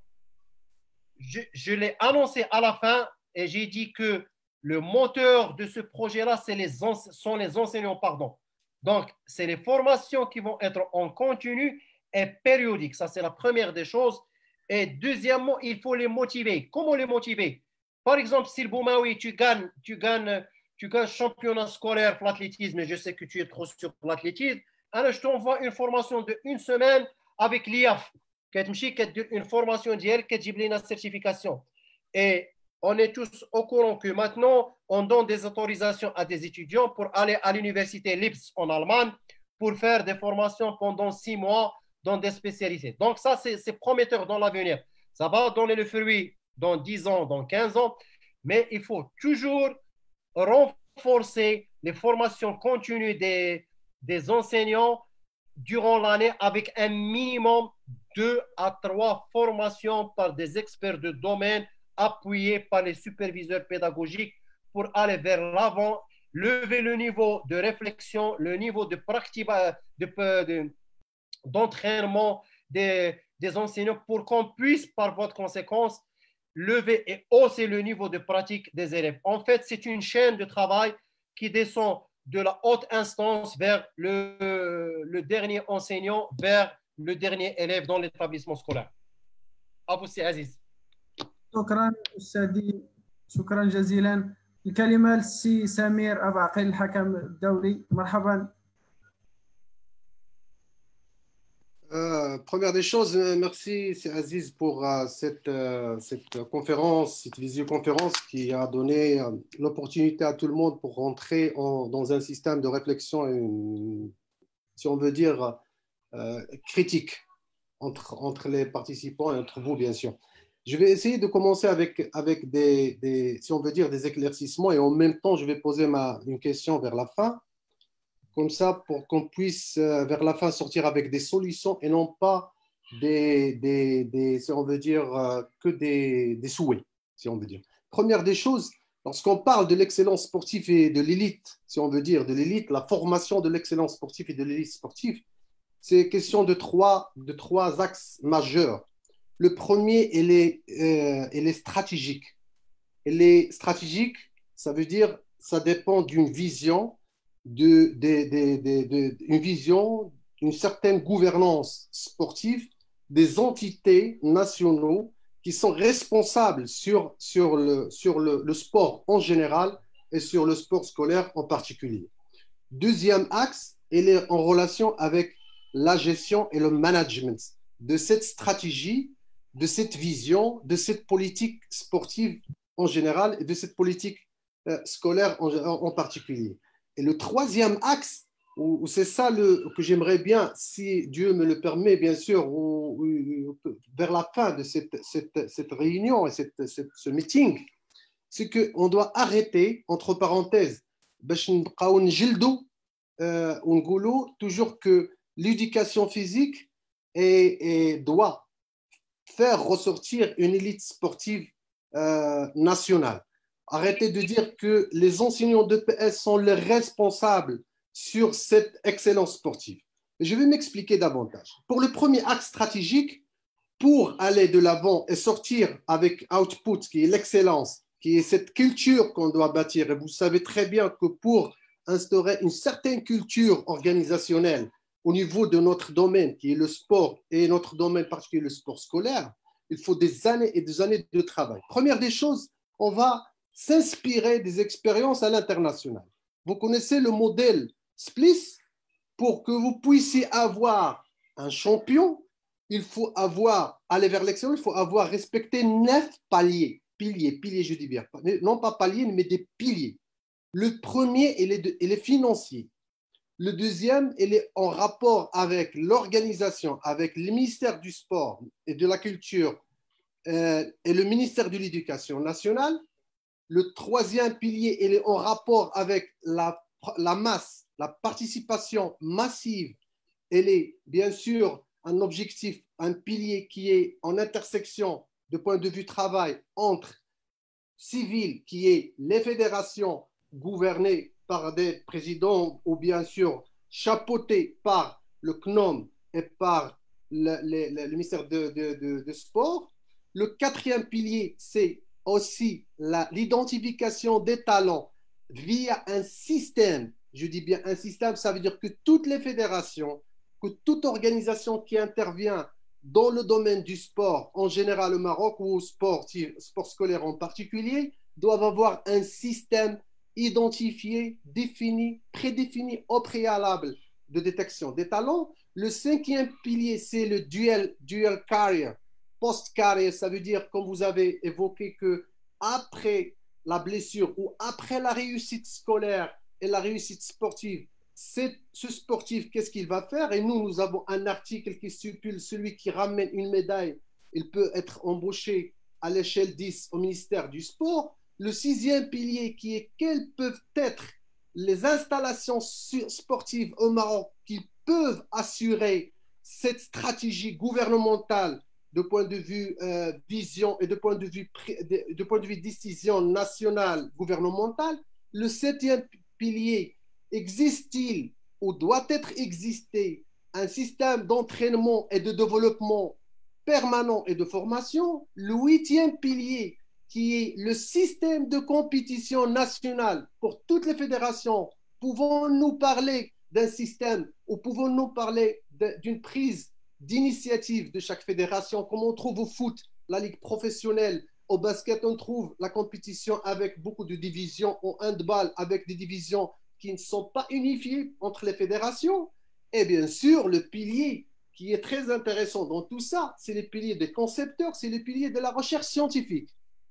Je l'ai annoncé à la fin et j'ai dit que le moteur de ce projet-là, sont les enseignants. Donc, c'est les formations qui vont être en continu et périodique. Ça, c'est la première des choses. Et deuxièmement, il faut les motiver. Comment les motiver? Par exemple, si le Boumaoui, tu gagnes championnat scolaire pour l'athlétisme, et je sais que tu es trop sur l'athlétisme, alors je t'envoie une formation de 1 semaine avec l'IAF. Une formation d'hier qui a une certification. Et on est tous au courant que maintenant, on donne des autorisations à des étudiants pour aller à l'université Leipzig en Allemagne pour faire des formations pendant 6 mois dans des spécialités. Donc ça, c'est prometteur dans l'avenir. Ça va donner le fruit dans 10 ans, dans 15 ans, mais il faut toujours renforcer les formations continues des enseignants durant l'année avec un minimum 2 à 3 formations par des experts de domaine appuyés par les superviseurs pédagogiques pour aller vers l'avant, lever le niveau de réflexion, le niveau de pratique, d'entraînement des enseignants pour qu'on puisse, par voie de conséquence, lever et hausser le niveau de pratique des élèves. En fait, c'est une chaîne de travail qui descend de la haute instance vers le dernier enseignant, vers le dernier élève dans l'établissement scolaire. Abou Ssi Aziz. شكرا أستاذي، شكرا جزيلا. الكلمة للسي سمير أبو عقيل الحكم الدولي. مرحبا. Première des choses, merci c'est Aziz pour cette conférence, cette visioconférence qui a donné l'opportunité à tout le monde pour rentrer dans un système de réflexion, si on veut dire, critique entre les participants et entre vous, bien sûr. Je vais essayer de commencer avec si on veut dire, des éclaircissements et en même temps, je vais poser une question vers la fin. Comme ça, pour qu'on puisse, vers la fin, sortir avec des solutions et non pas si on veut dire, que des souhaits, si on veut dire. Première des choses, Lorsqu'on parle de l'excellence sportive et de l'élite, si on veut dire de l'élite, la formation de l'excellence sportive et de l'élite sportive, c'est question de trois axes majeurs. Le premier, il est stratégique. Il est stratégique, ça veut dire ça dépend d'une vision, d'une certaine gouvernance sportive des entités nationaux qui sont responsables sur le sport en général et sur le sport scolaire en particulier. Deuxième axe, il est en relation avec la gestion et le management de cette stratégie, de cette vision, de cette politique sportive en général et de cette politique scolaire en particulier. Et le troisième axe, c'est ça que j'aimerais bien, si Dieu me le permet, bien sûr, vers la fin de cette réunion et ce meeting, c'est qu'on doit arrêter, entre parenthèses, toujours que l'éducation physique doit faire ressortir une élite sportive nationale. Arrêtez de dire que les enseignants d'EPS sont les responsables sur cette excellence sportive. Je vais m'expliquer davantage. Pour le premier axe stratégique, pour aller de l'avant et sortir avec output, qui est l'excellence, qui est cette culture qu'on doit bâtir, et vous savez très bien que pour instaurer une certaine culture organisationnelle au niveau de notre domaine, qui est le sport, et notre domaine particulier, le sport scolaire, il faut des années et des années de travail. Première des choses, on va s'inspirer des expériences à l'international. Vous connaissez le modèle SPLIS. Pour que vous puissiez avoir un champion, il faut aller vers l'excellence, il faut avoir respecté 9 piliers, je dis bien, non pas paliers, mais des piliers. Le premier, il est financier. Le deuxième, il est en rapport avec l'organisation, avec le ministère du Sport et de la Culture et le ministère de l'Éducation nationale. Le troisième pilier, il est en rapport avec la masse, la participation massive. Elle est bien sûr un objectif, un pilier qui est en intersection de point de vue travail entre civil, qui est les fédérations gouvernées par des présidents ou bien sûr chapeautées par le CNOM et par le ministère de Sport. Le quatrième pilier, c'est aussi l'identification des talents via un système. Je dis bien un système, ça veut dire que toutes les fédérations, que toute organisation qui intervient dans le domaine du sport, en général au Maroc ou au sport scolaire en particulier, doivent avoir un système identifié, défini, prédéfini au préalable de détection des talents. Le cinquième pilier, c'est le dual career, post-carrière, ça veut dire, comme vous avez évoqué, que après la blessure ou après la réussite scolaire et la réussite sportive, ce sportif, qu'est-ce qu'il va faire? Et nous avons un article qui stipule celui qui ramène une médaille, il peut être embauché à l'échelle 10 au ministère du Sport. Le sixième pilier qui est quelles peuvent être les installations sportives au Maroc qui peuvent assurer cette stratégie gouvernementale de point de vue vision et de point de vue décision nationale gouvernementale. Le septième pilier, existe-t-il ou doit être existé un système d'entraînement et de développement permanent et de formation? Le huitième pilier, qui est le système de compétition nationale pour toutes les fédérations, pouvons-nous parler d'un système ou pouvons-nous parler d'une prise d'initiative de chaque fédération, comme on trouve au foot, la ligue professionnelle, au basket, on trouve la compétition avec beaucoup de divisions, au handball avec des divisions qui ne sont pas unifiées entre les fédérations. Et bien sûr, le pilier qui est très intéressant dans tout ça, c'est le pilier des concepteurs, c'est le pilier de la recherche scientifique.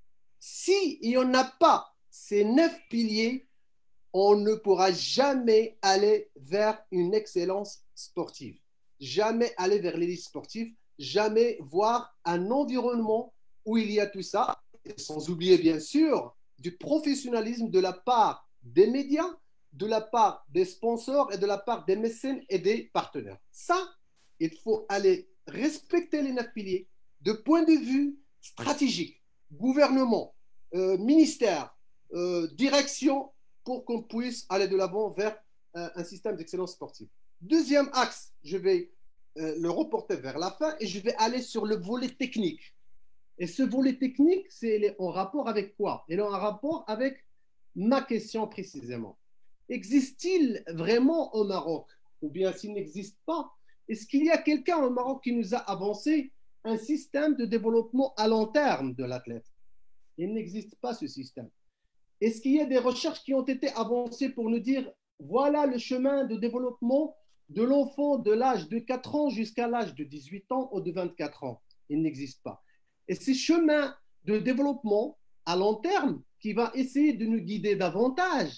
S'il n'y en a pas ces 9 piliers, on ne pourra jamais aller vers une excellence sportive, jamais aller vers l'élite sportive, jamais voir un environnement où il y a tout ça, sans oublier bien sûr du professionnalisme de la part des médias, de la part des sponsors et de la part des mécènes et des partenaires. Ça, il faut aller respecter les 9 piliers de point de vue stratégique, gouvernement, ministère, direction pour qu'on puisse aller de l'avant vers un système d'excellence sportive. Deuxième axe, je vais le reporter vers la fin et je vais aller sur le volet technique. Et ce volet technique, c'est en rapport avec quoi? Il est en rapport avec ma question précisément. Existe-t-il vraiment au Maroc, ou bien s'il n'existe pas, est-ce qu'il y a quelqu'un au Maroc qui nous a avancé un système de développement à long terme de l'athlète? Il n'existe pas ce système. Est-ce qu'il y a des recherches qui ont été avancées pour nous dire voilà le chemin de développement de l'enfant de l'âge de 4 ans jusqu'à l'âge de 18 ans ou de 24 ans? Il n'existe pas. Et ce chemin de développement à long terme qui va essayer de nous guider davantage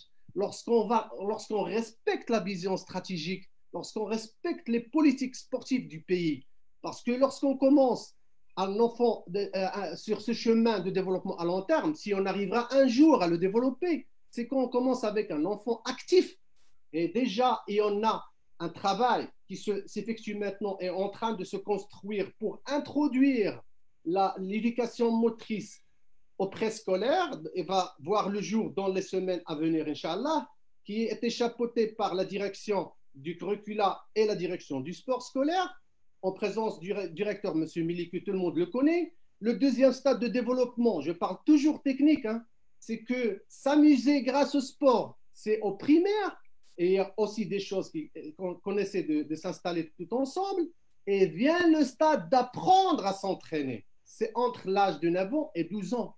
lorsqu'on respecte la vision stratégique, lorsqu'on respecte les politiques sportives du pays. Parce que lorsqu'on commence un enfant sur ce chemin de développement à long terme, si on arrivera un jour à le développer, c'est qu'on commence avec un enfant actif. Et déjà, il y en a un travail qui s'effectue maintenant et est en train de se construire pour introduire l'éducation motrice au préscolaire et va voir le jour dans les semaines à venir, Inch'Allah, qui était chapeauté par la direction du curricula et la direction du sport scolaire, en présence du directeur, M. Mili, que tout le monde le connaît. Le deuxième stade de développement, je parle toujours technique, hein, c'est que s'amuser grâce au sport, c'est au primaire, et il y a aussi des choses qu'on essaie de s'installer tout ensemble, et vient le stade d'apprendre à s'entraîner. C'est entre l'âge de 9 ans et 12 ans.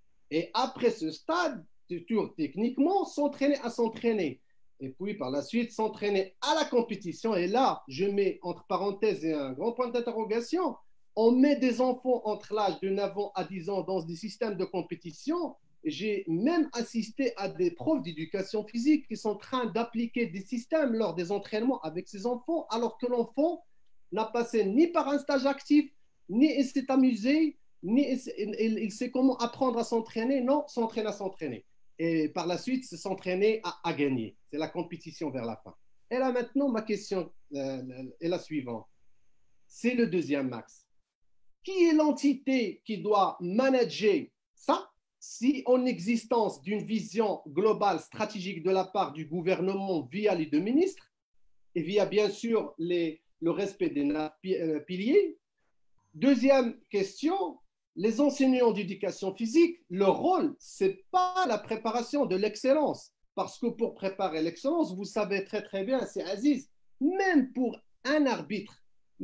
Et après ce stade, toujours techniquement, s'entraîner à s'entraîner. Et puis par la suite, s'entraîner à la compétition. Et là, je mets entre parenthèses et un grand point d'interrogation, on met des enfants entre l'âge de 9 ans à 10 ans dans des systèmes de compétition. J'ai même assisté à des profs d'éducation physique qui sont en train d'appliquer des systèmes lors des entraînements avec ces enfants, alors que l'enfant n'a passé ni par un stage actif, ni il s'est amusé, ni il sait comment apprendre à s'entraîner, non, s'entraîner à s'entraîner. Et par la suite, s'entraîner à gagner. C'est la compétition vers la fin. Et là maintenant, ma question est la suivante. C'est le deuxième axe. Qui est l'entité qui doit manager ça si en existence d'une vision globale stratégique de la part du gouvernement via les deux ministres et via bien sûr le respect des piliers? Deuxième question, les enseignants d'éducation physique, leur rôle, ce n'est pas la préparation de l'excellence. Parce que pour préparer l'excellence, vous savez très très bien, c'est Aziz, même pour un arbitre,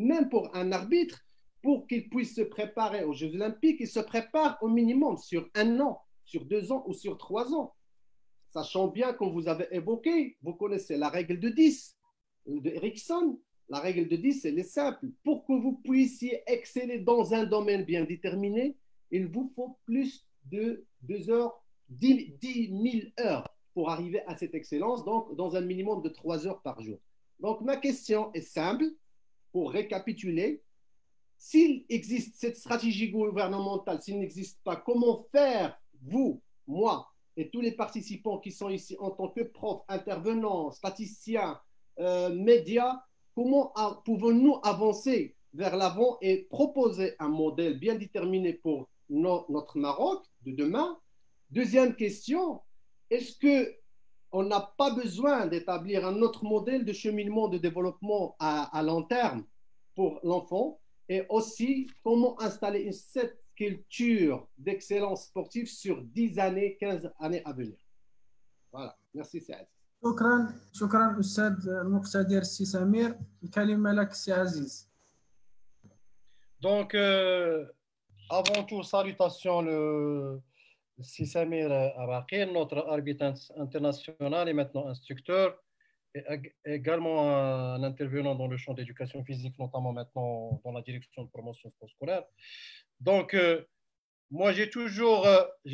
pour qu'il puisse se préparer aux Jeux Olympiques, il se prépare au minimum sur 1 an, sur 2 ans ou sur 3 ans. Sachant bien, comme vous avez évoqué, vous connaissez la règle de 10 de Erickson. La règle de 10, elle est simple. Pour que vous puissiez exceller dans un domaine bien déterminé, il vous faut plus de 2 heures, 10 000 heures pour arriver à cette excellence, donc dans un minimum de 3 heures par jour. Donc ma question est simple, pour récapituler. S'il existe cette stratégie gouvernementale, s'il n'existe pas, comment faire, vous, moi et tous les participants qui sont ici en tant que profs, intervenants, statisticiens, médias, comment pouvons-nous avancer vers l'avant et proposer un modèle bien déterminé pour notre Maroc de demain? Deuxième question, est-ce qu'on n'a pas besoin d'établir un autre modèle de cheminement de développement à long terme pour l'enfant? Et aussi, comment installer cette culture d'excellence sportive sur 10 années, 15 années à venir? Voilà, merci Saad. شكرا أستاذ المقتدر السي سمير. الكلمة لك السي عزيز. Donc, avant tout, salutations le si Samir Araqil, notre arbitre international et maintenant instructeur, et également un intervenant dans le champ d'éducation physique, notamment maintenant dans la direction de promotion scolaire. Donc, moi, j'ai toujours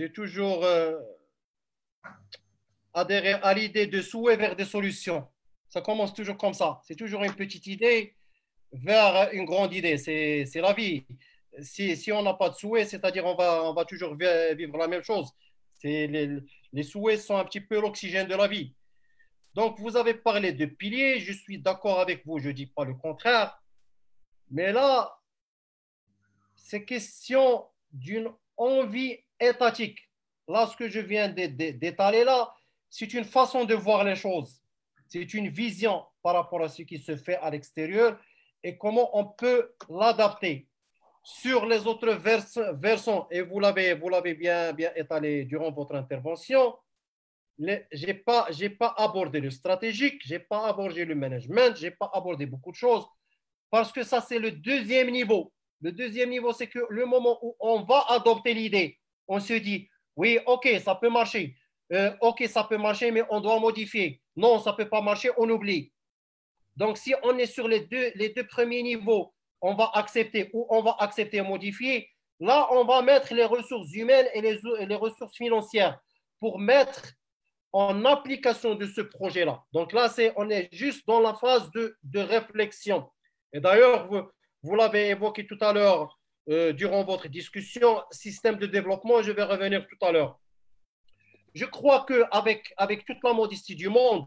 adhérer à l'idée de souhait vers des solutions. Ça commence toujours comme ça. C'est toujours une petite idée vers une grande idée. C'est la vie. Si on n'a pas de souhait, c'est-à-dire on va toujours vivre la même chose. Les souhaits sont un petit peu l'oxygène de la vie. Donc, vous avez parlé de piliers. Je suis d'accord avec vous. Je ne dis pas le contraire. Mais là, c'est question d'une envie étatique. là, ce que je viens d'étaler là, c'est une façon de voir les choses. C'est une vision par rapport à ce qui se fait à l'extérieur et comment on peut l'adapter. Sur les autres versants, et vous l'avez bien étalé durant votre intervention, je n'ai pas abordé le stratégique, je n'ai pas abordé le management, je n'ai pas abordé beaucoup de choses, parce que ça, c'est le deuxième niveau. Le deuxième niveau, c'est que le moment où on va adopter l'idée, on se dit, oui, OK, ça peut marcher. OK, ça peut marcher, mais on doit modifier. Non, ça ne peut pas marcher, on oublie. Donc, si on est sur les deux premiers niveaux, on va accepter ou on va accepter et modifier. Là, on va mettre les ressources humaines et les ressources financières pour mettre en application de ce projet-là. Donc là, on est juste dans la phase de réflexion. Et d'ailleurs, vous l'avez évoqué tout à l'heure durant votre discussion, système de développement, je vais revenir tout à l'heure. Je crois qu'avec toute la modestie du monde,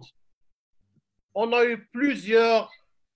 on a eu plusieurs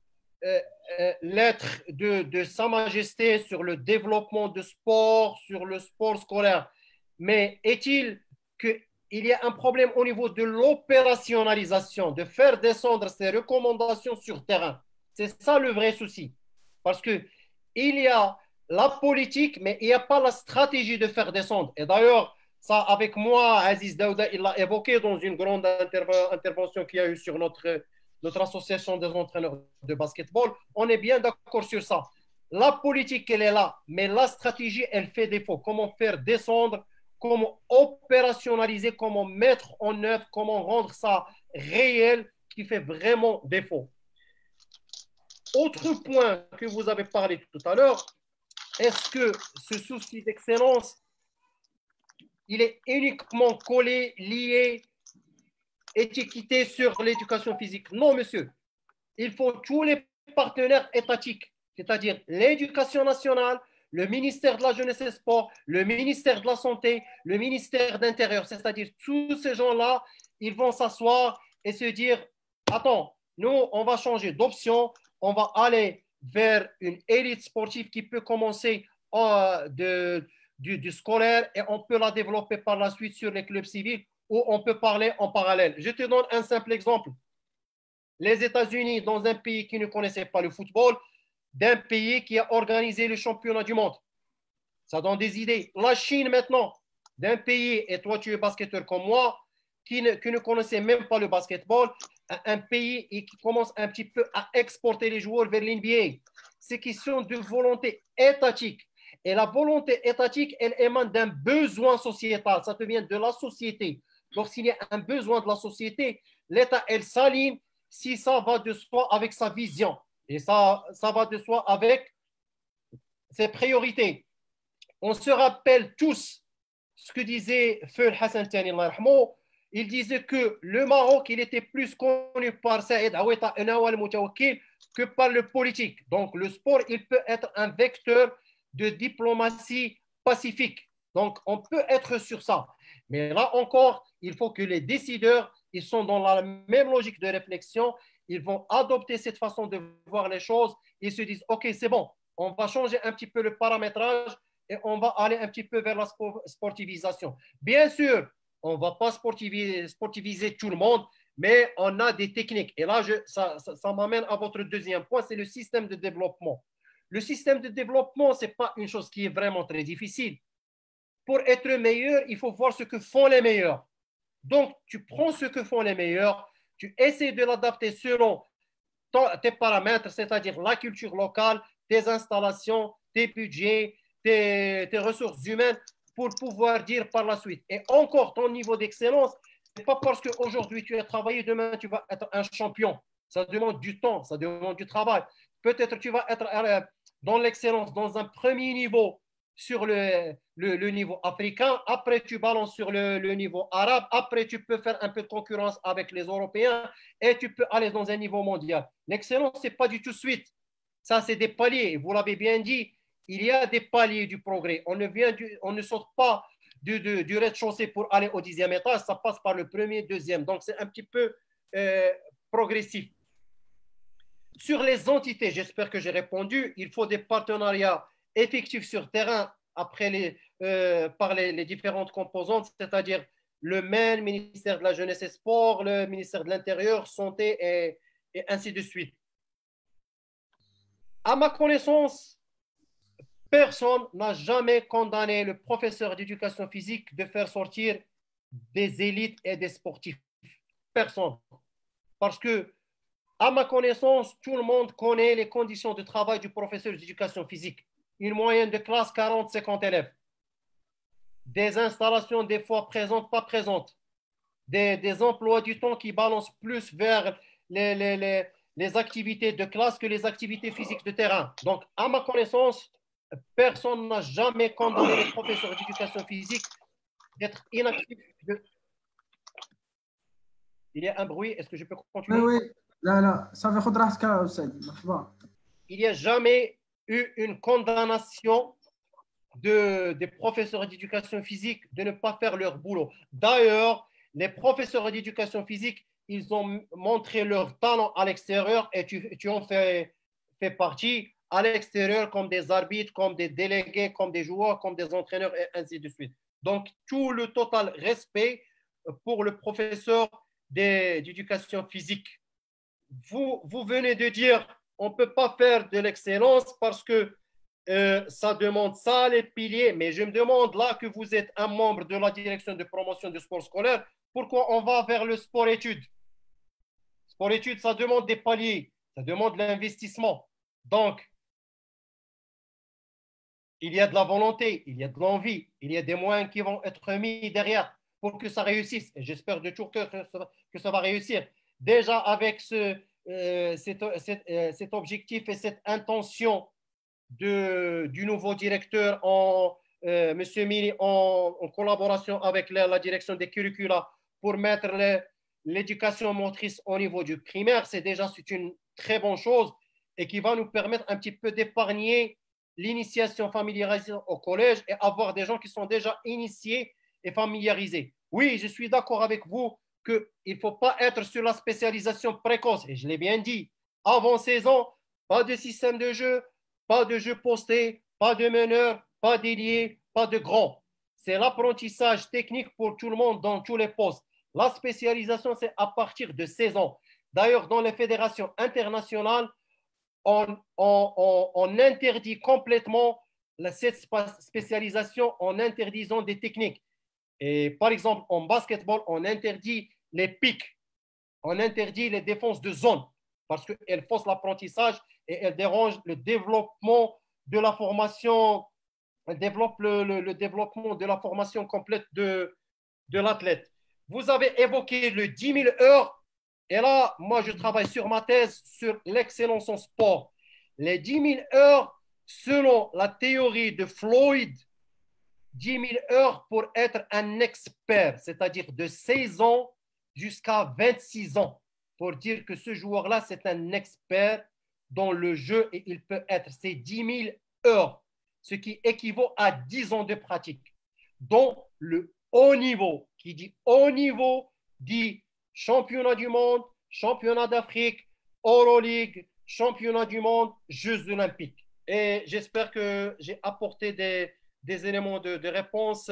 lettres de Sa Majesté sur le développement de sport, sur le sport scolaire. Mais est-il qu'il y a un problème au niveau de l'opérationnalisation, de faire descendre ces recommandations sur terrain? C'est ça le vrai souci. Parce qu'il y a la politique, mais il n'y a pas la stratégie de faire descendre. Et d'ailleurs, ça, avec moi, Aziz Daouda, il l'a évoqué dans une grande intervention qu'il y a eu sur notre association des entraîneurs de basketball. On est bien d'accord sur ça. La politique, elle est là, mais la stratégie, elle fait défaut. Comment faire descendre, comment opérationnaliser, comment mettre en œuvre, comment rendre ça réel, qui fait vraiment défaut. Autre point que vous avez parlé tout à l'heure, est-ce que ce souci d'excellence, il est uniquement collé, lié, étiqueté sur l'éducation physique? Non, monsieur. Il faut tous les partenaires étatiques, c'est-à-dire l'éducation nationale, le ministère de la Jeunesse et des Sports, le ministère de la Santé, le ministère de l'Intérieur, c'est-à-dire tous ces gens-là, ils vont s'asseoir et se dire, attends, nous, on va changer d'option, on va aller vers une élite sportive qui peut commencer du scolaire et on peut la développer par la suite sur les clubs civils où on peut parler en parallèle. Je te donne un simple exemple. Les États-Unis, dans un pays qui ne connaissait pas le football, d'un pays qui a organisé le championnat du monde. Ça donne des idées. La Chine maintenant, d'un pays, et toi tu es basketteur comme moi, qui ne connaissait même pas le basketball, un pays qui commence un petit peu à exporter les joueurs vers l'NBA. C'est question de volonté étatique. Et la volonté étatique, elle émane d'un besoin sociétal. Ça te vient de la société. Lorsqu'il y a un besoin de la société, l'État, elle s'aligne si ça va de soi avec sa vision. Et ça va de soi avec ses priorités. On se rappelle tous ce que disait Feu Hassan Tani, il disait que le Maroc, il était plus connu par Saïd Aoueta que par le politique. Donc, le sport, il peut être un vecteur de diplomatie pacifique. Donc, on peut être sur ça. Mais là encore, il faut que les décideurs, ils sont dans la même logique de réflexion. Ils vont adopter cette façon de voir les choses. Ils se disent, OK, c'est bon, on va changer un petit peu le paramétrage et on va aller un petit peu vers la sportivisation. Bien sûr, on ne va pas sportiviser tout le monde, mais on a des techniques. Et là, ça m'amène à votre deuxième point, c'est le système de développement. Le système de développement, ce n'est pas une chose qui est vraiment très difficile. Pour être meilleur, il faut voir ce que font les meilleurs. Donc, tu prends ce que font les meilleurs, tu essaies de l'adapter selon tes paramètres, c'est-à-dire la culture locale, tes installations, tes budgets, tes ressources humaines, pour pouvoir dire par la suite. Et encore, ton niveau d'excellence, ce n'est pas parce qu'aujourd'hui tu as travaillé, demain tu vas être un champion. Ça demande du temps, ça demande du travail. Peut-être tu vas être dans l'excellence, dans un premier niveau sur le niveau africain, après tu balances sur le niveau arabe, après tu peux faire un peu de concurrence avec les Européens et tu peux aller dans un niveau mondial. L'excellence, ce n'est pas du tout suite. Ça, c'est des paliers. Vous l'avez bien dit, il y a des paliers du progrès. On ne saute pas du rez-de-chaussée pour aller au 10e étage, ça passe par le premier, deuxième. Donc, c'est un petit peu progressif. Sur les entités, j'espère que j'ai répondu. Il faut des partenariats effectifs sur terrain par les différentes composantes, c'est-à-dire le MEN, ministère de la Jeunesse et Sport, le ministère de l'Intérieur, Santé et ainsi de suite. À ma connaissance, personne n'a jamais condamné le professeur d'éducation physique de faire sortir des élites et des sportifs. Personne. Parce que, à ma connaissance, tout le monde connaît les conditions de travail du professeur d'éducation physique. Une moyenne de classe 40-50 élèves. Des installations des fois présentes, pas présentes. Des emplois du temps qui balancent plus vers les activités de classe que les activités physiques de terrain. Donc, à ma connaissance, personne n'a jamais condamné les professeurs d'éducation physique d'être inactifs. Il y a un bruit, est-ce que je peux continuer? Oui, oui. Là, ça va faudra Il n'y a jamais eu une condamnation des professeurs d'éducation physique de ne pas faire leur boulot. D'ailleurs, les professeurs d'éducation physique, ils ont montré leur talent à l'extérieur et tu en fais partie à l'extérieur comme des arbitres, comme des délégués, comme des joueurs, comme des entraîneurs et ainsi de suite. Donc, tout le total respect pour le professeur d'éducation physique. Vous venez de dire on ne peut pas faire de l'excellence parce que ça demande ça, les piliers. Mais je me demande là que vous êtes un membre de la direction de promotion du sport scolaire, pourquoi on va vers le sport-études? Sport-études, ça demande des paliers, ça demande l'investissement. Donc, il y a de la volonté, il y a de l'envie, il y a des moyens qui vont être mis derrière pour que ça réussisse. Et j'espère de tout cœur que ça va réussir. Déjà avec cet objectif et cette intention du nouveau directeur, M. Mili, en collaboration avec la direction des curricula pour mettre l'éducation motrice au niveau du primaire, c'est une très bonne chose et qui va nous permettre un petit peu d'épargner l'initiation familiarisée au collège et avoir des gens qui sont déjà initiés et familiarisés. Oui, je suis d'accord avec vous qu'il ne faut pas être sur la spécialisation précoce. Et je l'ai bien dit, avant 16 ans, pas de système de jeu, pas de jeu posté, pas de meneur, pas d'ailier, pas de grand. C'est l'apprentissage technique pour tout le monde dans tous les postes. La spécialisation, c'est à partir de 16 ans. D'ailleurs, dans les fédérations internationales, on interdit complètement cette spécialisation en interdisant des techniques. Et par exemple, en basketball, on interdit les pics, on interdit les défenses de zone parce qu'elles faussent l'apprentissage et elles dérangent le développement de la formation, elles développent le développement de la formation complète de l'athlète. Vous avez évoqué le 10 000 heures. Et là, moi, je travaille sur ma thèse sur l'excellence en sport. Les 10 000 heures, selon la théorie de Floyd, 10 000 heures pour être un expert, c'est-à-dire de 16 ans jusqu'à 26 ans, pour dire que ce joueur-là, c'est un expert dans le jeu et il peut être ces 10 000 heures, ce qui équivaut à 10 ans de pratique. Donc, le haut niveau, qui dit haut niveau, dit championnat du monde, championnat d'Afrique, Euroleague, championnat du monde, Jeux olympiques. Et j'espère que j'ai apporté des éléments de réponse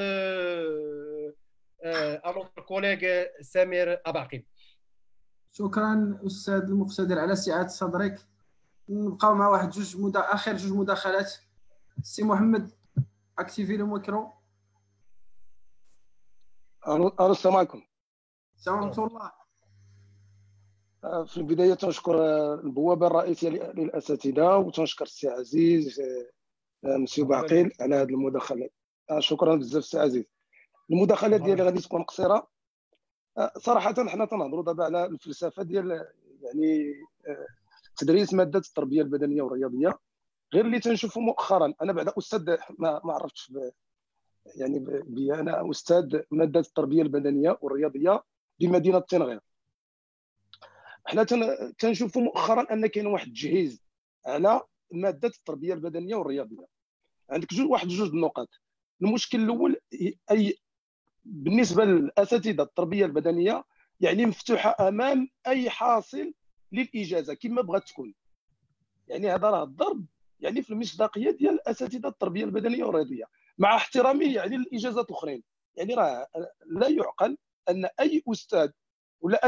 à notre collègue Samir Abaqi. شكرا استاذ المقتدر على سعه صدرك. نبقاو مع واحد اخر جوج مداخلات. سي محمد اكتيفي لو ميكرو. السلام عليكم. السلام ورحمه الله. في البدايه تنشكر البوابه الرئيسيه للاساتذه وتنشكر السي عزيز مسيو باقيل على هذه المداخلات. شكرا بزاف السي عزيز. المداخلات ديالي غادي تكون قصيره. صراحه حنا تنهضروا دابا على الفلسفه ديال يعني تدريس ماده التربيه البدنيه والرياضيه. غير اللي تنشوفوا مؤخرا انا بعد استاذ ما عرفتش يعني انا استاذ ماده التربيه البدنيه والرياضيه بمدينه تنغير. حنا تنشوفوا مؤخرا ان كاين واحد التجهيز على ماده التربيه البدنيه والرياضيه. عندك جوج النقاط. المشكل الاول اي بالنسبه للاساتذه التربيه البدنيه يعني مفتوحه امام اي حاصل للاجازه كما بغات تكون. يعني هذا راه الضرب يعني في المصداقيه ديال اساتذه التربيه البدنيه والرياضيه. مع احترامي يعني للاجازات الاخرين. يعني راه لا يعقل ان اي استاذ ولا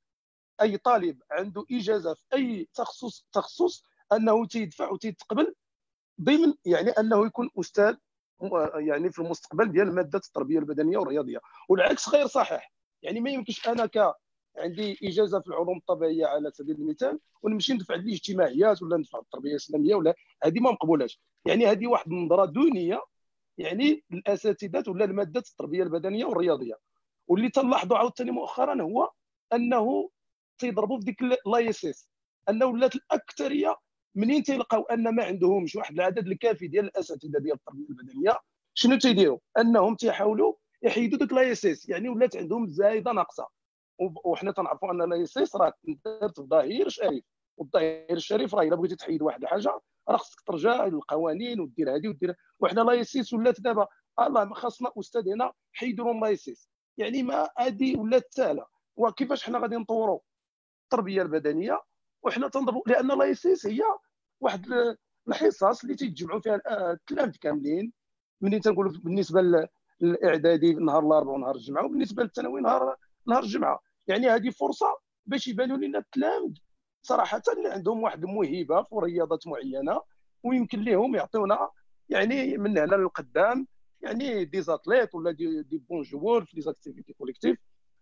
اي طالب عنده اجازه في اي تخصص انه تيدفع وتيتقبل ضمن يعني انه يكون استاذ يعني في المستقبل ديال ماده التربيه البدنيه والرياضيه. والعكس غير صحيح. يعني ما يمكنش انا عندي اجازه في العلوم الطبيعيه على سبيل المثال ونمشي ندفع الاجتماعيات ولا ندفع التربيه الاسلاميه، ولا هذه ما مقبولاش. يعني هذه واحد النظره دونيه يعني الاساتذه ولا الماده التربيه البدنيه والرياضيه. واللي تنلاحظوا عاوتاني مؤخرا هو انه تيضربوا في ديك لايسيس، انه ولات الاكثريه منين تيلقاو ان ما عندهمش واحد العدد الكافي ديال الاساتذه ديال التربيه البدنيه، شنو تيديروا؟ انهم تيحاولوا يحيدوا ديك لايسيس. يعني ولات عندهم زايده ناقصه. وحنا تنعرفوا ان لايسيس راه دارت في ظهير شريف، والظهير الشريف راه الا بغيتي تحيد واحد الحاجه راه خصك ترجع للقوانين ودير هذه ودير. وحنا لايسيس ولات دابا الله خاصنا استاذ هنا حيدوا لهم لايسيس. يعني ما هذه ولات سهله. وكيفاش حنا غادي نطوروا التربيه البدنيه وحنا تنضربوا؟ لان لايسيس هي واحد الحصص اللي تيتجمعوا فيها التلاميذ كاملين. ملي تنقولوا بالنسبه للاعدادي نهار الاربعاء ونهار الجمعه، وبالنسبه للثانوي نهار الجمعه. يعني هذه فرصه باش يبانوا لنا التلاميذ صراحه اللي عندهم واحد الموهبه في رياضات معينه ويمكن لهم يعطيونا يعني من هنا للقدام يعني دي زاتليت ولا دي بون جوور في لي زاكتيفيتي كوليكتيف.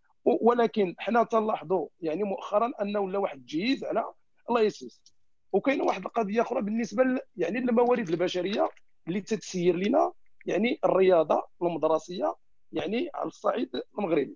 ولكن حنا تنلاحظوا يعني مؤخرا انه ولا واحد التجهيز على لايسيس. وكاينه واحد القضيه اخرى بالنسبه يعني للموارد البشريه اللي تتسير لنا يعني الرياضه المدرسيه يعني على الصعيد المغربي.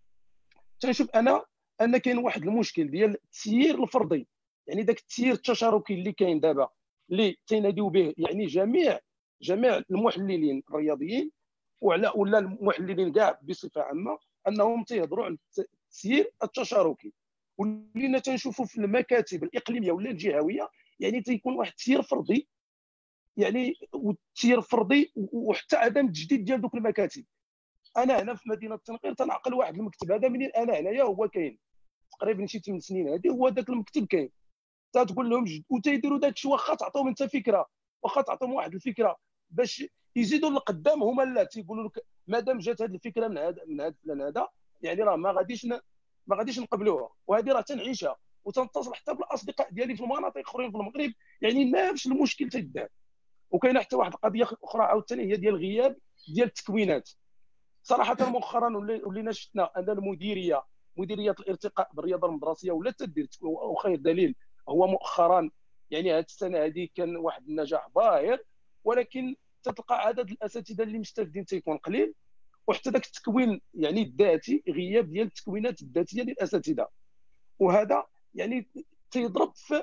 تنشوف انا ان كاين واحد المشكل ديال التسيير الفردي. يعني داك التسيير التشاركي اللي كاين دابا اللي تيناديو به يعني جميع المحللين الرياضيين ولا المحللين كاع بصفه عامه، انهم تيهضروا عن التسيير التشاركي. ولينا تنشوفوا في المكاتب الاقليميه ولا الجهويه يعني تيكون واحد التسيير فردي. يعني والتسيير فردي وحتى عدم التجديد ديال دوك المكاتب. انا هنا في مدينه التنقير تنعقل واحد المكتب هذا منين انا هنايا هو كاين تقريبا شي 8 سنين هذه هو ذاك المكتب كاين. تتقول لهم وتيديروا داك الشيء واخا تعطيهم انت فكره، واخا تعطيهم واحد الفكره باش يزيدوا لقدام هما لا تيقولوا لك مادام جات هذه الفكره من هذا فلان هذا يعني راه ما غاديش نقبلوها. وهذه راه تنعيشها وتنتصل حتى بالاصدقاء ديالي في المناطق اخرين في المغرب يعني نفس المشكل تيدار. وكاينه حتى واحد القضيه اخرى عاوتاني هي ديال الغياب ديال التكوينات. صراحه مؤخرا ولينا شفنا ان مديريه الارتقاء بالرياضه المدرسيه ولا تدير وخير دليل هو مؤخرا يعني هذه السنه هذه كان واحد النجاح باهر. ولكن تلقى عدد الاساتذه اللي مستافدين تيكون قليل، وحتى ذاك التكوين يعني الذاتي غياب ديال التكوينات الذاتيه للاساتذه. وهذا يعني تيضرب في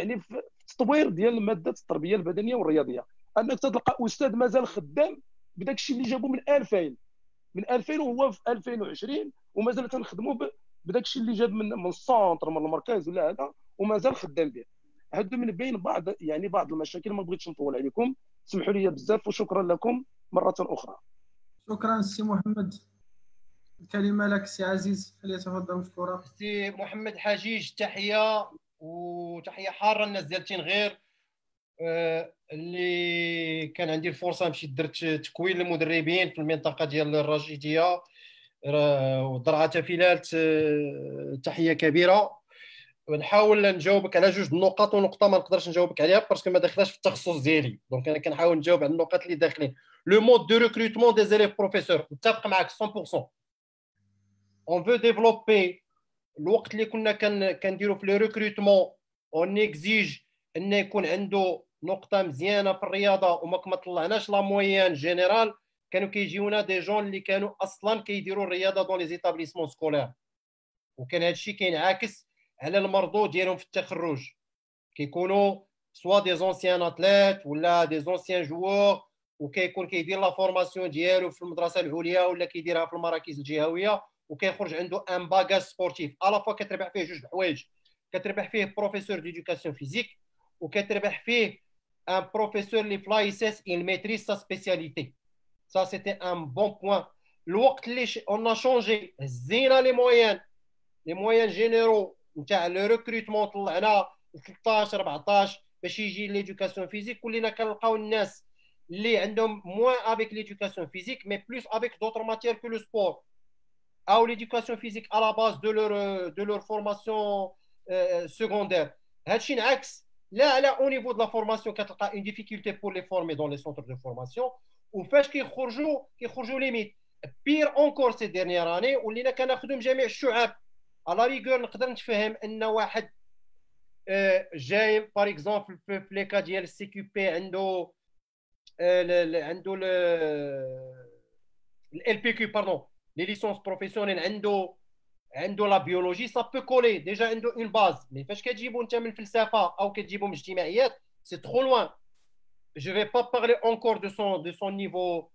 التطوير ديال ماده التربيه البدنيه والرياضيه. انك تلقى استاذ مازال خدام بداك الشيء اللي جابوا من 2000 وهو في 2020 ومازال تنخدموا بداك الشيء اللي جاب من السونتر من المركز ولا هذا ومازال خدام به. هادو من بين بعض المشاكل. ما بغيتش نطول عليكم، سمحوا لي بزاف وشكرا لكم مره اخرى. شكرا سي محمد. الكلمه لك سي عزيز، فليتفضل مشكورا. سي محمد حجيج تحيه وتحيه حاره للناس ديال تنغير اللي كان عندي الفرصه مشيت درت تكوين للمدربين في المنطقه ديال الرشيديه ودرعا تفيلات. تحيه كبيره. ونحاول نجاوبك على جوج النقط ونقطه ما نقدرش نجاوبك عليها باسكو ما داخلاش في التخصص ديالي. دونك انا كنحاول نجاوب على النقط اللي داخلين. لو مود دو ريكروتمون دي زيليف بروفيسور متفق معك 100%. اون فو ديفلوبي الوقت اللي كنا كنديروا في لو ريكروتمون اون اكزيج ان يكون عنده نقطه مزيانه في الرياضه وما طلعناش لا موين جينيرال. كانوا كيجيونا دي جون اللي كانوا اصلا كيديروا الرياضه دون لي زيتابليسمون سكولير، وكان هذا الشيء كينعكس على المردود ديالهم في التخرج. كيكونوا سوا دي زونسيان اتليت ولا دي زونسيان جوور وكيكون كيدير لا فورماسيون ديالو في المدرسه العليا ولا كيديرها في المراكز الجهويه وكيخرج عنده ان باغاج سبورتيف الا فوا كتربح فيه جوج الحوايج. كتربح فيه بروفيسور ديدوكاسيون فيزيك وكتربح فيه ان بروفيسور اللي في لايسيس il maîtrise sa spécialité. Ça c'était un bon point. الوقت اللي on a changé زينا لي مويان جينيرو نتاع لو ريكروتمون طلعنا 13 14 باش يجي ليدوكاسيون فيزيك ولينا كنلقاو الناس moins avec l'éducation physique, mais plus avec d'autres matières que le sport. Ou l'éducation physique à la base de leur formation secondaire. Là, au niveau de la formation, il y a une difficulté pour les former dans les centres de formation. Ou fait qu'ils يخرجوا limite. Pire encore ces dernières années, ولينا كناخذوا جميع الشعب. À la rigueur, نقدر نتفهم ان واحد جاي par exemple في les cas ديال الCQP عنده عنده LPQ pardon, les licences professionnelles عنده la biologie, ça peut coller déjà عنده une base. Mais فاش كتجيبوا انت من الفلسفه او كتجيبوا من الاجتماعيات, c'est trop loin. Je vais pas parler encore de son niveau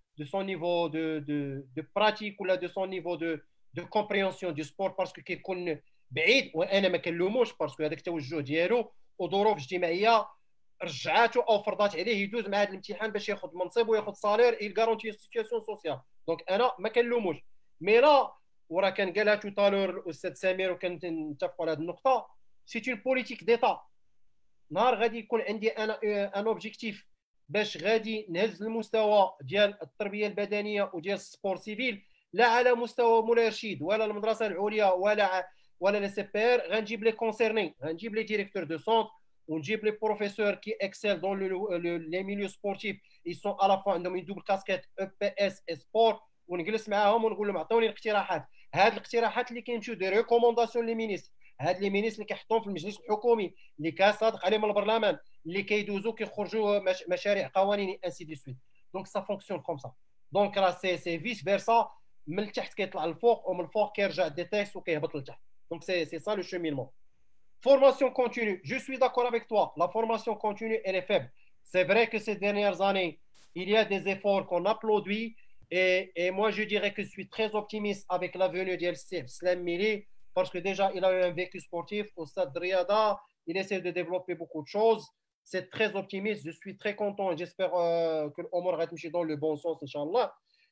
de pratique ou là de son niveau de compréhension du sport parce que كيكون بعيد وانا ما كنلوموش باسكو هذاك التوجه ديالو وظروف اجتماعيه رجعاته او فرضات عليه يدوز مع هذا الامتحان باش ياخذ منصب وياخذ صالير il garantit une situation sociale. Donc انا ما كنلوموش. مي لا وراه كان قالها تو طالور الاستاذ سمير وكنتفقوا على هذه النقطه, سي اون بوليتيك ديتا. نهار غادي يكون عندي انا ان اوبجيكتيف باش غادي نهز المستوى ديال التربيه البدنيه وديال السبور سيفيل, لا على مستوى مولاي رشيد ولا المدرسه العليا ولا لي سي بي ار, غنجيب لي كونسيرني, غنجيب لي ديريكتور دو سونتر ونجيب لي بروفيسور كي اكسل دون لي ميليو سبورتيف, ils sont à la fois عندهم une double casquette EPS et sport, ونجلس معاهم ونقول لهم عطوني الاقتراحات. هاد الاقتراحات اللي كيمشيو دي ريكومونداسيون لي مينيستر, هاد لي مينيستر اللي كيحطوهم في المجلس الحكومي اللي كيصادق عليهم البرلمان اللي كيدوزو كيخرجوا مشاريع قوانين انسي دي سويت. دونك سا فونكسيون كوم سا. دونك راه سي فيس فيرسا, من التحت كيطلع للفوق ومن الفوق كيرجع دي تيكست وكيهبط لتحت. دونك سي سا لو شومينمون. Formation continue, je suis d'accord avec toi, la formation continue elle est faible. C'est vrai que ces dernières années il y a des efforts qu'on applaudit et moi je dirais que je suis très optimiste avec la venue d'El Slam Mili parce que déjà il a eu un vécu sportif au stade de Riyada, il essaie de développer beaucoup de choses. C'est très optimiste, je suis très content et j'espère que l'Omar va marcher dans le bon sens, Inch'Allah.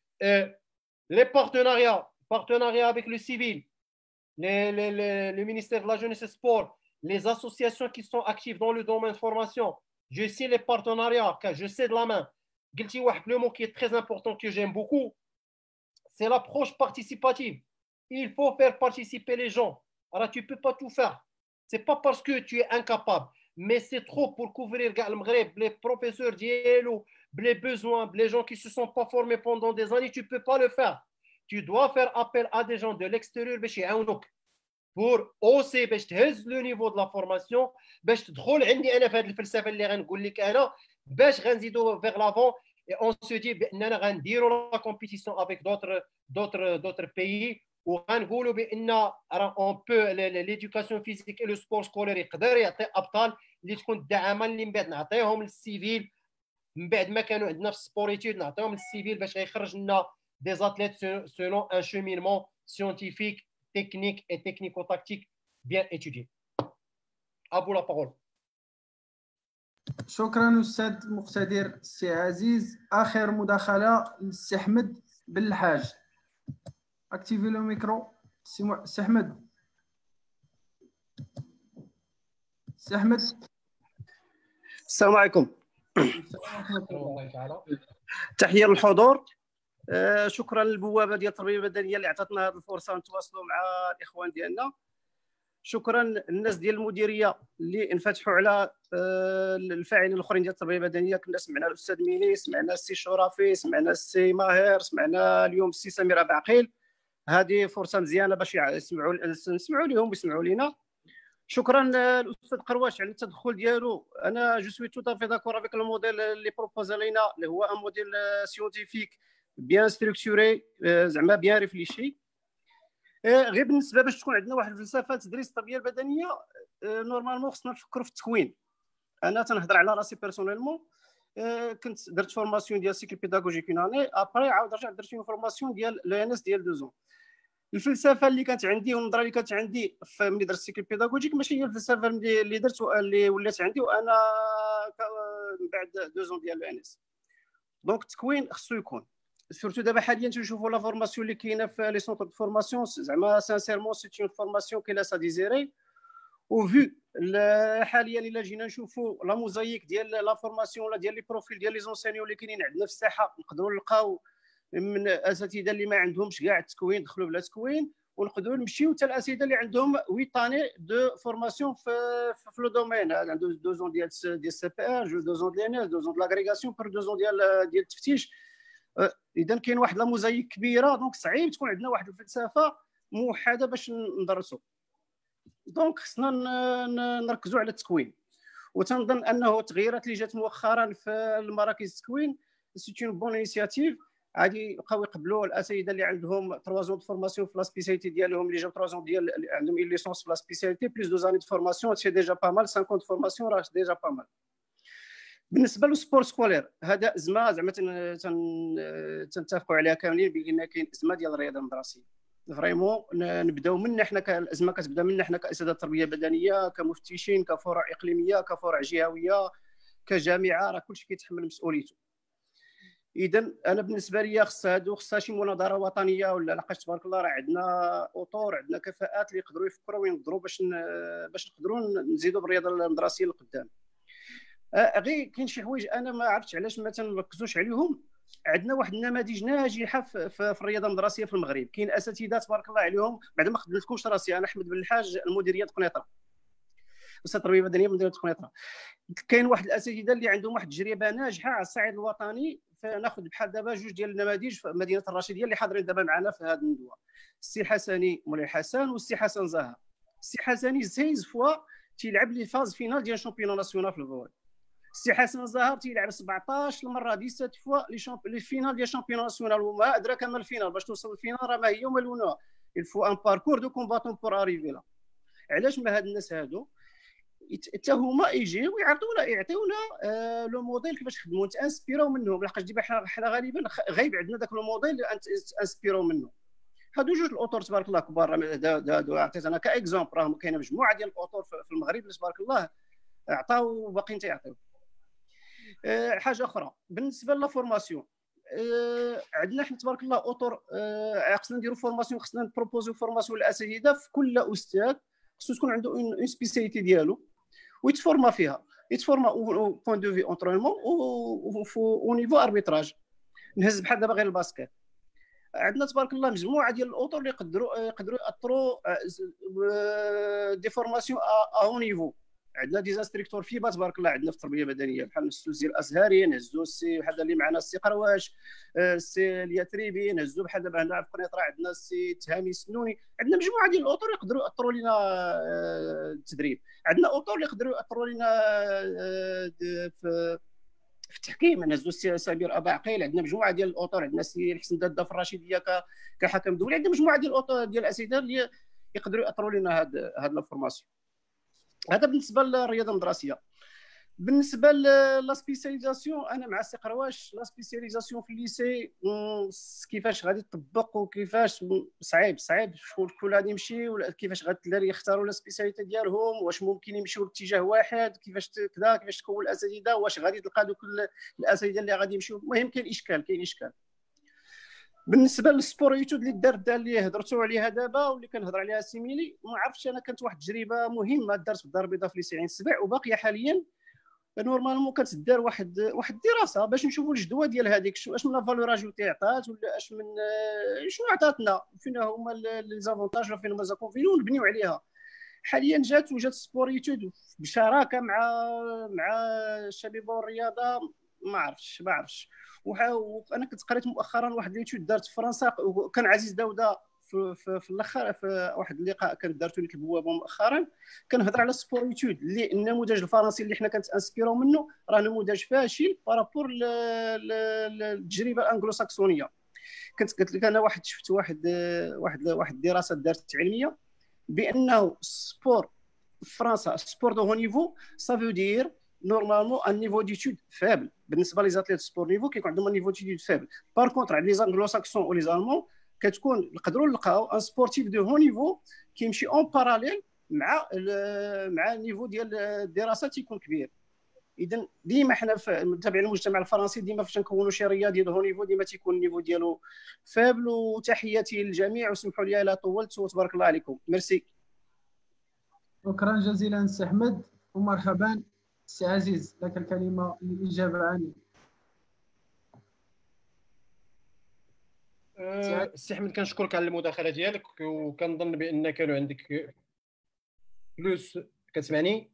Les partenariats avec le civil, le ministère de la Jeunesse et Sport, les associations qui sont actives dans le domaine de formation, je sais les partenariats, car je sais de la main. Le mot qui est très important, que j'aime beaucoup, c'est l'approche participative. Il faut faire participer les gens. Alors, tu ne peux pas tout faire. Ce n'est pas parce que tu es incapable, mais c'est trop pour couvrir les professeurs, les besoins, les gens qui ne se sont pas formés pendant des années. Tu ne peux pas le faire. Tu dois faire appel à des gens de l'extérieur pour aussi باش تهز لو نيفو دو لا فورماسيون, باش تدخل عندي انا في هذه الفلسفه اللي غنقول لك انا, باش غنزيدو فيغ لافون et on se dit باننا غنديروا لا كومبيتيسيون avec d'autres pays وغنقولوا بان on peut l'éducation physique et le sport scolaire يقدر يعطي ابطال اللي تكون الدعامه اللي من بعد نعطيهم للسيفيل من بعد ما كانوا عندنا في السبوريتود نعطيهم للسيفيل باش غيخرج لنا des athlètes selon un cheminement scientifique, technique et technico-tactique bien étudié. À vous la parole. شكرا أستاذ مقتدر السي عزيز. آخر مداخلة للسي أحمد بالحاج. اكتيفي لو ميكرو سي أحمد. سي أحمد. السلام عليكم. تحية للحضور. شكرا للبوابه ديال التربيه البدنيه اللي عطاتنا هذه الفرصه نتواصلوا مع الاخوان ديالنا. شكرا للناس ديال المديريه اللي انفتحوا على الفاعلين الاخرين ديال التربيه البدنيه. كنا سمعنا الاستاذ ميني, سمعنا السي شرافي, سمعنا السي ماهر, سمعنا اليوم السي سمير ابو عقيل. هذه فرصه مزيانه باش نسمعوا لهم ويسمعوا لينا. شكرا للاستاذ قرواش على التدخل ديالو. انا جو سوي تو افي داكور افيك لو موديل اللي بروبوز لينا اللي هو ان موديل سيونتيفيك بيان ستركتوري, زعما بيان ريفليشي. غير بالنسبه باش تكون عندنا واحد الفلسفه تدريس التربيه البدنيه, نورمالمون خصنا نفكروا في التكوين. انا تنهضر على راسي بيرسونيلمون, كنت درت فورماسيون ديال سيكل بيداغوجيك اون اني, ابري عاود رجعت درت اون فورماسيون ديال لو ان اس ديال 2 زون. الفلسفه اللي كانت عندي والنظره اللي كانت عندي ملي درت السيكل بيداغوجيك ماشي هي الفلسفه اللي درت اللي ولات عندي وانا بعد 2 زون ديال لو ان اس. دونك التكوين خصو يكون سورتو دابا حاليا تنشوفوا لا فورماسيون اللي كاينه في لي سونتر دو فورماسيون, زعما سانسيرمون سي اون فورماسيون كي لا سا ديزيري. وفي حاليا الا جينا نشوفوا لا موزايك ديال لا فورماسيون ولا ديال لي بروفيل ديال لي زونسينيون اللي كاينين عندنا في الساحه، نقدروا نلقاو من اساتذه اللي ما عندهمش كاع التكوين دخلوا بلا تكوين، ونقدروا نمشيو حتى الاساتذه اللي عندهم 8 اني دو فورماسيون في لو دومين، عنده 2 زون ديال سي بي ار، 2 زون ديال NS، 2 زون ديال لاغريغاسيون، 2 زون ديال التفتيش. اذا كاين واحد لا موزايك كبيره، دونك صعيب تكون عندنا واحد الفلسفه موحده باش ندرسوا. دونك خصنا نركزوا على التكوين، وتنظن انه التغييرات اللي جات مؤخرا في المراكز التكوين سي اون بون انيسياتيف. غادي يبقاو يقبلوا الاساتذه اللي عندهم 3 زون دو فورماسيون في لا سبيسياليتي ديالهم، اللي جاو 3 زون ديال عندهم اون ليسونس في لا سبيسياليتي بليس 2 زاني دو فورماسيون، سي ديجا با مال. 50 فورماسيون راه ديجا با مال. بالنسبه للسبور سكولير، هذا ازمه زعما تنتفقوا عليها كاملين بان كاين ازمه ديال الرياضه المدرسيه. فريمون نبداو منا حنا، الازمه كتبدا منا حنا كاساتذه التربيه البدنيه، كمفتشين، كفروع اقليميه، كفروع جهويه، كجامعه، راه كلشي كيتحمل مسؤوليته. اذا انا بالنسبه لي خصها شي مناظره وطنيه، ولا لقاش تبارك الله راه عندنا اطور، عندنا كفاءات اللي يقدروا يفكروا وينظروا باش نقدروا نزيدوا بالرياضه المدرسيه لقدام. غير كاين شي حوايج انا ما عرفتش علاش ما تنركزوش عليهم. عندنا واحد النماذج ناجحه في الرياضه المدرسيه في المغرب. كاين اساتذه تبارك الله عليهم، بعد ما خدمتكمش راسي، انا احمد بن الحاج، المديريه قنيطره، استاذ التربيه البدنيه مديريه قنيطره. كاين واحد الاساتذه اللي عندهم واحد التجربه ناجحه على الصعيد الوطني. فناخذ بحال دابا 2 ديال النماذج في مدينه الرشيديه اللي حاضرين دابا معنا في هذه الندوه، السي حسني مولاي حسن والسي حسن زهر. السي حسني 16 فوا تيلعب لي فاز فينال ديال الشامبيون ناسيونال في الفولي. السي حسن زهر تيلعب 17 المره 17 فوا لي فينال ديال الشامبيون ناسيونال، وما ادراك ما الفينال. باش توصل للفينال راه ما هي وما لونها، الفو ان باركور دو كومباتون بور اريفي لا. علاش ما هاد الناس هادو حتى هما يجيو يعطيونا لو موديل كيفاش خدموا، نتانسبيرو منهم. لحقاش ديما حنا غالبا غايب عندنا داك لو موديل انسبيرو منه. هادو 2 الاطور تبارك الله كبار. هادو عطيت انا كاكزومبل، راه كاينه مجموعه ديال الاطور في المغرب اللي تبارك الله عطاو وباقيين تيعطيو. حاجه اخرى بالنسبه لا فورماسيون، عندنا حنا تبارك الله اطور. خصنا نديروا فورماسيون، خصنا نبروبوزيو فورماسيون للاساتذه. في كل استاذ خصو تكون عنده اون سبيسياليتي ديالو ويتفورما فيها، يتفورما او بوين دو في اونترينمون او نيفو اربيتراج. نهز بحال دابا غير الباسكيت، عندنا تبارك الله مجموعه ديال الاطر اللي يقدروا ياثروا دي فورماسيون ا نيفو. عندنا دي انستركتور فيبا تبارك الله عندنا في التربيه البدنيه، بحال السي الازهري، نهزو السي بحال اللي معنا السي قرواش، السي الياتريبي، نهزو بحال دابا هنا في قنيطره عندنا السي تهامي السنوني. عندنا مجموعه ديال الاطر يقدروا ياثروا لنا التدريب. عندنا اطر اللي يقدروا ياثروا لنا في التحكيم، نهزو السي سمير ابا عقيل. عندنا مجموعه ديال الاطر، عندنا السي الحسن داده في الرشيديه كحكم دولي. عندنا مجموعه ديال الاطر ديال الاساتذه اللي يقدروا ياثروا لنا هاد لا فورماسيون. هذا بالنسبه للرياضه المدرسيه. بالنسبه لا سبيسياليزاسيون، انا مع السي قرواش. لا سبيسياليزاسيون في الليسي كيفاش غادي تطبق وكيفاش صعيب شكون غادي يمشي، ولا كيفاش غادي الدراري يختاروا لا سبيسياليتي ديالهم، واش ممكن يمشيو لاتجاه واحد، كيفاش تكون الاساتذه، واش غادي تلقى دوك الاساتذه اللي غادي يمشيو. المهم كاين اشكال. بالنسبه للسبور يوتيوب اللي دار اللي هضرتوا عليها دابا واللي كنهضر عليها سيميلي، ما عرفتش انا كانت واحد التجربه مهمه دارت في الدار البيضاء في ليسي عين السبع، وباقيه حاليا. نورمالمون كتدار واحد الدراسه باش نشوفوا الجدوى ديال هذيك، اش من فالور اجوتي عطات، ولا اش من شنو عطاتنا، فين هما لي زافونتاج وفين هما زاكونفينيون، ونبنيو عليها. حاليا وجات سبور يوتيوب بشراكه مع الشبيبه والرياضه. ما عرفتش. وانا كنت قريت مؤخرا واحد اليوتيوب دارت في فرنسا، وكان عزيز داوده في الاخر في واحد اللقاء كان دارتو لك البوابه مؤخرا، كنهضر على سبور يوتيوب اللي النموذج الفرنسي اللي حنا كنتانسبيرو منه راه نموذج فاشل بارابور للتجربه الانجلو ساكسونيه. قلت لك انا شفت واحد الدراسه دارت علميه بانه سبور في فرنسا، سبور دو هو نيفو، سافو دير نورمالمون ان نيفو ديتود فابل. بالنسبه لي زاتليت سبور نيفو كيكون عندهم ان نيفو ديتود فابل. بار كونتر عند لي زانغلو ساكسون و لي زالمون كتكون نقدروا نلقاو ان سبورتيف دو هو نيفو كيمشي اون باراليل مع النيفو ديال الدراسه تيكون كبير. اذا ديما حنا متابعين المجتمع الفرنسي، ديما فاش نكونوا شي رياضي دو هو نيفو ديما تيكون النيفو ديالو فابل. وتحياتي للجميع، وسمحوا لي الا طولت، وتبارك الله عليكم. ميرسي. شكرا جزيلا سي احمد ومرحبا سي عزيز، لك الكلمه للاجابه عن سي احمد. كنشكرك على المداخله ديالك، وكنظن بان كانوا عندك بلوس. كتسمعني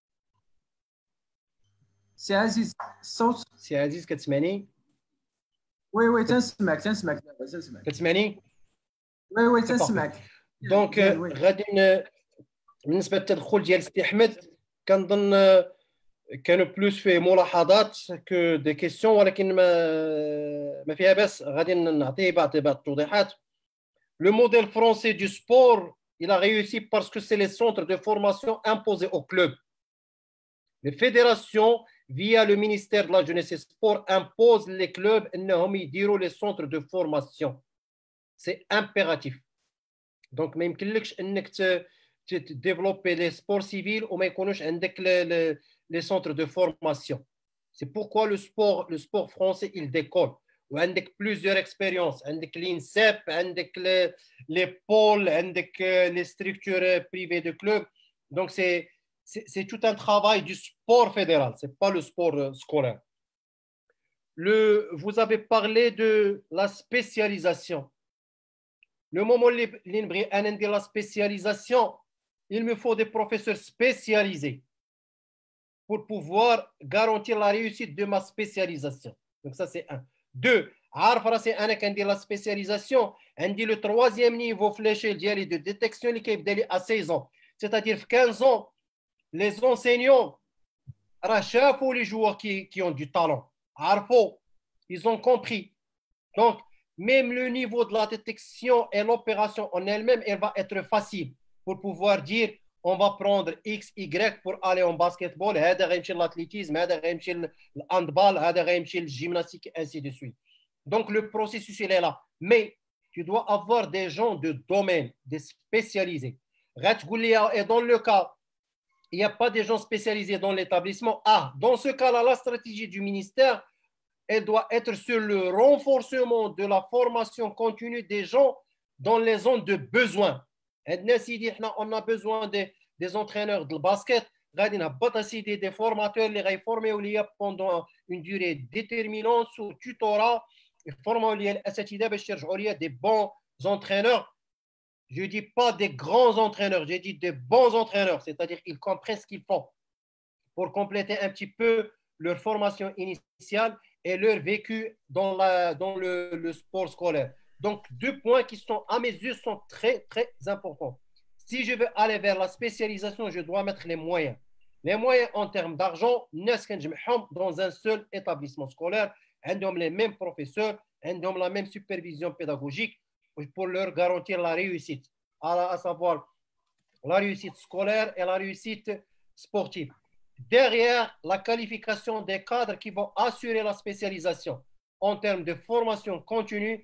سي عزيز؟ الصوت سي عزيز كتسمعني؟ وي تنسمعك تنسمعك كتسمعني؟ وي تنسمعك. دونك غادي بالنسبه للتدخل ديال سي احمد كنظن كانوا بلوس فيه ملاحظات كو دي كيسيون، ولكن ما فيها باس غادي نعطيه بعض التوضيحات. Le modèle français du sport, il a réussi parce que c'est les centres de formation imposés aux clubs. Les fédérations, via le ministère de la Jeunesse et Sport, imposent les clubs انهم يديروا les centres de formation. C'est impératif. Donc ما يمكنلكش انك développer les sports civils وما يكونوش عندك les centres de formation. C'est pourquoi le sport français il décolle. وعندك plusieurs expériences. عندك l'INSEP, عندك les pôles, عندك les structures privées de clubs. Donc c'est tout un travail du sport fédéral, c'est pas le sport scolaire. Vous avez parlé de la spécialisation. Le moment où on la spécialisation, il me faut des professeurs spécialisés pour pouvoir garantir la réussite de ma spécialisation. Donc ça c'est un. Deux, la spécialisation, on dit le troisième niveau fléché de détection à 16 ans. C'est-à-dire 15 ans, les enseignants, les joueurs qui ont du talent, ils ont compris. Donc, même le niveau de la détection et l'opération en elle-même, elle va être facile pour pouvoir dire on va prendre X, Y pour aller en basketball, l'athlétisme, le handball, le gymnastique, ainsi de suite. Donc, le processus, il est là. Mais tu dois avoir des gens de domaine, des spécialisés. Et dans le cas, il n'y a pas des gens spécialisés dans l'établissement. Dans ce cas-là, la stratégie du ministère, elle doit être sur le renforcement de la formation continue des gens dans les zones de besoin. On a besoin des entraîneurs de basket, des formateurs qui former pendant une durée déterminante sous tutorat, former des bons entraîneurs. Je ne dis pas des grands entraîneurs, j'ai dit des bons entraîneurs, c'est-à-dire qu'ils comprennent ce qu'ils font pour compléter un petit peu leur formation initiale et leur vécu dans le sport scolaire. Donc, 2 points qui sont, à mes yeux, sont très, très importants. Si je veux aller vers la spécialisation, je dois mettre les moyens. Les moyens en termes d'argent, dans un seul établissement scolaire, les mêmes professeurs, la même supervision pédagogique pour leur garantir la réussite, à savoir la réussite scolaire et la réussite sportive. Derrière, la qualification des cadres qui vont assurer la spécialisation en termes de formation continue.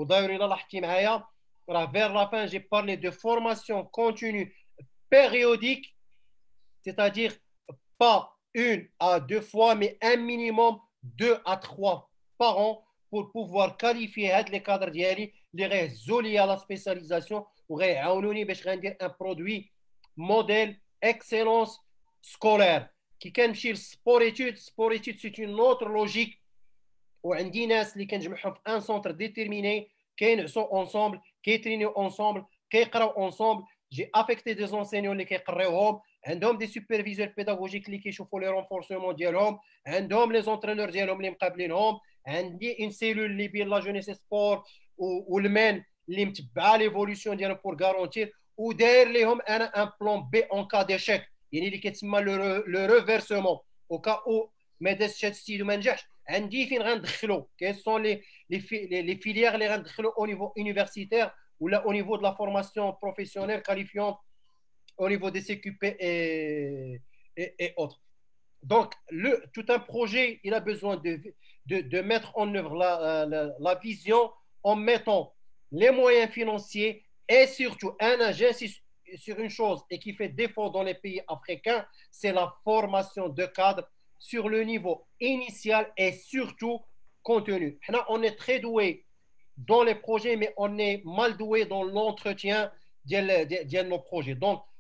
Vers la fin, j'ai parlé de formation continue périodique, c'est-à-dire pas 1 à 2 fois, mais un minimum 2 à 3 par an pour pouvoir qualifier les cadres d'IALI, les résolus à la spécialisation ou un produit modèle excellence scolaire. Qui كان مشي للسبور ايتود c'est une autre logique وعندي ناس اللي كنجمعهم في ان سونتر ديتيرميني كينعسوا انصومبل كيترينيو انصومبل كيقراو انصومبل. جي افيكتي دي زونسينيون اللي كيقريوهم، عندهم دي سوبرفيزور بيداغوجيك اللي كيشوفوا لي رونفورسمون ديالهم، عندهم لي زونترينور ديالهم اللي مقابلينهم، عندي اون سيلول اللي بين لا جونيس سبور والمان اللي متبعه ليفولوسيون ديالهم بور غارونتير، وداير ليهم انا ان بلان بي اون كا ديشيك، يعني اللي كيتسمى لو ريفيرسمون او كا او ما دازش هاد السيد وما نجحش، عندي فين غندخلو كاين سون لي فيليير اللي غندخلو او نيفو يونيفرسيتير ولا au niveau de la formation professionnelle qualifiante, au niveau des CQP et autres. Donc, tout un projet, il a besoin de mettre en œuvre la vision en mettant les moyens financiers et surtout, j'insiste sur une chose et qui fait défaut dans les pays africains, c'est la formation de cadres sur le niveau initial et surtout contenu. Là, on est très doué dans les projets, mais on est mal doué dans l'entretien de nos projets. Donc,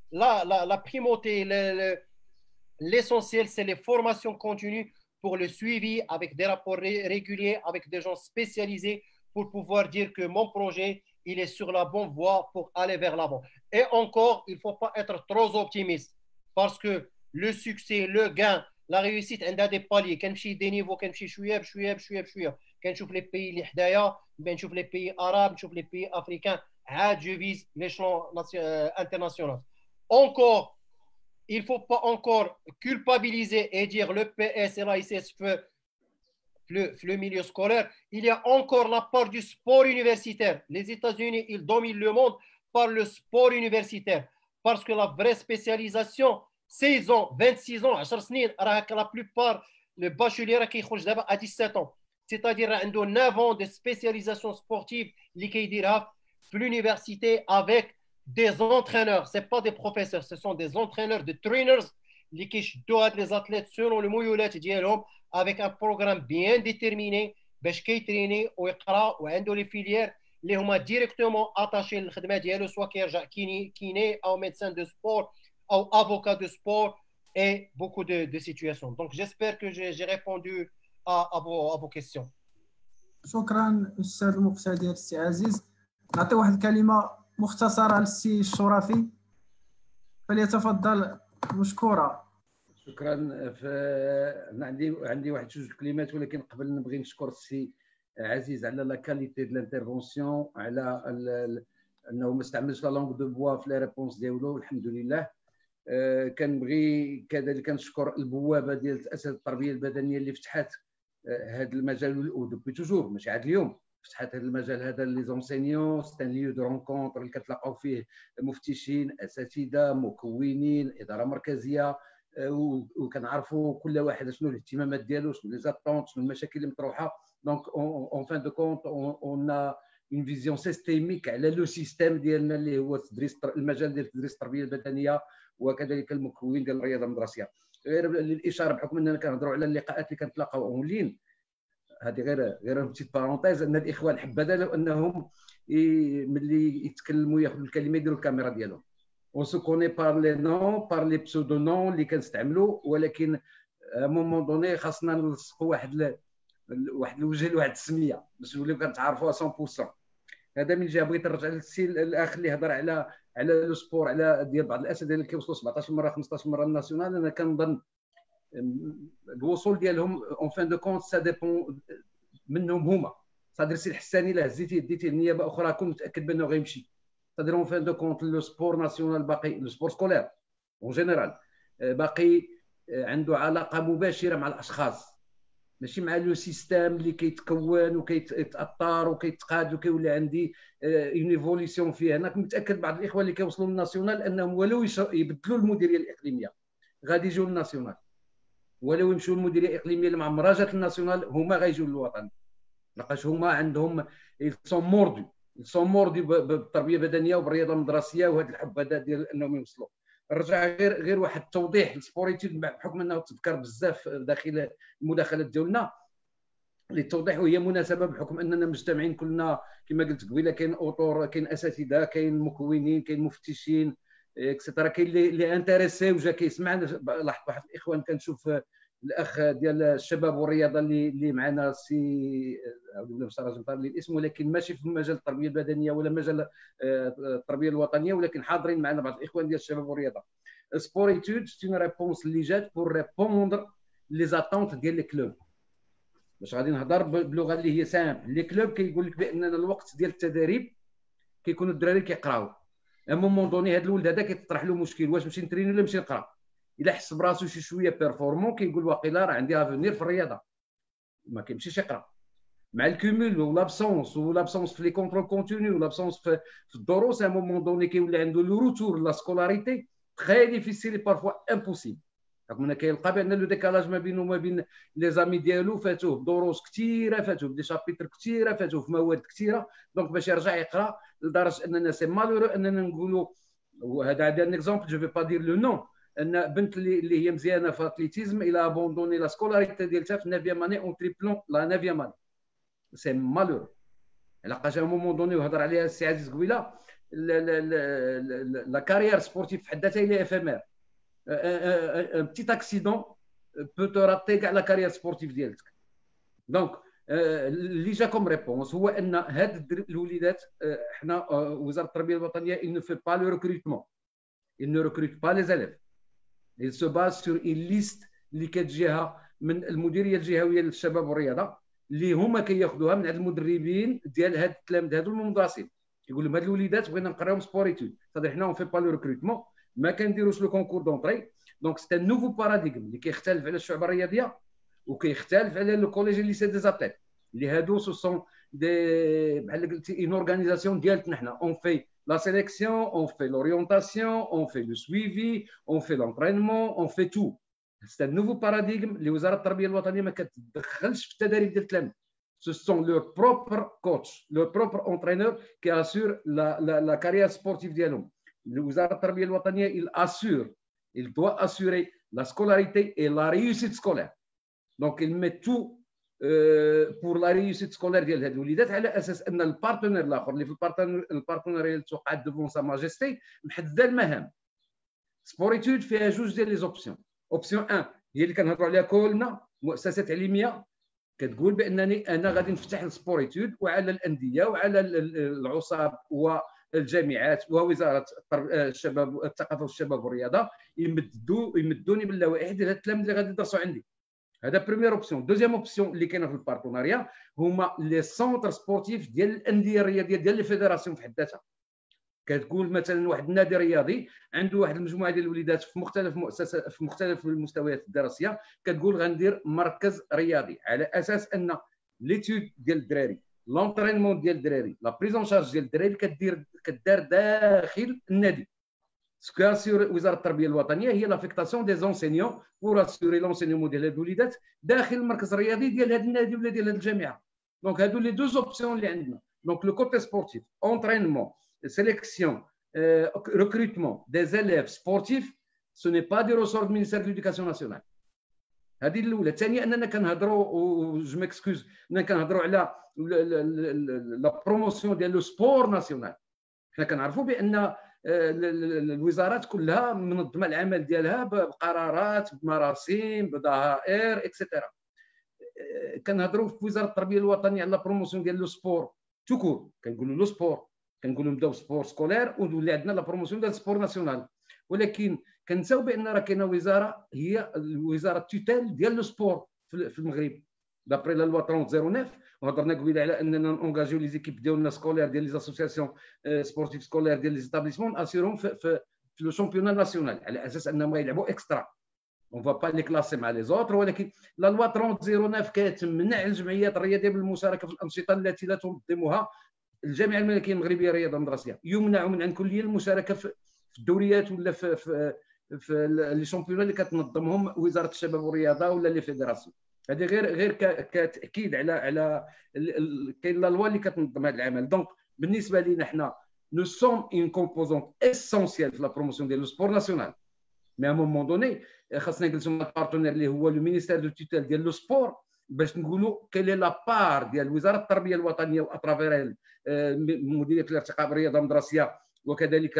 la primauté, l'essentiel, c'est les formations continues pour le suivi avec des rapports réguliers, avec des gens spécialisés pour pouvoir dire que mon projet, il est sur la bonne voie pour aller vers l'avant. Et encore, il ne faut pas être trop optimiste parce que le succès, le gain, la réussite, elle a des paliers. Quand je des niveaux, quand je suis quand je les pays les حدايا, ben je les pays arabes, je les pays africains, je vise l'échelon international. Encore, il ne faut pas encore culpabiliser et dire le PS et l'AICS le milieu scolaire. Il y a encore la part du sport universitaire. Les États-Unis, ils dominent le monde par le sport universitaire. Parce que la vraie spécialisation, 16 ans, 26 ans, 10 سنين, la plupart, le bachelier qui est à 17 ans. C'est-à-dire, il y a 9 ans de spécialisation sportive qui à l'université avec des entraîneurs. Ce ne sont pas des professeurs, ce sont des entraîneurs, des trainers qui doivent les athlètes selon le moyoulet avec un programme bien déterminé باش كيتريني ويقرا وعنده لي فيليير اللي هما ديريكتومون اتاشي للخدمه ديالو سواء كيرجع كيني او médecin de sport ou avocat de sport et beaucoup de situations. Donc j'espère que j'ai répondu à vos questions. شكرا استاذ المقتدر السي عزيز. نعطي واحد الكلمه مختصره للسي الشرافي فليتفضل مشكورا. شكرا. عندي واحد جوج كلمات ولكن قبل نبغي نشكر السي عزيز على لا كاليتي دو لانترفونسيون على انه ما استعملش لا لونغ دو بوا في لي ريبونس ديالو الحمد لله. كنبغي كذلك نشكر البوابه ديال تاسيس التربيه البدنيه اللي فتحت هذا المجال ودوبي توجور ماشي عاد اليوم فتحت هذا المجال هذا لي زونسينيون. سي ان ليو دو رونكونتر اللي كتلاقاو فيه مفتشين اساتذه مكونين اداره مركزيه وكنعرفوا كل واحد شنو الاهتمامات ديالو شنو لي زاتونت شنو المشاكل اللي مطروحه. دونك اون فان دو كونت اون اون فيزيون سيستيميك على لو سيستيم ديالنا اللي هو تدريس المجال ديال تدريس التربيه البدنيه وكذلك المكون ديال الرياضه المدرسيه. غير للاشاره بحكم اننا كنهضروا على اللقاءات اللي كنتلاقاو اونلاين، هذه غير بتيت بارونتيز ان الاخوان حبذا لو انهم ملي يتكلموا ياخذوا الكلمه يديروا الكاميرا ديالهم. On se connaît par les noms, par les pseudonoms اللي كنستعملوا، ولكن à un moment donné خاصنا نلصقوا واحد الوجه لواحد السميه باش نوليو كنتعرفوا 100%. هذا من جهه. بغيت نرجع للسي الاخ اللي هضر على لو سبور، على ديال بعض الاساتذه اللي كيوصلوا 17 مره 15 مره الناسيونال. انا كنظن الوصول ديالهم اون فان دو كونت سا ديبون منهم هما. صادر سي الحساني الا هزيتي ديتي النيابه اخرى كون متاكد بانه غيمشي. صادر اون فان دو كونت لو سبور ناسيونال باقي، لو سبور سكولير اون جينيرال باقي عنده علاقه مباشره مع الاشخاص، ماشي مع لو سيستيم اللي كيتكون وكيتاثر وكيتقاد وكيولي عندي اون ايفوليسيون فيه. انا متاكد بعض الاخوه اللي كيوصلوا للناسيونال انهم ولو يبدلوا المديريه الاقليميه غادي يجيو للناسيونال، ولو يمشيو للمديريه الاقليميه اللي مع مراجعه الناسيونال هما غيجيو للوطن، لقاش هما عندهم سون موردي بالتربيه البدنيه وبالرياضه المدرسيه وهذا الحب هذا ديال انهم يوصلوا. نرجع غير واحد التوضيح السبوريتيود بحكم انه تذكر بزاف داخل المداخلات ديالنا للتوضيح، وهي مناسبه بحكم اننا مجتمعين كلنا كما قلت قبيله. كاين اوتور، كاين اساتذه، كاين مكونين، كاين مفتشين اكسترا، كاين اللي انتريسي وجا كيسمعنا. لاحظت واحد الاخوان كنشوف الاخ ديال الشباب والرياضه اللي معنا سي ولا مش راجل طالب الاسم، ولكن ماشي في مجال التربيه البدنيه ولا مجال التربيه الوطنيه، ولكن حاضرين معنا بعض الاخوان ديال الشباب والرياضه. سبوريتود سي اون ريبونس اللي جات بور ريبوندر لي زاتونت ديال لي كلوب. باش غادي نهضر بلغه اللي هي سامبل. لي كلوب كيقول لك باننا الوقت ديال التدريب كيكونوا الدراري كيقراو، ا مومون دوني هذا الولد هذا كيطرح له مشكل، واش نمشي نتريني ولا نمشي نقرا؟ الا حس براسو شي شويه بيرفورمون كيقول واقيلا راه عندي افونير في الرياضه، ما كيمشيش يقرا. مع الكومول ولابسونس في لي كونترول كونتينيو ولابسونس في الدروس، ا مومون دوني كيولي عنده لو روتور لا سكولاريتي تري ديفيسيل بارفوا امبوسيبل، رغم ان كيلقى بان لو ديكالاج ما بينه وما بين لي زامي ديالو فاتوه دروس كثيره، فاتوه دي شابيتر كثيره، فاتوه في مواد كثيره. دونك باش يرجع يقرا لدرجه اننا سي مالورو اننا نقولوا، وهذا عندي ان اكزومبل جو في با دير لو نون، ان بنت اللي هي مزيانه في اتليتيزم الى ابوندوني لا سكولاريتي ديالتها في 9 اني اون تريبلون لا 9 اني. سي مالور. علاقاش ا مومون دوني وهضر عليها السي عزيز قبيله لا كارير سبورتيف في حد ذاتها هي افيمير ان بتيت اكسيدون بو تو راتي كاع لا كارير سبورتيف ديالك دونك اللي جاكم ريبونس هو ان هاد الوليدات حنا وزاره التربيه الوطنيه il ne fait pas le recrutement il ne recrute pas les élèves il se base sur une liste اللي كتجيها من المديريه الجهويه للشباب والرياضه اللي هما كياخذوها من عند المدربين ديال هاد التلاميذ هادو المدرسين يقول لهم هاد الوليدات بغينا نقراوهم سبوريتود صافي حنا اون في با لو ريكروتمون ما كنديروش لو كونكور دونطري دونك سي ان نوفو باراديغم اللي كيختلف على الشعبه الرياضيه وكيختلف على لو كوليج ليسي دي زاتليت اللي هادو سو سون دي بحال قلتي اون اورغانيزاسيون ديالتنا حنا اون في لا سيليكسيون اون في لورينتاسيون اون في لو سويفي اون في لونطرينمون اون في تو سي ان نوفو باراديغم اللي وزاره التربيه الوطنيه ما كتدخلش في التدريب ديال التلاميذ ce sont leurs propres coachs, leurs propres entraîneurs qui assurent la carrière sportive dialogue. وزارة التربية الوطنية il assure, il doit assurer la scolarité et la réussite scolaire. Donc il met tout pour la réussite scolaire ديال هاد الوليدات على اساس ان البارتنير الاخر اللي في البارتنير اللي توقعت ديفون سا ماجيستي محدده المهام. سبوريتود فيها جوج ديال لي زوبسيون. اوبسيون 1 هي اللي كنهضروا عليها كلنا مؤسسه تعليميه كتقول بانني انا غادي نفتح السبوريتود وعلى الانديه وعلى العصاب والجامعات ووزاره الشباب الثقافه والشباب والرياضه يمدوني باللوائح ديال هاد التلاميذ اللي غادي يدرسوا عندي. هذا بريمير اوبسيون. دوزيام اوبسيون اللي كاينه في البارتناريا هما لي سونتر سبورتيف ديال الانديه الرياضيه ديال لي فيدراسيون في حد ذاتها. كتقول مثلا واحد النادي رياضي عنده واحد المجموعه ديال الوليدات في مختلف مؤسسات في مختلف المستويات الدراسيه كتقول غندير مركز رياضي على اساس ان ليتود ديال الدراري لونطرينمون ديال الدراري لا بريزون شارج ديال الدراري كدار داخل النادي. سكاسيور وزاره التربيه الوطنيه هي لافيكتاسيون دي زونسينيون بور اسيوري لونسينيومون ديال هاد الوليدات داخل المركز الرياضي ديال هاد النادي ولا ديال هاد الجامعه. دونك هادو لي دوز اوبسيون اللي عندنا. دونك لو كوتي سبورتيف اونطرينمون sélection, recrutement des élèves sportifs, ce n'est pas des ressorts du ministère de l'Éducation nationale. هذه الأولى. الثانية أننا كنهضروا وجو ميكسكوز أننا كنهضروا على لا بروموسيون ديال لو سبور ناسيونال. حنا كنعرفوا بأن الوزارات كلها منظمة العمل ديالها بقرارات بمراسيم بضهائر اكسيتيرا. كنهضروا في وزارة التربية الوطنية على لا بروموسيون ديال لو سبور توكور كنقولوا لو سبور كنقولوا نبداو سبور سكولير ونولي عندنا لا بروموسيون ديال السبور ناسيونال. ولكن كنساو بان راه كاينه وزاره هي الوزاره التوتال ديال لو سبور في المغرب دابري لا لوا 3009 وهضرنا قبيله على اننا نونجاجيو لي زيكيب ديالنا سكولير ديال لي اسوسياسيون سبورتيف سكولير ديال لي زيتابليسمون اسيرون في لو شامبيونان ناسيونال على اساس انهم غيلعبوا اكسترا اون فا با لي كلاسي مع لي زوتر. ولكن لا لوا 3009 كتمنع الجمعيات الرياضيه بالمشاركه في الانشطه التي لا تنظمها الجامعه الملكيه المغربيه للرياضه المدرسيه. يمنع من عن كليه المشاركه في الدوريات ولا في لي شامبيونات اللي كتنظمهم وزاره الشباب والرياضه ولا لي فيدراسيون. هذه غير كتاكيد على كاين لا لوا اللي كتنظم هذا العمل. دونك بالنسبه لينا حنا نو سوم اون كومبوزونت اسونسيال في لا بروموسيون ديال لو سبور ناسيونال. مي ا مومون دوني خاصنا نجلسوا مع البارتنير اللي هو لو مينيستير دو توتال ديال لو سبور باش نقولوا كاين لا بار ديال وزاره التربيه الوطنيه واترافير مديريه الارتقاء بالرياضه المدرسيه وكذلك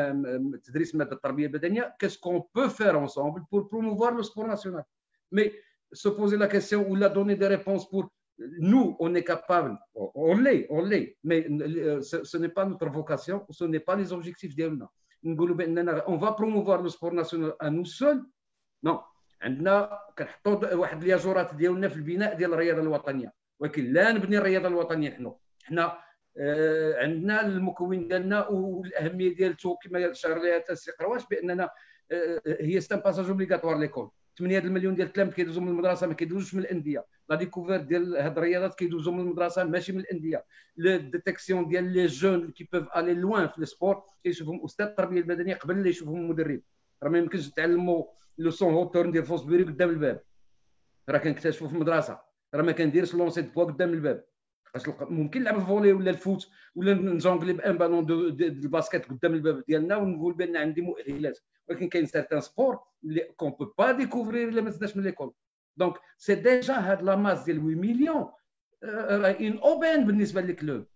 تدريس ماده التربيه البدنيه كاسكون بو فير انصومبل بور بروموفوار لو سبور ناسيونال. مي se poser la question ou la donner des réponses pour nous on est capable on l'est mais ce n'est pas notre vocation, ce n'est pas les objectifs ديالنا. نقولوا باننا on va promouvoir le sport national à nous seuls non. عندنا كنحطوا واحد الياجورات ديالنا في البناء ديال الرياضه الوطنيه ولكن لا نبني الرياضه الوطنيه حنا عندنا المكون ديالنا والاهميه ديالته كما اشار لها السي قرواش باننا هي ستان باساج اوبليغاتوار ليكول. 8 المليون ديال التلاميذ كيدوزوا من المدرسه ما كيدوزوش من الانديه. لا ديكوفير ديال هاد الرياضات كيدوزوا من المدرسه ماشي من الانديه. الديتيكسيون ديال لي جون كي بوف الي لوان في السبور كيشوفهم استاذ التربيه البدنيه قبل لا يشوفهم مدرب. راه ما يمكنش تعلموا لو سون هوتور ندير فوسبيري قدام الباب راه كنكتشفوا في المدرسه. راه ما كنديرش لونسي دو بوا قدام الباب. ممكن نلعب الفولي ولا الفوت ولا نجونغلي بان بالون دو الباسكيت قدام الباب ديالنا ونقول بان عندي مؤهلات. ولكن كاين سيرتان سبور اللي كون بو با ديكوفرير الا ما زدناش من ليكول. دونك سي ديجا هاد لا ماس ديال 8 مليون راه ان اوبين بالنسبه للكلوب.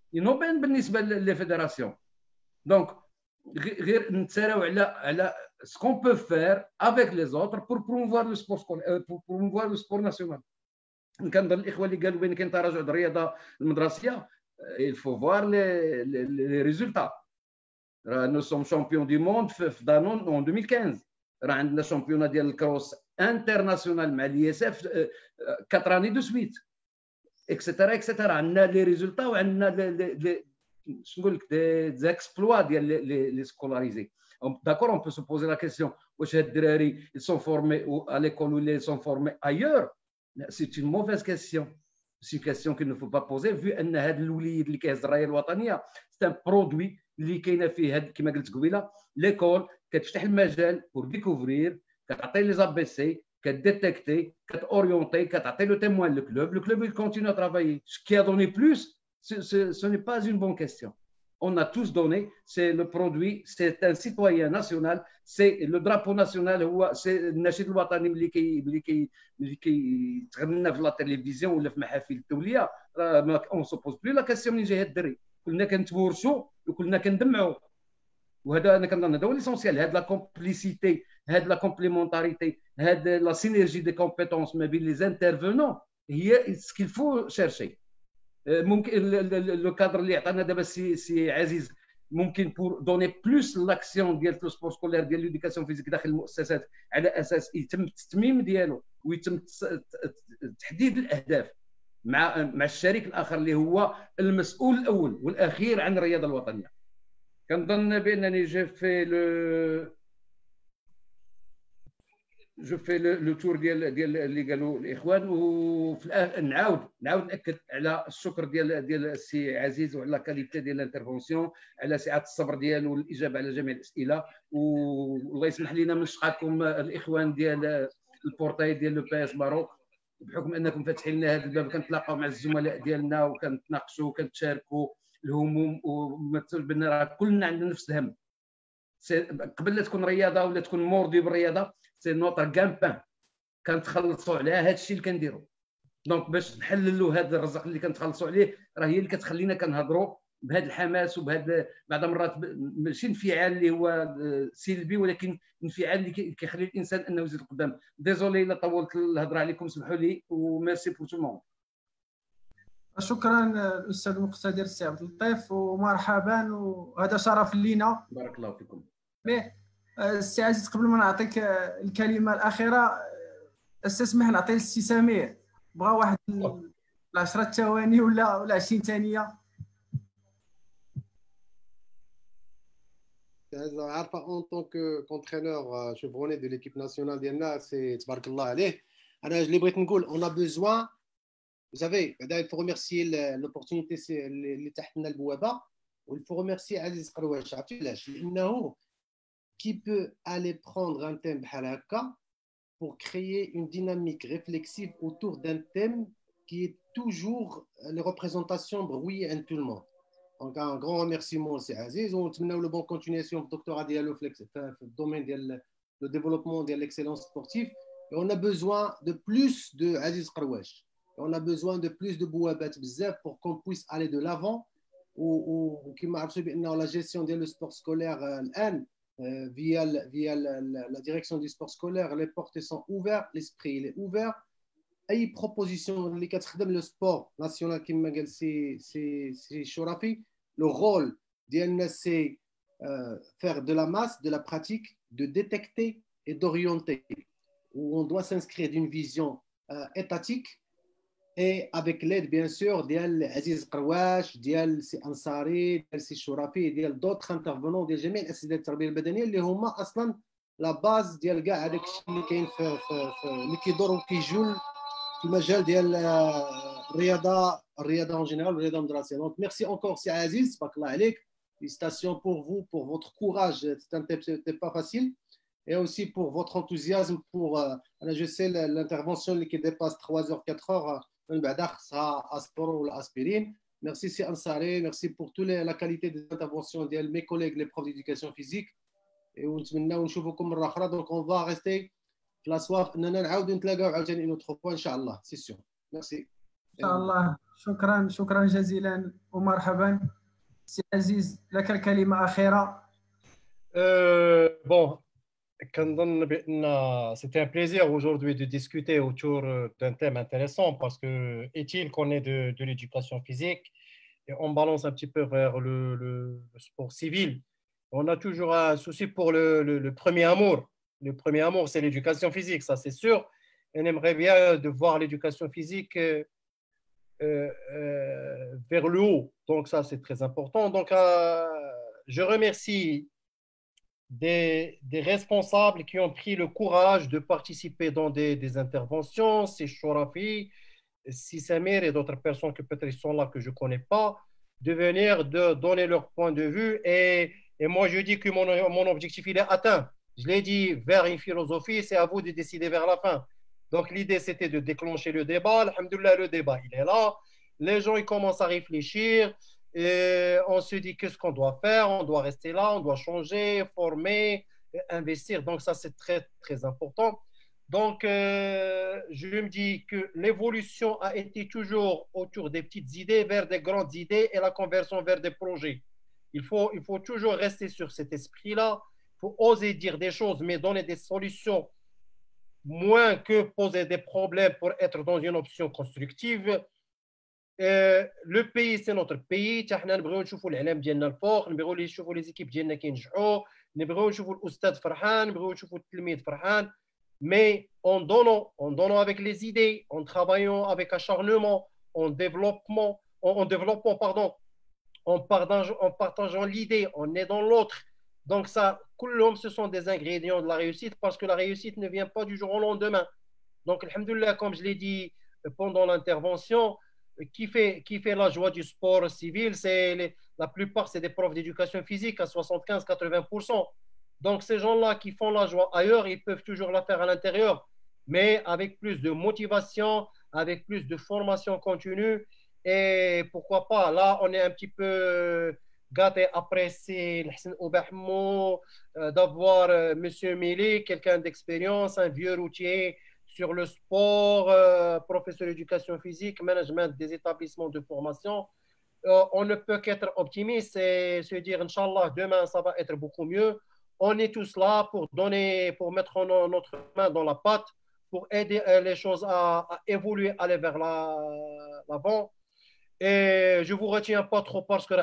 ينوبين بالنسبه للفيدراسيون. دونك غير نتساراو على ce qu'on peut faire avec les autres pour promouvoir le sport pour promouvoir le sport national. كنظن الاخوه اللي قالوا بان كاين تراجع الرياضه المدرسيه il faut voir les résultats. Nous sommes champions du monde في دانون en 2015. راه عندنا شامبيونات ديال الكروس انترناسيونال مع اليسف 4 années de suite اكسترا اكسترا. عندنا لي ريزولتا وعندنا شنو نقول لك دي اكسبلوا ديال لي سكولاريزي. D'accord, on peut se poser la question واش هاد الدراري ils sont formés à l'école ou ils sont formés ailleurs. C'est une mauvaise question. C'est une question qu'il ne faut pas poser vu ان هاد الوليد اللي كيهز الرايه الوطنيه c'est un produit اللي كاينه فيه هاد كما قلت قبيله ليكول كتفتح المجال بور ديكوفرير كتعطي لي زابي سي كديتيكتي كتاوريونتي كتعطي لو تيموان لو كلوب il continue à travailler. Ce qui a donné plus ce n'est pas une bonne question. On a tous donné, c'est le produit, c'est un citoyen national, c'est le drapeau national, c'est النشيد الوطني اللي كيتغنى في لا تلفزيون ولا في محافل الدوليه. on se pose plus la question منين جاي هاد الدري. كلنا كنتورشوا وكلنا كندمعوا وهذا انا كنظن هذا هو ليسونسيال. هاد لا كومبليسيتي هاد لا كومبليمونتاريتي هاد لا سينيرجي دي كومبيتونس ما بين لي انترفونون هي سكيل فو شيرشي. ممكن لو كادر اللي عطانا دابا سي عزيز ممكن بور دوني بلوس لاكسيون ديال لو سبور سكولير ديال ليديكاسيون فيزيك داخل المؤسسات على اساس يتم التتميم ديالو ويتم تحديد الاهداف مع الشريك الاخر اللي هو المسؤول الاول والاخير عن الرياضه الوطنيه. كنظن بانني جو في لو تور ديال اللي قالوا الاخوان. وفي الاخر نعاود ناكد على الشكر ديال السي عزيز وعلى لا كاليتي ديال الانترفونسيون على سعه الصبر ديالو والاجابه على جميع الاسئله. والله يسمح لنا من شقاكم الاخوان ديال البورتاي ديال لو بي اس ماروك بحكم انكم فاتحين لنا هذا الباب كنتلاقاو مع الزملاء ديالنا وكنتناقشوا وكنتشاركوا الهموم وبان راه كلنا عندنا نفس الهم. قبل لا تكون رياضه ولا تكون موردي بالرياضه سي نوتر كامبان كنتخلصوا على هذا الشيء اللي كنديروا. دونك باش نحللوا هذا الرزق اللي كنتخلصوا عليه راه هي اللي كتخلينا كنهضروا بهذا الحماس وبهذا بعض المرات ماشي انفعال اللي هو سلبي ولكن انفعال اللي كيخلي الانسان انه يزيد قدام. ديزولي الا طولت الهضره عليكم سمحوا لي وميرسي بور تو مون. شكرا الاستاذ المقتدر السي عبد اللطيف ومرحبا وهذا شرف لينا. بارك الله فيكم. السي عزيز قبل ما نعطيك الكلمه الاخيره استسمح نعطي للسي سمير بغا واحد 10 ثواني ولا 20 ثانيه. عارفه اون طونك كونترينور شوفروني دو ليكيب ناسيونال ديالنا سي تبارك الله عليه. انا اللي بغيت نقول اون ا بوزوان vous savez il faut remercier l'opportunité اللي تحت لنا البوابه و il faut remercier عزيز قرويش. عرفتي علاش؟ لانه qui peut aller prendre un thème بحال هكا pour créer une dynamique réflexive autour d'un thème qui est toujours les représentations brouillées en tout le monde. Donc un grand remerciement à Aziz. On te le bon continuation du doctorat dialogue dans le domaine du développement de l'excellence sportive. Et on a besoin de plus de Aziz Qarouache. On a besoin de plus de Bouabat Bzef pour qu'on puisse aller de l'avant. Ou qui m'a appris la gestion du sport scolaire via la direction du sport scolaire, les portes sont ouvertes, l'esprit il est ouvert. أي proposition اللي كتخدم le sport national كما قال سي شرفي. Le rôle ديالنا c'est faire de la masse, de la pratique, de détecter et d'orienter. Où on doit s'inscrire d'une vision étatique et avec l'aide bien sûr ديال عزيز قرواش ديال سي أنصاري ديال سي شرفي ديال d'autres intervenants ديال جميع الأساتذة التربية البدنية اللي هما أصلا لا باز ديال كاع هذاك الشيء اللي كاين في اللي كيدور وكيجول في المجال ديال الرياضه اون جينيرال الرياضه المدرسيه. دونك ميرسي انكور سي عزيز تبارك الله عليك. Félicitations pour vous, pour votre courage. C'était pas facile. Et aussi pour votre enthousiasme pour, je sais, l'intervention qui dépasse 3 heures, 4 heures, sera aspiro ou aspirine. Merci, c'est Ansari. Merci pour toute la qualité des interventions de mes collègues, les profs d'éducation physique. Et on se voit donc on va rester في الاسواق اننا نعاودوا نتلاقاو عاوتاني une autre fois ان شاء الله. سي سيون. ميرسي. شاء الله. شكرا جزيلا ومرحبا. سي عزيز لك الكلمة أخيرة. Bon, c'était un plaisir aujourd'hui de discuter autour d'un thème intéressant parce que Étienne connaît de l'éducation physique et on balance un petit peu vers le sport civil. On a toujours un souci pour le premier amour. Le premier amour, c'est l'éducation physique, ça c'est sûr. On aimerait bien de voir l'éducation physique vers le haut. Donc ça, c'est très important. Donc, je remercie des responsables qui ont pris le courage de participer dans des interventions, c'est Chorafi, si Samir et d'autres personnes que peut-être sont là que je ne connais pas, de venir de donner leur point de vue. Et moi, je dis que mon objectif, il est atteint. Je l'ai dit, vers une philosophie, c'est à vous de décider vers la fin. Donc, l'idée, c'était de déclencher le débat. Alhamdoulilah, le débat, il est là. Les gens, ils commencent à réfléchir. Et on se dit qu'est-ce qu'on doit faire, on doit rester là, on doit changer, former, investir. Donc ça, c'est très, très important. Donc, je me dis que l'évolution a été toujours autour des petites idées vers des grandes idées et la conversion vers des projets. Il faut toujours rester sur cet esprit-là. Il faut oser dire des choses, mais donner des solutions moins que poser des problèmes pour être dans une option constructive. Le pays, c'est notre pays. حنا نبغيو نشوفوا العلم ديالنا الفوق، نبغيو نشوفوا لي زيكيب ديالنا كينجحوا، نبغيو نشوفوا الاستاذ فرحان، نبغيو نشوفوا التلميذ فرحان. Mais en donnant avec les idées, en travaillant avec acharnement, en développant, pardon, en partageant l'idée, en aidant l'autre. Donc ça, كلهم, ce sont des ingrédients de la réussite parce que la réussite ne vient pas du jour au lendemain. Donc, alhamdoulilah, comme je l'ai dit pendant l'intervention, qui fait la joie du sport civil, la plupart, c'est des profs d'éducation physique à 75-80%. Donc, ces gens-là qui font la joie ailleurs, ils peuvent toujours la faire à l'intérieur, mais avec plus de motivation, avec plus de formation continue. Et pourquoi pas, là, on est un petit peu gâté. Après, c'est Hassan Oubahmou, d'avoir Monsieur Mili, quelqu'un d'expérience, un vieux routier sur le sport, professeur d'éducation physique, management des établissements de formation. On ne peut qu'être optimiste et se dire, Inch'Allah, demain, ça va être beaucoup mieux. On est tous là pour mettre notre main dans la pâte, pour aider les choses à évoluer, aller vers l'avant. Et je ne vous retiens pas trop parce que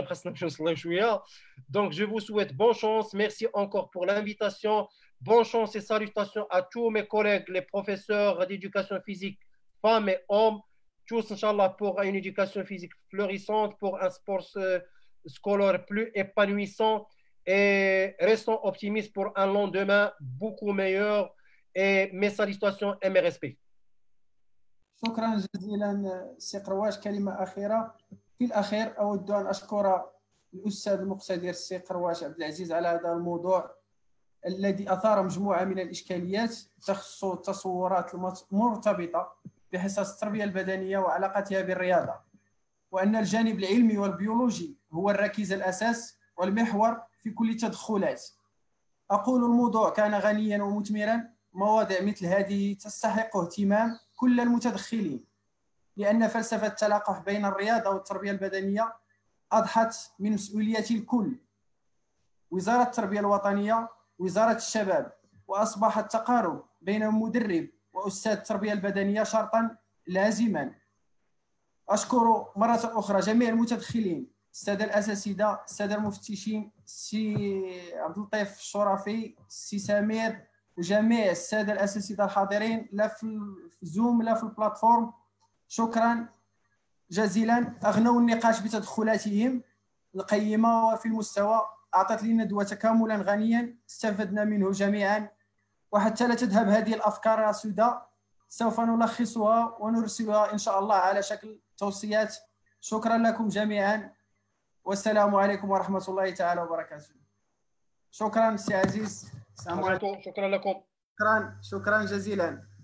donc je vous souhaite bonne chance. Merci encore pour l'invitation. Bonne chance et salutations à tous mes collègues, les professeurs d'éducation physique, femmes et hommes, tous, Inch'Allah, pour une éducation physique florissante, pour un sport scolaire plus épanouissant. Et restons optimistes pour un lendemain beaucoup meilleur. Et mes salutations et mes respects. شكرا جزيلا سي قرواش. كلمة أخيرة. في الأخير أود أن أشكر الأستاذ المقتدر السي قرواش عبد العزيز على هذا الموضوع الذي أثار مجموعة من الإشكاليات تخص التصورات المرتبطة بحصص التربية البدنية وعلاقتها بالرياضة، وأن الجانب العلمي والبيولوجي هو الركيزة الأساس والمحور في كل التدخلات. أقول الموضوع كان غنيا ومثمرا. مواضيع مثل هذه تستحق اهتمام كل المتدخلين، لأن فلسفة التلاقح بين الرياضة والتربية البدنية أضحت من مسؤولية الكل. وزارة التربية الوطنية، وزارة الشباب، وأصبح التقارب بين المدرب وأستاذ التربية البدنية شرطا لازما. أشكر مرة أخرى جميع المتدخلين، السادة الأساتذة، السادة المفتشين، السي عبد اللطيف الشرفي، السي سمير، وجميع السادة الأساتذة الحاضرين لا في زوم لا في البلاتفورم. شكرا جزيلا. أغنوا النقاش بتدخلاتهم القيمة وفي المستوى. أعطت لي ندوة تكاملا غنيا استفدنا منه جميعا. وحتى لا تذهب هذه الأفكار السوداء سوف نلخصها ونرسلها إن شاء الله على شكل توصيات. شكرا لكم جميعا والسلام عليكم ورحمة الله تعالى وبركاته. شكرا سي عزيز. شكرا لكم. شكرا جزيلا.